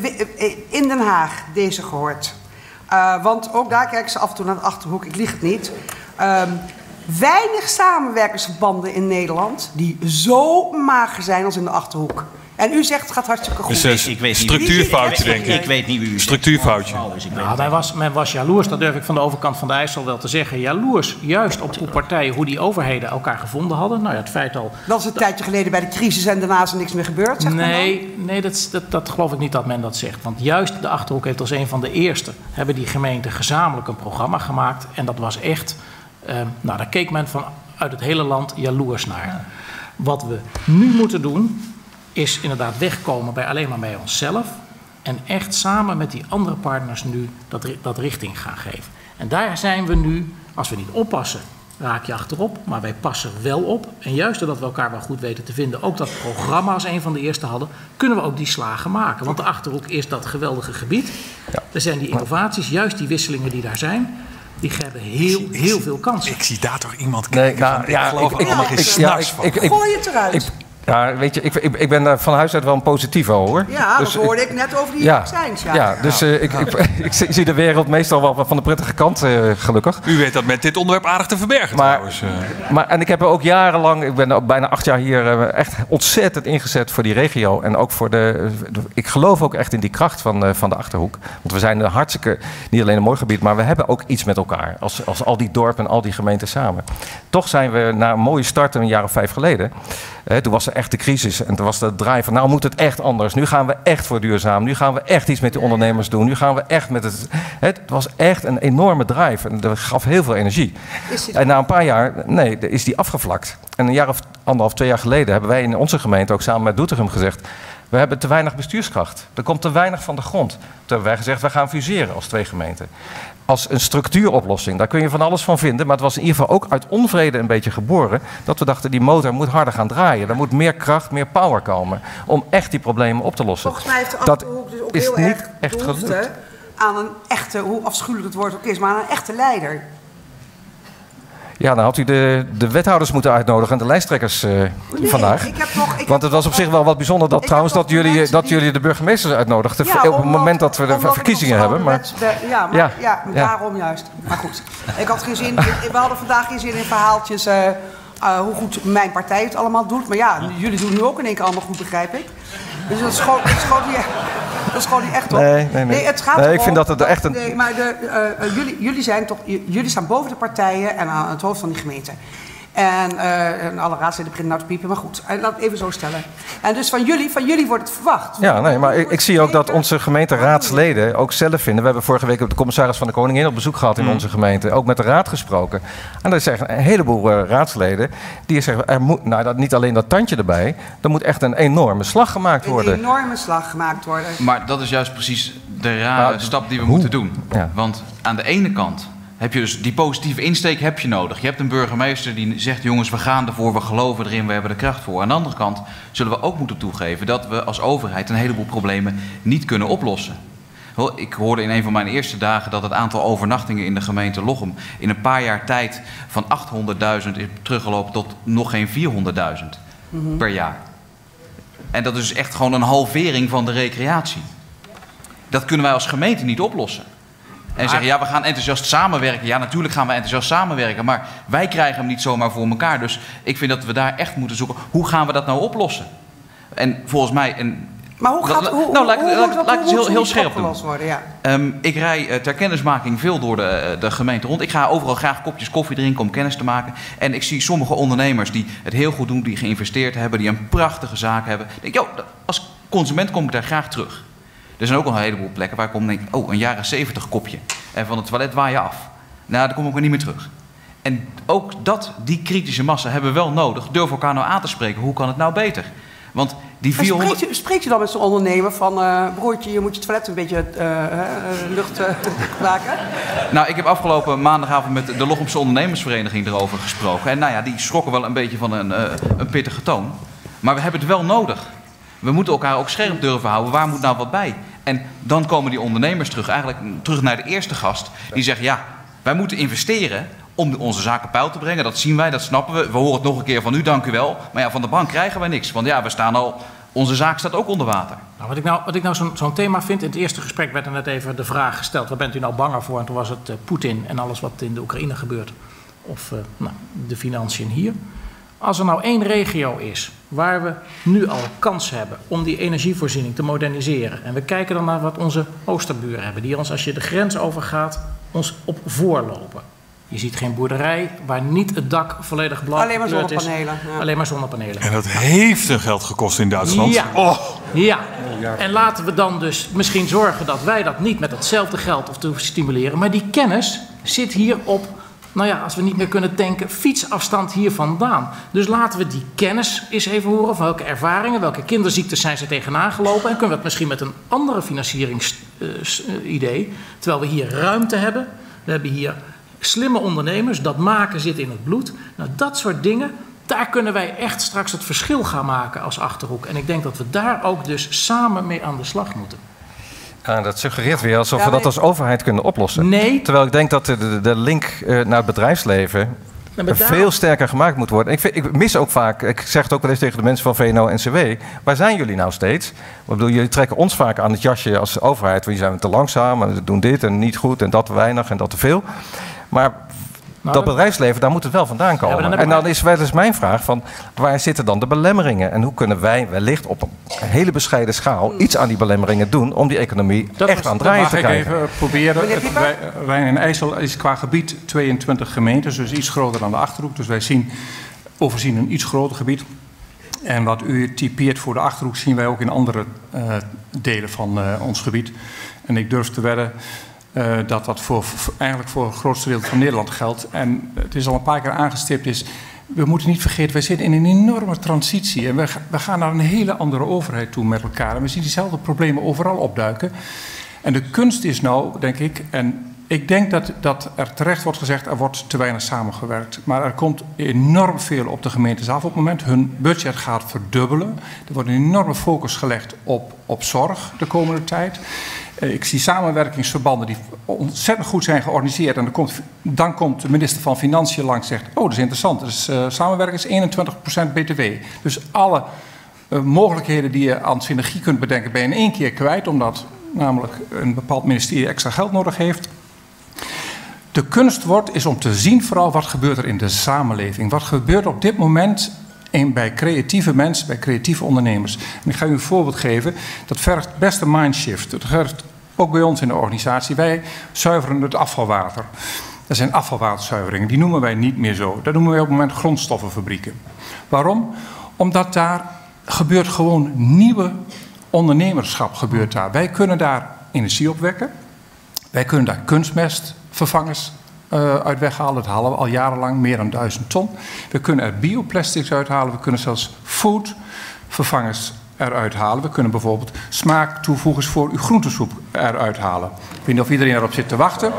in Den Haag deze gehoord. Uh, want ook daar kijken ze af en toe naar de Achterhoek, ik lieg het niet. Um, weinig samenwerkingsverbanden in Nederland die zo mager zijn als in de Achterhoek. En u zegt het gaat hartstikke goed. Dus een structuurfoutje, denk ik. Ik weet niet wie u Structuurfoutje. Nou, men, was, men was jaloers, dat durf ik van de overkant van de IJssel wel te zeggen. Jaloers, juist op hoe partijen, hoe die overheden elkaar gevonden hadden. Nou ja, het feit al... Dat is een dat, tijdje geleden bij de crisis en daarna is er niks meer gebeurd, zeg Nee, nee dat, dat, dat geloof ik niet dat men dat zegt. Want juist de Achterhoek heeft als een van de eerste... hebben die gemeenten gezamenlijk een programma gemaakt. En dat was echt... Uh, nou, daar keek men van uit het hele land jaloers naar. Ja. Wat we nu moeten doen... is inderdaad wegkomen bij alleen maar bij onszelf... en echt samen met die andere partners nu dat, dat richting gaan geven. En daar zijn we nu, als we niet oppassen, raak je achterop... maar wij passen wel op. En juist doordat we elkaar wel goed weten te vinden... ook dat programma als een van de eerste hadden... kunnen we ook die slagen maken. Want de Achterhoek is dat geweldige gebied. Ja. Er zijn die innovaties, juist die wisselingen die daar zijn... die hebben heel, heel veel kansen. Ik zie daar toch iemand kijken nee, nou, van, ja, ik geloof ik, allemaal ik, geen ik, s'nachts ja, van. Ik, ik, Gooi het eruit. Ik, Ja, weet je, ik, ik, ik ben van huis uit wel een positieve hoor. Ja, dus dat hoorde ik, ik net over die ja, vaccins. Ja, ja dus uh, ik, ik, ik zie de wereld meestal wel van de prettige kant, uh, gelukkig. U weet dat met dit onderwerp aardig te verbergen maar, trouwens. Uh. Maar, en ik heb er ook jarenlang, ik ben bijna acht jaar hier, uh, echt ontzettend ingezet voor die regio. En ook voor de, de ik geloof ook echt in die kracht van, uh, van de Achterhoek. Want we zijn een hartstikke, niet alleen een mooi gebied, maar we hebben ook iets met elkaar. Als, als al die dorpen en al die gemeenten samen. Toch zijn we na een mooie start een jaar of vijf geleden. Uh, toen was er echt de crisis en toen was de draai van nou moet het echt anders. Nu gaan we echt voor duurzaam. Nu gaan we echt iets met die ondernemers doen. Nu gaan we echt met het... Het was echt een enorme drive en dat gaf heel veel energie. En na een paar jaar, nee, is die afgevlakt. En een jaar of anderhalf, twee jaar geleden hebben wij in onze gemeente ook samen met Doetinchem gezegd... We hebben te weinig bestuurskracht. Er komt te weinig van de grond. Toen hebben wij gezegd, we gaan fuseren als twee gemeenten. Als een structuuroplossing. Daar kun je van alles van vinden. Maar het was in ieder geval ook uit onvrede een beetje geboren. Dat we dachten, die motor moet harder gaan draaien. Er moet meer kracht, meer power komen. Om echt die problemen op te lossen. Volgens mij heeft de Achterhoek dus ook heel erg echt behoefte aan een echte, hoe afschuwelijk het woord ook is, maar aan een echte leider. Ja, dan had u de, de wethouders moeten uitnodigen en de lijsttrekkers uh, nee, vandaag. Ik heb nog, ik Want het was op zich wel wat bijzonder dat trouwens dat jullie, dat jullie de burgemeesters uitnodigden. Ja, op het omdat, moment dat we de verkiezingen hebben. Maar, ja, maar ja, ja, ja, daarom juist. Maar goed, ik had geen zin, we hadden vandaag geen zin in verhaaltjes uh, uh, hoe goed mijn partij het allemaal doet. Maar ja, jullie doen nu ook in één keer allemaal goed, begrijp ik. Dus dat is gewoon, dat is gewoon, niet, dat is gewoon niet echt op. Nee, nee, nee. nee, het gaat nee erom, ik vind dat het echt een... Nee, maar de, uh, uh, jullie, jullie, zijn toch, jullie staan boven de partijen en aan het hoofd van die gemeente. En, uh, en alle raadsleden beginnen nou te piepen, maar goed, laat het even zo stellen. En dus van jullie, van jullie wordt het verwacht. Ja, nee, maar ik, ik zie ook dat onze gemeenteraadsleden ook zelf vinden. We hebben vorige week de commissaris van de Koningin op bezoek gehad in mm. onze gemeente. Ook met de raad gesproken. En er zijn een heleboel uh, raadsleden die zeggen, er moet, nou dat, niet alleen dat tandje erbij. Er moet echt een enorme slag gemaakt worden. Een enorme slag gemaakt worden. Maar dat is juist precies de rare uh, stap die we hoe? moeten doen. Ja. Want aan de ene kant heb je dus die positieve insteek heb je nodig. Je hebt een burgemeester die zegt, jongens, we gaan ervoor, we geloven erin, we hebben de kracht voor. Aan de andere kant zullen we ook moeten toegeven dat we als overheid een heleboel problemen niet kunnen oplossen. Ik hoorde in een van mijn eerste dagen dat het aantal overnachtingen in de gemeente Lochem in een paar jaar tijd van achthonderdduizend is teruggelopen tot nog geen vierhonderdduizend mm-hmm. per jaar. En dat is echt gewoon een halvering van de recreatie. Dat kunnen wij als gemeente niet oplossen. En zeggen, ja, we gaan enthousiast samenwerken. Ja, natuurlijk gaan we enthousiast samenwerken. Maar wij krijgen hem niet zomaar voor elkaar. Dus ik vind dat we daar echt moeten zoeken. Hoe gaan we dat nou oplossen? En volgens mij... En, maar hoe gaat hoe, nou, laat, hoe, laat, hoe, laat ik het heel, heel scherp doen. Worden, ja. um, ik rij uh, ter kennismaking veel door de, de gemeente rond. Ik ga overal graag kopjes koffie drinken om kennis te maken. En ik zie sommige ondernemers die het heel goed doen, die geïnvesteerd hebben, die een prachtige zaak hebben. Ik denk, joh, als consument kom ik daar graag terug. Er zijn ook al een heleboel plekken waar ik kom en denk, oh, een jaren zeventig kopje. En van het toilet waai je af. Nou, dan kom ik weer niet meer terug. En ook dat, die kritische massa hebben we wel nodig. Durf elkaar nou aan te spreken. Hoe kan het nou beter? Want die vierhonderd... Spreekt je, spreekt je dan met zo'n ondernemer van... Uh, broertje, je moet je toilet een beetje uh, uh, lucht uh, maken? Nou, ik heb afgelopen maandagavond met de Lochemse ondernemersvereniging erover gesproken. En nou ja, die schrokken wel een beetje van een, uh, een pittige toon. Maar we hebben het wel nodig. We moeten elkaar ook scherp durven houden. Waar moet nou wat bij? En dan komen die ondernemers terug, eigenlijk terug naar de eerste gast. Die zeggen, ja, wij moeten investeren om onze zaken peil te brengen. Dat zien wij, dat snappen we. We horen het nog een keer van u, dank u wel. Maar ja, van de bank krijgen wij niks. Want ja, we staan al, onze zaak staat ook onder water. Nou, wat ik nou, wat ik nou zo'n zo'n thema vind, in het eerste gesprek werd er net even de vraag gesteld. Waar bent u nou banger voor? En toen was het uh, Poetin en alles wat in de Oekraïne gebeurt. Of uh, nou, de financiën hier. Als er nou één regio is waar we nu al kans hebben om die energievoorziening te moderniseren. En we kijken dan naar wat onze oosterburen hebben. Die ons, als je de grens overgaat, ons op voorlopen. Je ziet geen boerderij waar niet het dak volledig blauw Alleen maar zonnepanelen. Is. Ja. Alleen maar zonnepanelen. En dat heeft een geld gekost in Duitsland. Ja. Oh. ja. En laten we dan dus misschien zorgen dat wij dat niet met hetzelfde geld hoeven te stimuleren. Maar die kennis zit hier op... Nou ja, als we niet meer kunnen tanken, fietsafstand hier vandaan. Dus laten we die kennis eens even horen van welke ervaringen, welke kinderziektes zijn ze tegenaan gelopen. En kunnen we het misschien met een andere financieringsidee, uh, terwijl we hier ruimte hebben. We hebben hier slimme ondernemers, dat maken zit in het bloed. Nou, dat soort dingen, daar kunnen wij echt straks het verschil gaan maken als Achterhoek. En ik denk dat we daar ook dus samen mee aan de slag moeten. Ja, dat suggereert weer alsof ja, we dat als overheid kunnen oplossen. Nee. Terwijl ik denk dat de, de link uh, naar het bedrijfsleven nou, veel sterker gemaakt moet worden. Ik, vind, ik mis ook vaak, ik zeg het ook wel eens tegen de mensen van V N O N C W... waar zijn jullie nou steeds? Ik bedoel, jullie trekken ons vaak aan het jasje als overheid. Want jullie zijn te langzaam en we doen dit en niet goed en dat te weinig en dat te veel. Maar... Nou, dat bedrijfsleven, daar moet het wel vandaan komen. Ja, dan en dan is wel eens mijn vraag van, waar zitten dan de belemmeringen? En hoe kunnen wij wellicht op een hele bescheiden schaal iets aan die belemmeringen doen om die economie dat echt was, aan het draaien te krijgen? Dat mag ik even proberen. Het, wij, Rijn en IJssel is qua gebied tweeëntwintig gemeentes, dus iets groter dan de Achterhoek. Dus wij zien, overzien een iets groter gebied. En wat u typeert voor de Achterhoek zien wij ook in andere uh, delen van uh, ons gebied. En ik durf te wedden... Uh, dat dat voor, voor, eigenlijk voor het grootste deel van Nederland geldt. En het is al een paar keer aangestipt. Is, we moeten niet vergeten, wij zitten in een enorme transitie. En we, we gaan naar een hele andere overheid toe met elkaar. En we zien diezelfde problemen overal opduiken. En de kunst is nou, denk ik... en ik denk dat, dat er terecht wordt gezegd, er wordt te weinig samengewerkt. Maar er komt enorm veel op de gemeentes af op het moment. Hun budget gaat verdubbelen. Er wordt een enorme focus gelegd op, op zorg de komende tijd. Ik zie samenwerkingsverbanden die ontzettend goed zijn georganiseerd. En dan komt, dan komt de minister van Financiën langs en zegt... oh, dat is interessant. Dus, uh, samenwerking is eenentwintig procent B T W. Dus alle uh, mogelijkheden die je aan synergie kunt bedenken... ben je in één keer kwijt, omdat namelijk een bepaald ministerie extra geld nodig heeft. De kunst wordt is om te zien vooral wat gebeurt er in de samenleving. Wat gebeurt op dit moment... En bij creatieve mensen, bij creatieve ondernemers. En ik ga u een voorbeeld geven. Dat vergt best een mindshift. Dat vergt ook bij ons in de organisatie. Wij zuiveren het afvalwater. Dat zijn afvalwaterzuiveringen. Die noemen wij niet meer zo. Dat noemen wij op het moment grondstoffenfabrieken. Waarom? Omdat daar gebeurt gewoon nieuwe ondernemerschap gebeurt daar. Wij kunnen daar energie opwekken. Wij kunnen daar kunstmestvervangers uh, uit weghalen. Dat halen we al jarenlang, meer dan duizend ton. We kunnen er bioplastics uithalen. We kunnen zelfs foodvervangers eruit halen. We kunnen bijvoorbeeld smaaktoevoegers voor uw groentesoep eruit halen. Ik weet niet of iedereen erop zit te wachten.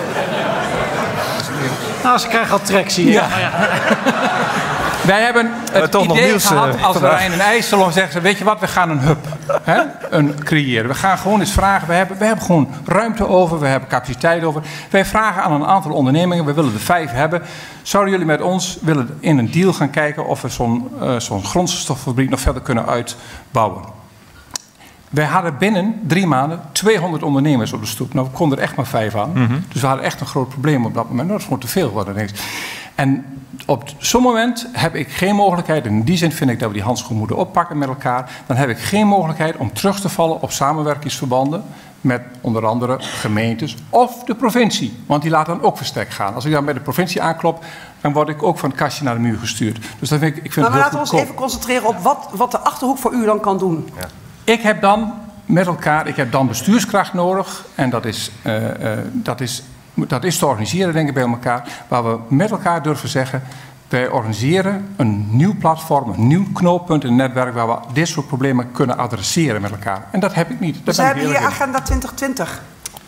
Nou, ze krijgen al trek, zie je. Ja. Oh, ja. Wij hebben het toch idee nog nieuws, gehad, uh, als we in een ijssalon zeggen ze, weet je wat, we gaan een hub hè, een creëren. We gaan gewoon eens vragen, we hebben, we hebben gewoon ruimte over, we hebben capaciteit over. Wij vragen aan een aantal ondernemingen, we willen er vijf hebben. Zouden jullie met ons willen in een deal gaan kijken of we zo'n uh, zo'n grondstoffabriek nog verder kunnen uitbouwen? Wij hadden binnen drie maanden tweehonderd ondernemers op de stoep. Nou, we konden er echt maar vijf aan. Mm-hmm. Dus we hadden echt een groot probleem op dat moment. Nou, dat is gewoon te veel geworden. En op zo'n moment heb ik geen mogelijkheid, en in die zin vind ik dat we die handschoen moeten oppakken met elkaar, dan heb ik geen mogelijkheid om terug te vallen op samenwerkingsverbanden met onder andere gemeentes of de provincie. Want die laat dan ook verstek gaan. Als ik dan bij de provincie aanklop, dan word ik ook van het kastje naar de muur gestuurd. Dus dat vind ik, ik vind maar het we heel laten we ons even concentreren op wat, wat de Achterhoek voor u dan kan doen. Ja. Ik heb dan met elkaar, ik heb dan bestuurskracht nodig. En dat is, uh, uh, dat is, dat is te organiseren, denk ik, bij elkaar. Waar we met elkaar durven zeggen, wij organiseren een nieuw platform, een nieuw knooppunt in het netwerk waar we dit soort problemen kunnen adresseren met elkaar. En dat heb ik niet. Dus we hebben hier Agenda twintig twintig.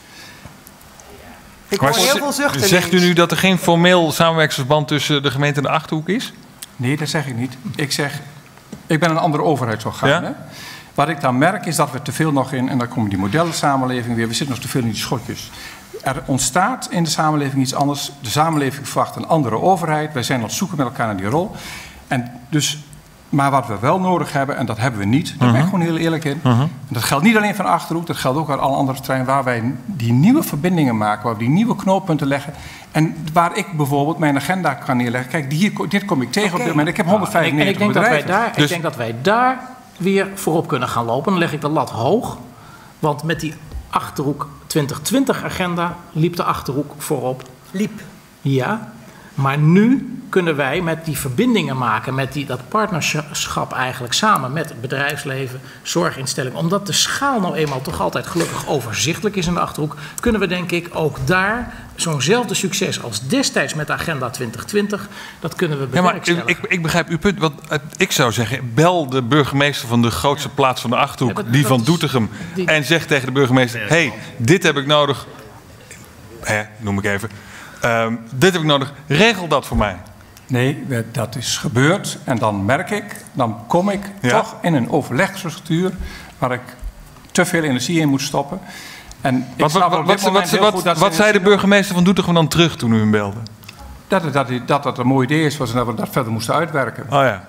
Ik hoor heel veel zuchten. Zegt u nu dat er geen formeel samenwerkingsverband tussen de gemeente en de Achterhoek is? Nee, dat zeg ik niet. Ik zeg, ik ben een andere overheidsorgaan. Ja? Hè? Wat ik dan merk is dat we te veel nog in, en dan komen die modellensamenleving weer, we zitten nog te veel in die schotjes. Er ontstaat in de samenleving iets anders. De samenleving verwacht een andere overheid. Wij zijn aan het zoeken met elkaar naar die rol. En dus, maar wat we wel nodig hebben, en dat hebben we niet, daar ben ik gewoon heel eerlijk in. Uh-huh. Dat geldt niet alleen van de Achterhoek, dat geldt ook aan alle andere terreinen waar wij die nieuwe verbindingen maken, waar we die nieuwe knooppunten leggen. En waar ik bijvoorbeeld mijn agenda kan neerleggen. Kijk, hier, dit kom ik tegen okay. op dit moment. Ik heb honderdvijfennegentig en ik, en ik bedrijven. Denk dat wij daar, dus ik denk dat wij daar weer voorop kunnen gaan lopen. Dan leg ik de lat hoog. Want met die Achterhoek twintig twintig agenda liep de Achterhoek voorop. Liep. Ja, maar nu kunnen wij met die verbindingen maken, met die, dat partnerschap eigenlijk samen met het bedrijfsleven, zorginstellingen, omdat de schaal nou eenmaal toch altijd gelukkig overzichtelijk is in de Achterhoek, kunnen we denk ik ook daar zo'nzelfde succes als destijds met de Agenda twintig twintig, dat kunnen we bewerkstelligen. Ja, maar ik, ik begrijp uw punt, want ik zou zeggen, bel de burgemeester van de grootste plaats van de Achterhoek, ja, dat, die dat van Doetinchem, die, en zeg tegen de burgemeester, hé, hey, dit heb ik nodig, hè, noem ik even, um, dit heb ik nodig, regel dat voor mij. Nee, dat is gebeurd en dan merk ik, dan kom ik ja. toch in een overlegstructuur waar ik te veel energie in moet stoppen. En ik wat wat, wat, wat, wat, wat, wat, wat zei de burgemeester van Doetinchem dan terug toen u hem belde? Dat het, dat, dat het een mooi idee is was en dat we dat verder moesten uitwerken. Oh ja.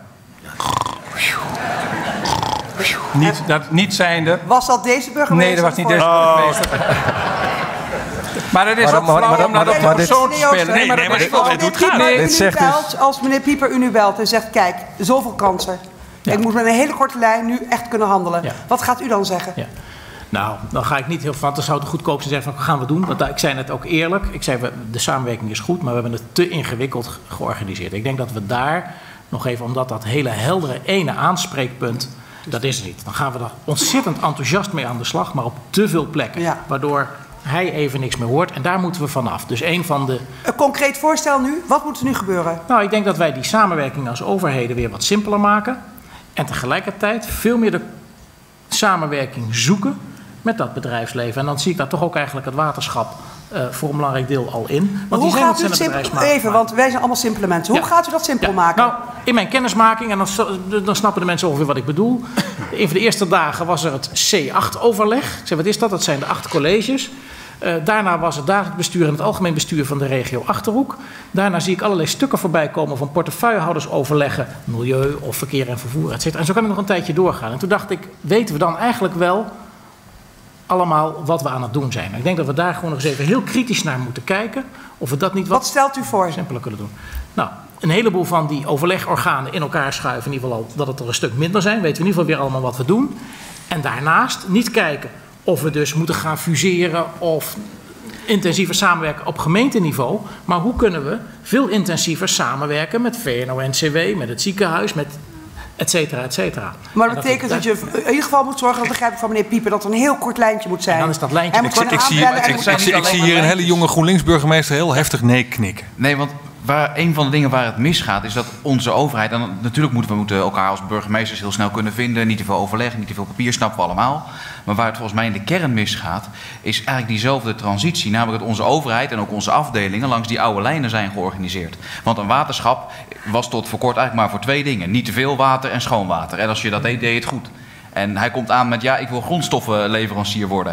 Niet, dat, niet zijnde... Was dat deze burgemeester? Nee, dat was niet deze burgemeester. Oh. Maar het is maar, ook maar, flauw om naar de persoon te spelen. Nee, maar ik wil weten hoe het gaat. Nee, u belt, als meneer Pieper u nu belt en zegt, kijk, zoveel kansen. Ja. Ik moet met een hele korte lijn nu echt kunnen handelen. Ja. Wat gaat u dan zeggen? Ja. Nou, dan ga ik niet heel van, dan zou het goedkoopste zijn van, wat gaan we doen? Want ik zei net ook eerlijk, ik zei, de samenwerking is goed, maar we hebben het te ingewikkeld georganiseerd. Ik denk dat we daar nog even, omdat dat hele heldere ene aanspreekpunt, dat is het niet. Dan gaan we er ontzettend enthousiast mee aan de slag, maar op te veel plekken. Ja. Waardoor hij even niks meer hoort en daar moeten we vanaf. Dus een van de... Een concreet voorstel nu? Wat moet er nu gebeuren? Nou, ik denk dat wij die samenwerking als overheden weer wat simpeler maken. En tegelijkertijd veel meer de samenwerking zoeken met dat bedrijfsleven. En dan zie ik daar toch ook eigenlijk het waterschap uh, voor een belangrijk deel al in. Want hoe die zijn gaat u het simpel... Even, want wij zijn allemaal simpele mensen. Hoe ja. gaat u dat simpel ja. maken? Nou, in mijn kennismaking, en dan, dan snappen de mensen ongeveer wat ik bedoel. Een van de eerste dagen was er het C acht overleg. Ik zei, wat is dat? Dat zijn de acht colleges. Uh, daarna was het dagelijks bestuur en het algemeen bestuur van de regio Achterhoek. Daarna zie ik allerlei stukken voorbij komen van portefeuillehouders overleggen, milieu of verkeer en vervoer, et cetera. En zo kan ik nog een tijdje doorgaan. En toen dacht ik, weten we dan eigenlijk wel allemaal wat we aan het doen zijn? Ik denk dat we daar gewoon nog eens even heel kritisch naar moeten kijken. Of we dat niet wat, wat stelt u voor? Simpeler kunnen doen. Nou, een heleboel van die overlegorganen in elkaar schuiven. In ieder geval al dat het er een stuk minder zijn. Weten we in ieder geval weer allemaal wat we doen. En daarnaast niet kijken of we dus moeten gaan fuseren of... intensiever samenwerken op gemeenteniveau. Maar hoe kunnen we veel intensiever samenwerken met V N O N C W, met het ziekenhuis, met et cetera, et cetera. Maar dat betekent dat, dat je in ieder geval moet zorgen, dat begrijp ik van meneer Pieper, dat er een heel kort lijntje moet zijn. En dan is dat lijntje... Ik, ik, zie, ik, ik, ik, ik zie hier een hele jonge GroenLinks-burgemeester heel heftig nee knikken. Nee, want waar, een van de dingen waar het misgaat is dat onze overheid... en natuurlijk moeten we moeten elkaar als burgemeesters heel snel kunnen vinden... niet te veel overleg, niet te veel papier, snappen we allemaal. Maar waar het volgens mij in de kern misgaat... is eigenlijk diezelfde transitie. Namelijk dat onze overheid en ook onze afdelingen... langs die oude lijnen zijn georganiseerd. Want een waterschap was tot voor kort eigenlijk maar voor twee dingen. Niet te veel water en schoon water. En als je dat deed, deed je het goed. En hij komt aan met, ja, ik wil grondstoffenleverancier worden.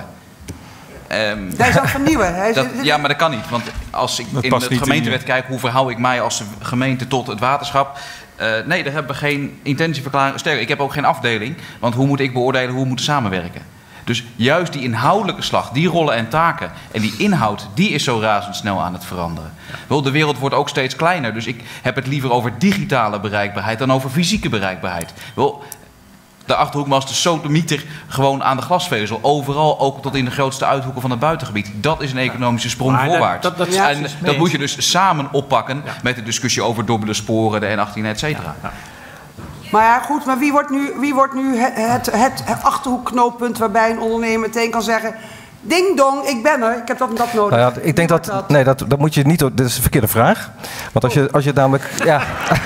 Um, Hij is aan het vernieuwen. Hij is, dat, ja, maar dat kan niet. Want als ik dat in de gemeentewet in, kijk, hoe verhoud ik mij als gemeente tot het waterschap? Uh, nee, daar hebben we geen intentieverklaring. Sterker, ik heb ook geen afdeling. Want hoe moet ik beoordelen hoe we moeten samenwerken? Dus juist die inhoudelijke slag, die rollen en taken en die inhoud, die is zo razendsnel aan het veranderen. Wel, de wereld wordt ook steeds kleiner. Dus ik heb het liever over digitale bereikbaarheid dan over fysieke bereikbaarheid. Wel, de Achterhoekmast is sodemieter gewoon aan de glasvezel. Overal, ook tot in de grootste uithoeken van het buitengebied. Dat is een economische sprong maar voorwaarts. Dat, dat, dat, ja, en dat dat moet je dus samen oppakken ja. met de discussie over dubbele sporen, de N achttien, et cetera. Ja, ja. Maar ja, goed, maar wie wordt nu, wie wordt nu het, het, het, het Achterhoekknooppunt waarbij een ondernemer meteen kan zeggen... Ding dong, ik ben er, ik heb dat en dat nodig. Nou ja, ik denk dat, dat... Nee, dat, dat moet je niet... Dat is een verkeerde vraag. Want als je, als je namelijk... Ja.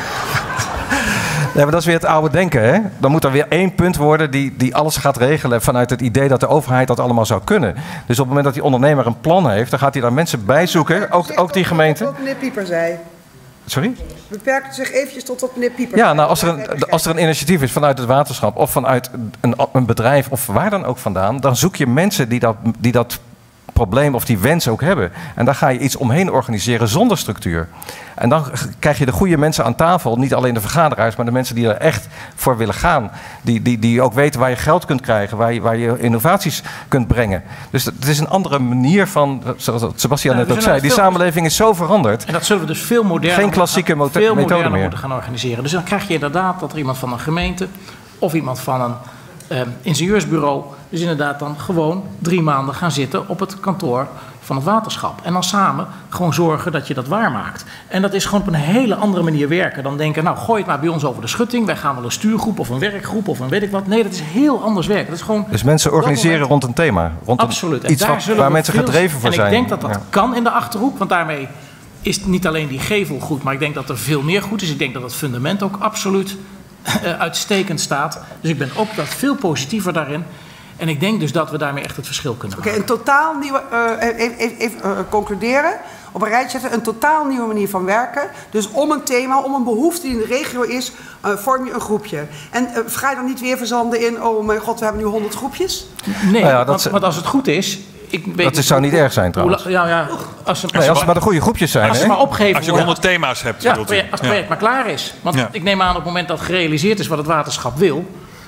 Nee, maar dat is weer het oude denken, hè? Dan moet er weer één punt worden die, die alles gaat regelen vanuit het idee dat de overheid dat allemaal zou kunnen. Dus op het moment dat die ondernemer een plan heeft, dan gaat hij daar mensen bij zoeken, ook, ook die gemeente. Wat meneer Pieper zei. Sorry? Beperkt zich eventjes tot wat meneer Pieper Ja, zei. nou, als er, een, als er een initiatief is vanuit het waterschap of vanuit een, een bedrijf of waar dan ook vandaan, dan zoek je mensen die dat, die dat probleem of die wens ook hebben. En daar ga je iets omheen organiseren zonder structuur. En dan krijg je de goede mensen aan tafel, niet alleen de vergaderhuis, maar de mensen die er echt voor willen gaan. Die, die, die ook weten waar je geld kunt krijgen, waar je, waar je innovaties kunt brengen. Dus het is een andere manier van, zoals Sebastian ja, net ook zei, die samenleving is zo veranderd. En dat zullen we dus veel moderner, Geen klassieke gaan, veel methode moderner meer. moeten gaan organiseren. Dus dan krijg je inderdaad dat er iemand van een gemeente of iemand van een uh, ingenieursbureau, dus inderdaad dan gewoon drie maanden gaan zitten op het kantoor van het waterschap. En dan samen gewoon zorgen dat je dat waarmaakt. En dat is gewoon op een hele andere manier werken dan denken, nou gooi het maar bij ons over de schutting, wij gaan wel een stuurgroep of een werkgroep of een weet ik wat. Nee, dat is heel anders werken. Dat is gewoon dus mensen organiseren rond een thema. Rond absoluut. Een, iets daar wat, zullen waar we mensen veel, gedreven voor en zijn. En ik denk dat dat ja. kan in de Achterhoek, want daarmee is niet alleen die gevel goed, maar ik denk dat er veel meer goed is. Ik denk dat het fundament ook absoluut uh, uitstekend staat. Dus ik ben ook dat veel positiever daarin. En ik denk dus dat we daarmee echt het verschil kunnen maken. Oké, okay, een totaal nieuwe, uh, even, even, even uh, concluderen, op een rijtje zetten, een totaal nieuwe manier van werken. Dus om een thema, om een behoefte die in de regio is, uh, vorm je een groepje. En uh, ga je dan niet weer verzanden in, oh mijn god, we hebben nu honderd groepjes? Nee, nou ja, want, want als het goed is... Ik weet dat is, zou niet erg zijn trouwens. Ja, ja, als, ze, als, nee, als het maar de goede groepjes zijn. Als ze hè? maar opgeven als je honderd thema's hebt. Ja, als het project ja. maar klaar is. Want ja. ik neem aan op het moment dat gerealiseerd is wat het waterschap wil,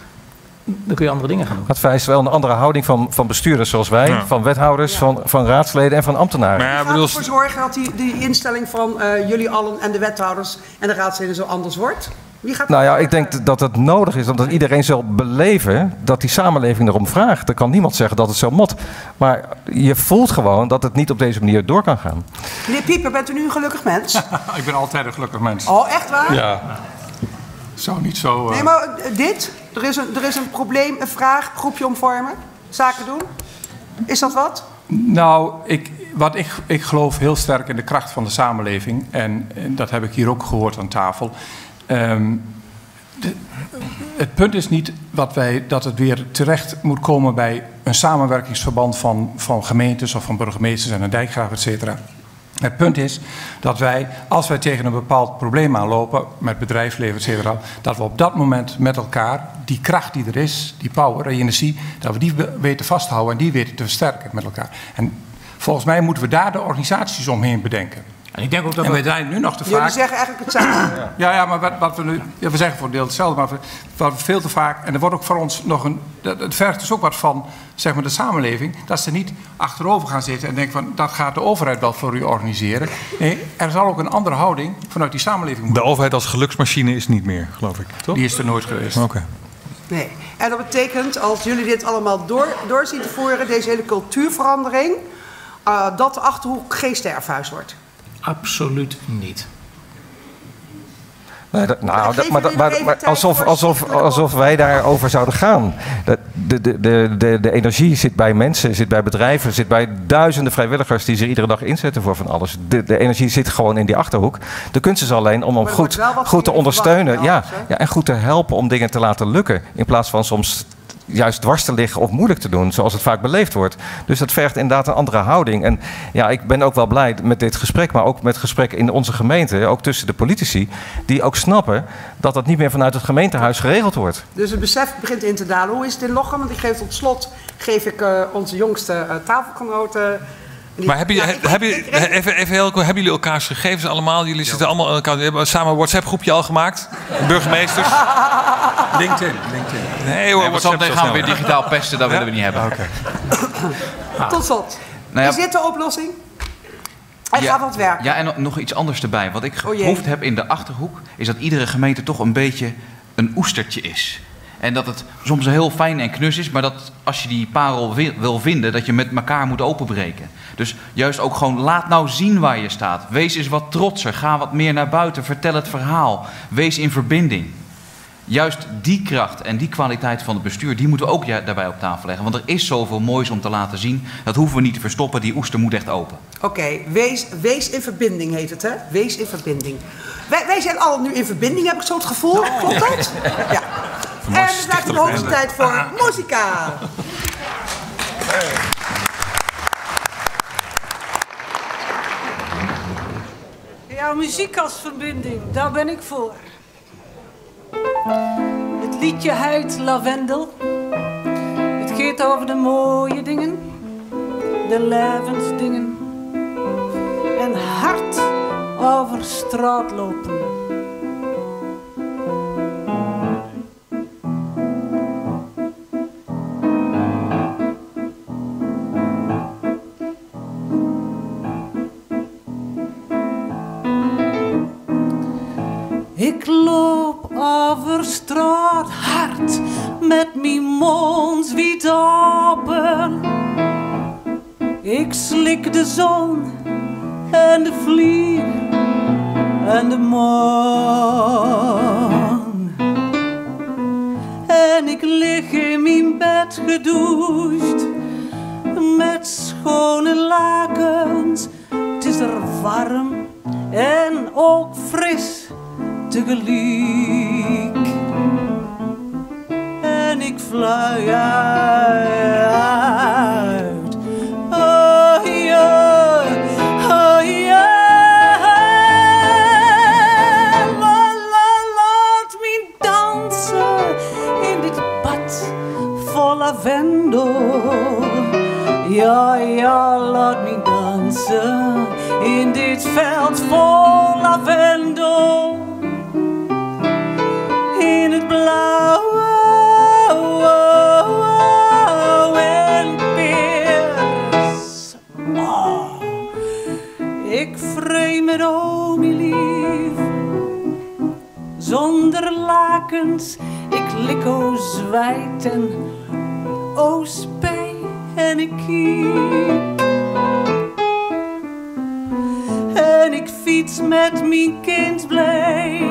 dan kun je andere dingen gaan doen. Dat vereist wel een andere houding van, van bestuurders zoals wij, ja. van wethouders, ja. van, van raadsleden en van ambtenaren. Maar ja, gaat ervoor zorgen dat die, die instelling van uh, jullie allen en de wethouders en de raadsleden zo anders wordt? Wie gaat nou ja, ik denk dat het nodig is omdat iedereen zal beleven dat die samenleving erom vraagt. Er kan niemand zeggen dat het zo moet. Maar je voelt gewoon dat het niet op deze manier door kan gaan. Meneer Pieper, bent u nu een gelukkig mens? Ik ben altijd een gelukkig mens. Oh, echt waar? Ja. Zou niet zo... Uh... Nee, maar dit? Er is, een, er is een probleem, een vraag, groepje omvormen, zaken doen. Is dat wat? Nou, ik, wat ik, ik geloof heel sterk in de kracht van de samenleving. En, en dat heb ik hier ook gehoord aan tafel. Um, de, het punt is niet wat wij, dat het weer terecht moet komen bij een samenwerkingsverband van, van gemeentes of van burgemeesters en een dijkgraaf, et cetera. Het punt is dat wij, als wij tegen een bepaald probleem aanlopen, met bedrijfsleven, et cetera, dat we op dat moment met elkaar die kracht die er is, die power, die energie, dat we die weten vasthouden en die weten te versterken met elkaar. En volgens mij moeten we daar de organisaties omheen bedenken. En ik denk ook dat en we we zijn nu nog te vaak... Jullie zeggen eigenlijk hetzelfde. Ja, ja, ja maar wat, wat we nu... Ja, we zeggen voor een deel hetzelfde, maar we, wat we veel te vaak... En er wordt ook voor ons nog een... Het vergt dus ook wat van, zeg maar, de samenleving... dat ze niet achterover gaan zitten en denken van... dat gaat de overheid wel voor u organiseren. Nee, er zal ook een andere houding vanuit die samenleving moeten. De overheid als geluksmachine is niet meer, geloof ik, toch? Die is er nooit geweest. Oké. Okay. Nee. En dat betekent, als jullie dit allemaal door, door zien te voeren... deze hele cultuurverandering... uh, dat de Achterhoek geen sterfhuis wordt? Absoluut niet. Nee, dat, nou, dat, maar, maar, maar alsof, alsof, alsof wij daarover zouden gaan. De, de, de, de, de energie zit bij mensen, zit bij bedrijven, zit bij duizenden vrijwilligers die zich iedere dag inzetten voor van alles. De, de energie zit gewoon in die Achterhoek. De kunst is alleen om hem goed, goed te ondersteunen, ja, ja, en goed te helpen om dingen te laten lukken. In plaats van soms juist dwars te liggen of moeilijk te doen, zoals het vaak beleefd wordt. Dus dat vergt inderdaad een andere houding. En ja, ik ben ook wel blij met dit gesprek, maar ook met gesprekken in onze gemeente, ook tussen de politici, die ook snappen dat dat niet meer vanuit het gemeentehuis geregeld wordt. Dus het besef begint in te dalen. Hoe is het in Lochem? Want ik geef tot slot geef ik uh, onze jongste uh, tafelgenoten. Die, maar hebben, ja, je, ik, heb ik, je, ik, ik, even, even heel, hebben jullie elkaars gegevens allemaal? Jullie zitten allemaal aan elkaar. Hebben samen een WhatsApp-groepje al gemaakt? Burgemeesters? LinkedIn. LinkedIn. Nee hoor, nee, WhatsApp gaan we weer digitaal pesten. Dat ja? willen we niet hebben. Okay. Tot slot. Nou ja, is dit de oplossing? Hij ja, gaat wat werken. Ja, en nog iets anders erbij. Wat ik geproefd oh heb in de Achterhoek, is dat iedere gemeente toch een beetje een oestertje is. En dat het soms heel fijn en knus is, maar dat als je die parel wil vinden, dat je met elkaar moet openbreken. Dus juist ook gewoon, laat nou zien waar je staat. Wees eens wat trotser, ga wat meer naar buiten, vertel het verhaal. Wees in verbinding. Juist die kracht en die kwaliteit van het bestuur, die moeten we ook daarbij op tafel leggen. Want er is zoveel moois om te laten zien. Dat hoeven we niet te verstoppen, die oester moet echt open. Oké, okay, wees, wees in verbinding heet het, hè? Wees in verbinding. Wij, wij zijn allen nu in verbinding, heb ik zo het gevoel. Oh. Klopt dat? Ja. En het lijkt de hoogste tijd voor ah. muzika. Ja, muziek als verbinding, daar ben ik voor. Het liedje heet Lavendel. Het gaat over de mooie dingen, de levensdingen. En hard over straat lopen. Ik loop over straat hard met mijn mond wijd open. Ik slik de zon en de vlieg en de maan. En ik lig in mijn bed gedoucht met schone lakens. Het is er warm en ook fris tegelijk. En ik fluit uit. Oh ja, oh ja. La, la, laat me dansen in dit bad vol lavendel. Ja, ja, laat me dansen in dit veld vol lavendel. In het blauwe oh, en peers. Oh, ik vrij met oh, mijn lief. Zonder lakens, ik lik o zwijt en o spij en ik kiek. En ik fiets met mijn kind blij.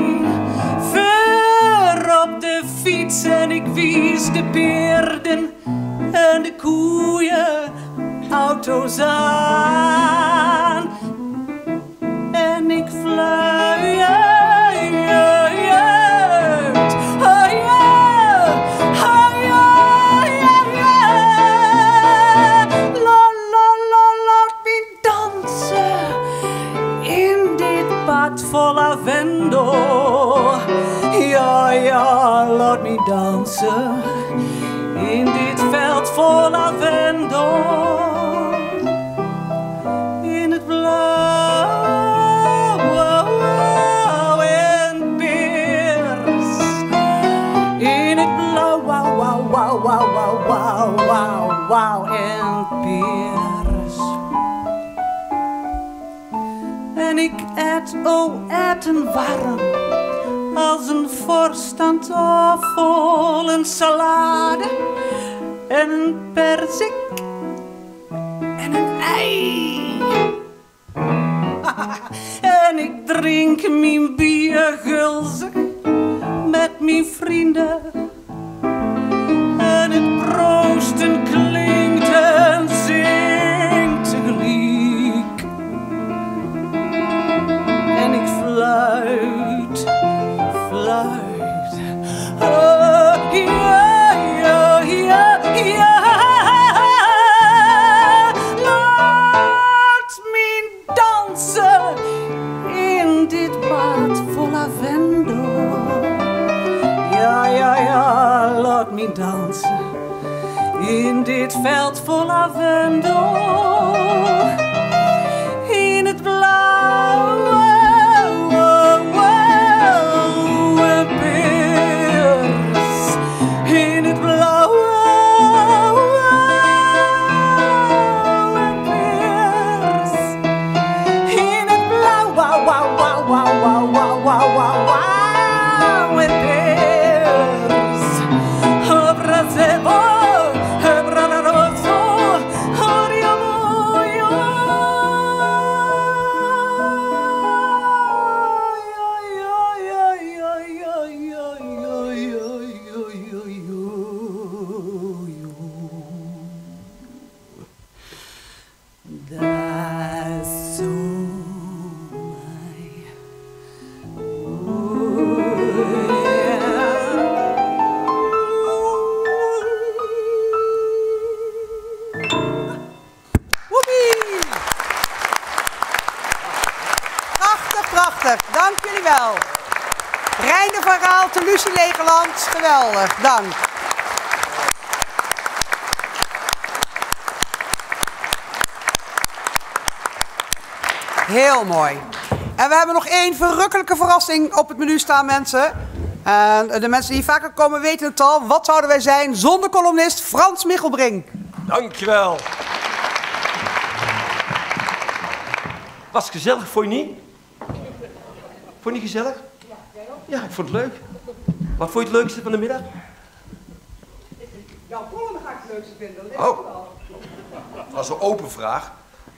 Op de fiets en ik wies de beerden en de koeien auto's aan. En ik fluit uit. Oh ja, oh ja, ja, ja. La, la, la, laat me dansen in dit bad vol lavendel. Ja, ja, laat me dansen in dit veld vol lavendel. In het blauw en peers. In het blauw, wauw, wauw, wauw, wauw, wauw, wauw, wauw en peers. En ik eet, oh, eten warm. Als een vorst aan tafel, een salade en een perzik en een ei. ik drink mijn bier gulzig met mijn vrienden. En het proosten klinkt en zingt tegelijk. En ik fluit, fluit. Oh, ja, ja, ja, ja. Laat me dansen in dit bad vol lavendel. Ja, ja, ja, laat me dansen in dit veld vol lavendel. In het blauwe, blauwe pers. In het blauwe, blauwe pers. In het blauwe, wauw, wauw, wauw, wauw, wauw, wauw, wauw, wauw, wauw, pers. Oh, bracebo, oh, branaroso, oh, riamoyo. That's so my Woepie! Prachtig, prachtig. Dank jullie wel. Reine van Raalte, Lucie Legerland. Geweldig, dank. Heel mooi. En we hebben nog één verrukkelijke verrassing op het menu staan, mensen. En de mensen die vaker komen weten het al. Wat zouden wij zijn zonder columnist Frans Michelbrink? Dankjewel. Was het gezellig, vond je niet? Vond je niet gezellig? Ja, ik vond het leuk. Wat vond je het leukste van de middag? Jouw column ga ik het leukste vinden. Oh, dat was een open vraag.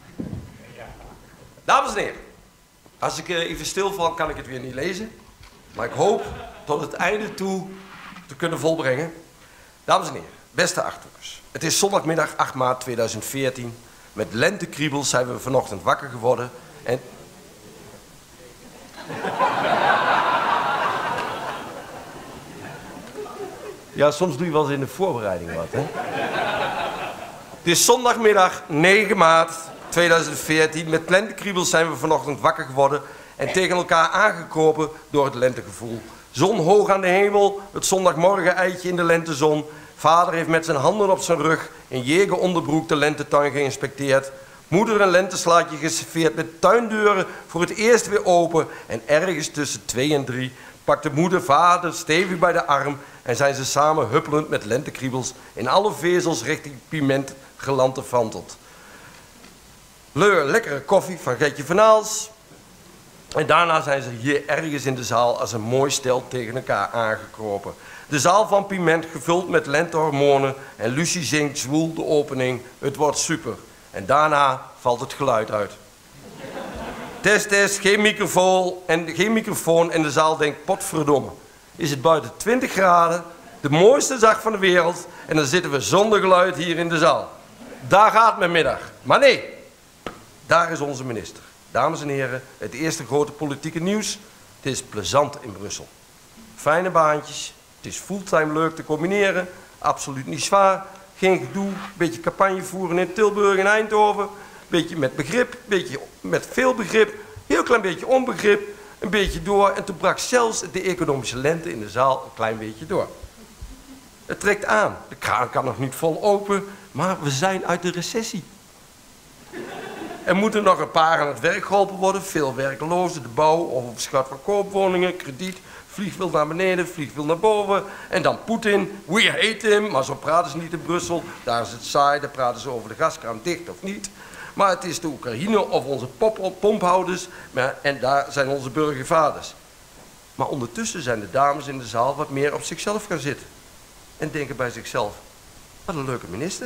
Dames en heren, als ik even stilval, kan ik het weer niet lezen. Maar ik hoop tot het einde toe te kunnen volbrengen. Dames en heren, beste Achterhoekers. Het is zondagmiddag acht maart tweeduizend veertien. Met lentekriebels zijn we vanochtend wakker geworden. En... Ja, soms doe je wel eens in de voorbereiding wat, hè? Het is zondagmiddag negen maart tweeduizend veertien. Met lentekriebels zijn we vanochtend wakker geworden en tegen elkaar aangekropen door het lentegevoel. Zon hoog aan de hemel, het zondagmorgen eitje in de lentezon. Vader heeft met zijn handen op zijn rug in Jeger onderbroek de lentetuin geïnspecteerd. Moeder een lenteslaatje geserveerd met tuindeuren voor het eerst weer open. En ergens tussen twee en drie pakt de moeder vader stevig bij de arm en zijn ze samen huppelend met lentekriebels in alle vezels richting Piment gelantefanteld. Leur lekkere koffie van Getje van Aals. En daarna zijn ze hier ergens in de zaal als een mooi stel tegen elkaar aangekropen. De zaal van Piment gevuld met lentehormonen en Lucie zingt zwoel de opening. Het wordt super. En daarna valt het geluid uit. Test, test, geen microfoon en, geen microfoon en de zaal denkt, potverdomme. Is het buiten twintig graden, de mooiste dag van de wereld en dan zitten we zonder geluid hier in de zaal. Daar gaat mijn middag. Maar nee, daar is onze minister. Dames en heren, het eerste grote politieke nieuws. Het is plezant in Brussel. Fijne baantjes, het is fulltime leuk te combineren, absoluut niet zwaar. Geen gedoe, een beetje campagne voeren in Tilburg en Eindhoven. Een beetje met begrip, een beetje met veel begrip, heel klein beetje onbegrip, een beetje door. En toen brak zelfs de economische lente in de zaal een klein beetje door. Het trekt aan, de kraan kan nog niet vol open, maar we zijn uit de recessie. Er moeten nog een paar aan het werk geholpen worden, veel werklozen, de bouw of op schat van koopwoningen, krediet. Vlieg wil naar beneden, vlieg wil naar boven. En dan Poetin, we hate him. Maar zo praten ze niet in Brussel. Daar is het saai, daar praten ze over de gaskraan dicht of niet. Maar het is de Oekraïne of onze pop pomphouders. Maar, en daar zijn onze burgervaders. Maar ondertussen zijn de dames in de zaal wat meer op zichzelf gaan zitten. En denken bij zichzelf, wat een leuke minister.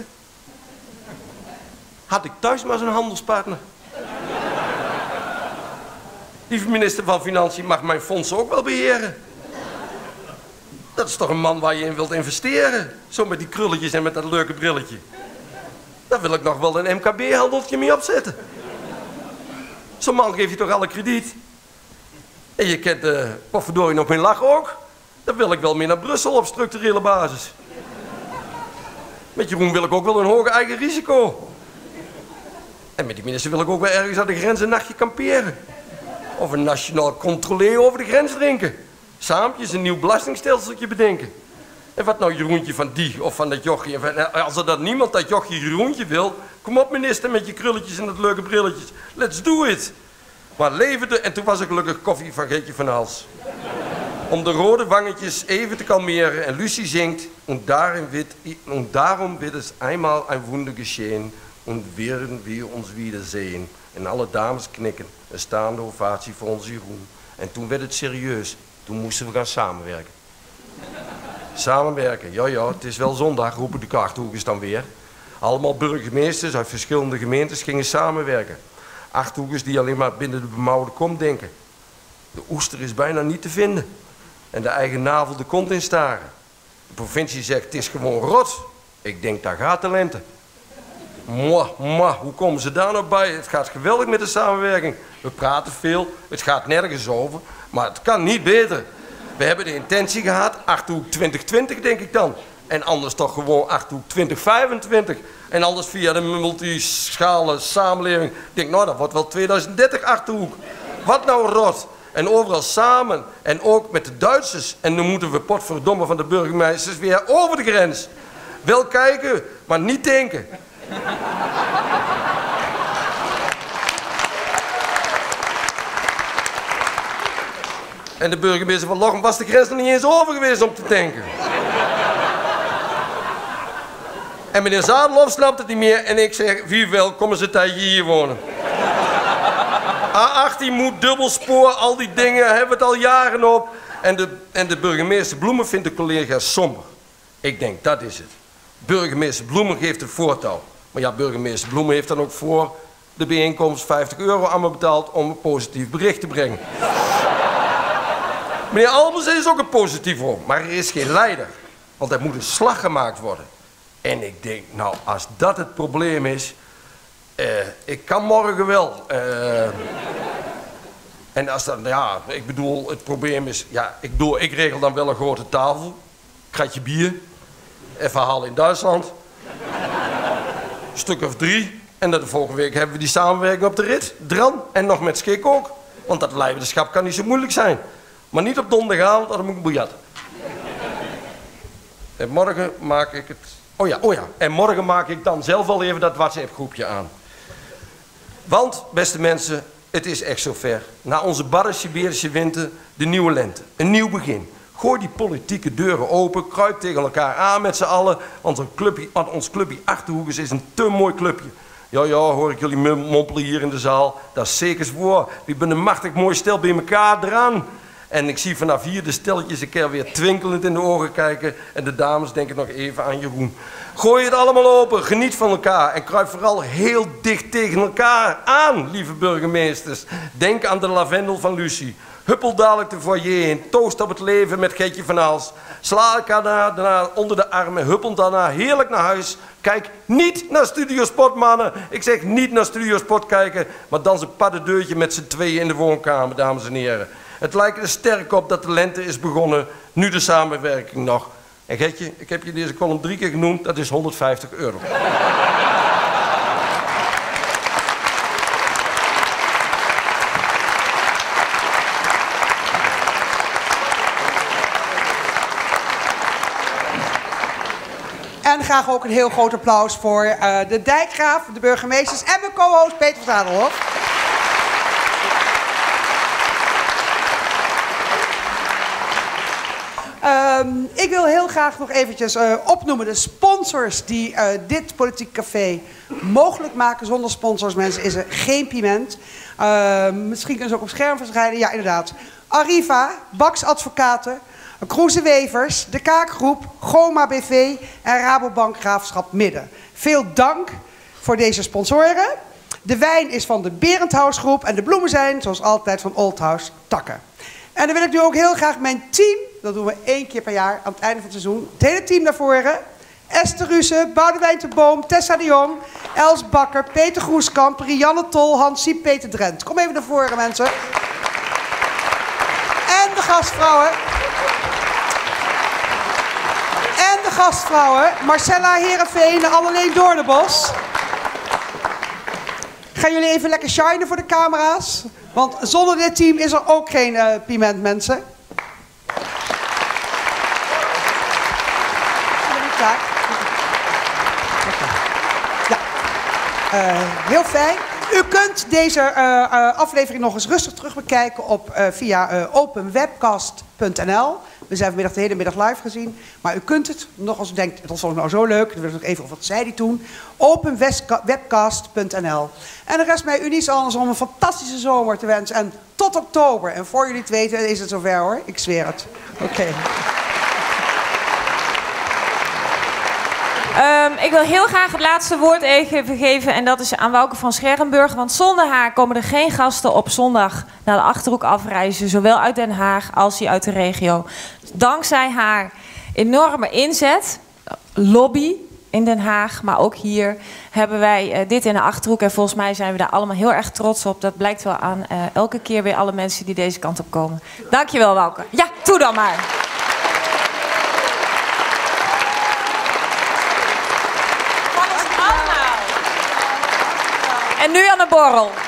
Had ik thuis maar zo'n handelspartner. Die minister van Financiën mag mijn fondsen ook wel beheren. Dat is toch een man waar je in wilt investeren? Zo met die krulletjes en met dat leuke brilletje. Daar wil ik nog wel een M K B-handeltje mee opzetten. Zo'n man geeft je toch alle krediet? En je kent uh, potverdorie nog mijn lach ook. Dan wil ik wel meer naar Brussel op structurele basis. Met Jeroen wil ik ook wel een hoger eigen risico. En met die minister wil ik ook wel ergens aan de grens een nachtje kamperen. Of een nationaal controleur over de grens drinken. Saampjes een nieuw belastingstelseltje bedenken. En wat nou Jeroentje van die of van dat jochie. En van, als er dat niemand dat jochie Jeroentje wil, kom op minister met je krulletjes en dat leuke brilletjes. Let's do it. Maar leverde, en toen was er gelukkig koffie van Geetje van Hals. Om de rode wangetjes even te kalmeren en Lucie zingt. En daarom wird, und darum wird es einmal ein Wunder geschehen. Und werden wir uns wiedersehen. En alle dames knikken. Een staande ovatie voor onze Jeroen. En toen werd het serieus. Toen moesten we gaan samenwerken. Samenwerken, ja ja, het is wel zondag, roepen de Achterhoekers dan weer. Allemaal burgemeesters uit verschillende gemeentes gingen samenwerken. Achterhoekers die alleen maar binnen de bemouwde kom denken. De oester is bijna niet te vinden. En de eigen navel de kont in staren. De provincie zegt, het is gewoon rot. Ik denk, daar gaat de lente. Mwah, mwah, hoe komen ze daar nou bij? Het gaat geweldig met de samenwerking. We praten veel, het gaat nergens over, maar het kan niet beter. We hebben de intentie gehad, Achterhoek twintig twintig denk ik dan. En anders toch gewoon Achterhoek twintig vijfentwintig. En anders via de multischale samenleving. Ik denk, nou dat wordt wel tweeduizend dertig Achterhoek. Wat nou rot. En overal samen. En ook met de Duitsers. En dan moeten we potverdomme van de burgemeesters weer over de grens. Wel kijken, maar niet denken. En de burgemeester van Lochem was de grens nog niet eens over geweest om te tanken. En meneer Zadelhoff snapt het niet meer en ik zeg, wie wel, kom eens een tijdje hier wonen. A achttien moet dubbelspoor, al die dingen, hebben we het al jaren op. En de, en de burgemeester Bloemen vindt de collega's somber. Ik denk, dat is het. Burgemeester Bloemen geeft het voortouw. Maar ja, burgemeester Bloemen heeft dan ook voor de bijeenkomst vijftig euro aan me betaald om een positief bericht te brengen. Meneer Albers is ook een positief hoor, maar er is geen leider. Want er moet een slag gemaakt worden. En ik denk, nou, als dat het probleem is, uh, ik kan morgen wel. Uh, en als dan, ja, ik bedoel, het probleem is, ja, ik bedoel, ik regel dan wel een grote tafel, kratje bier, even halen in Duitsland, een stuk of drie, en dan de volgende week hebben we die samenwerking op de rit, dran, en nog met schik ook, want dat leiderschap kan niet zo moeilijk zijn. Maar niet op donderdagavond, dan moet ik biljart. En morgen maak ik het... Oh ja, oh ja. En morgen maak ik dan zelf al even dat WhatsApp-groepje aan. Want, beste mensen, het is echt zover. Na onze barre Siberische winter, de nieuwe lente. Een nieuw begin. Gooi die politieke deuren open, kruip tegen elkaar aan met z'n allen. Want, een clubje, want ons clubje Achterhoekers is een te mooi clubje. Ja, ja, hoor ik jullie mompelen hier in de zaal. Dat is zeker voor. We hebben een machtig mooi stel bij elkaar eraan. En ik zie vanaf hier de stelletjes een keer weer twinkelend in de ogen kijken. En de dames denken nog even aan Jeroen. Gooi het allemaal open, geniet van elkaar. En kruip vooral heel dicht tegen elkaar aan, lieve burgemeesters. Denk aan de lavendel van Lucie. Huppel dadelijk de foyer in. Toost op het leven met Geetje van Hals. Sla elkaar daarna, daarna onder de armen. Huppel daarna heerlijk naar huis. Kijk niet naar Studio Sport, mannen. Ik zeg niet naar Studio Sport kijken. Maar dans een paddendeurtje met z'n tweeën in de woonkamer, dames en heren. Het lijkt er sterk op dat de lente is begonnen, nu de samenwerking nog. En Getje, ik heb je deze column drie keer genoemd, dat is honderdvijftig euro. En graag ook een heel groot applaus voor uh, de dijkgraaf, de burgemeesters en mijn co-host Peter van Zadelhoff. Um, ik wil heel graag nog eventjes uh, opnoemen de sponsors die uh, dit Politiek Café mogelijk maken. Zonder sponsors, mensen, is er geen piment. Uh, misschien kunnen ze ook op scherm verschijnen. Ja, inderdaad. Arriva, Bax Advocaten, Kroeze Wevers, de Kaakgroep, Goma B V en Rabobank Graafschap Midden. Veel dank voor deze sponsoren. De wijn is van de Berendhaus groep en de bloemen zijn, zoals altijd, van Old House takken. En dan wil ik nu ook heel graag mijn team, dat doen we één keer per jaar aan het einde van het seizoen, het hele team naar voren. Esther Ruse, Boudewijn de Boom, Tessa de Jong, Els Bakker, Peter Groeskamp, Rianne Tol, Hansie, Peter Drent. Kom even naar voren, mensen. En de gastvrouwen. En de gastvrouwen, Marcella Heerenveen en Anneleen Doornbos. Gaan jullie even lekker shinen voor de camera's? Want zonder dit team is er ook geen uh, piment, mensen. Klaar? Ja. Uh, heel fijn. U kunt deze uh, uh, aflevering nog eens rustig terugbekijken op, uh, via uh, openwebcast punt n l. We zijn vanmiddag de hele middag live gezien. Maar u kunt het nog als u denkt, dat vond ik nou zo leuk. Dan wil ik nog even, of wat zei die toen? openwebcast punt n l. En de rest mij u niets anders om een fantastische zomer te wensen. En tot oktober. En voor jullie het weten is het zover hoor. Ik zweer het. Oké. Okay. Um, ik wil heel graag het laatste woord even geven en dat is aan Wouke van Scherrenburg. Want zonder haar komen er geen gasten op zondag naar de Achterhoek afreizen. Zowel uit Den Haag als die uit de regio. Dankzij haar enorme inzet, lobby in Den Haag, maar ook hier hebben wij uh, dit in de Achterhoek. En volgens mij zijn we daar allemaal heel erg trots op. Dat blijkt wel aan uh, elke keer weer alle mensen die deze kant op komen. Dankjewel Wouke. Ja, doe dan maar. En nu aan de borrel.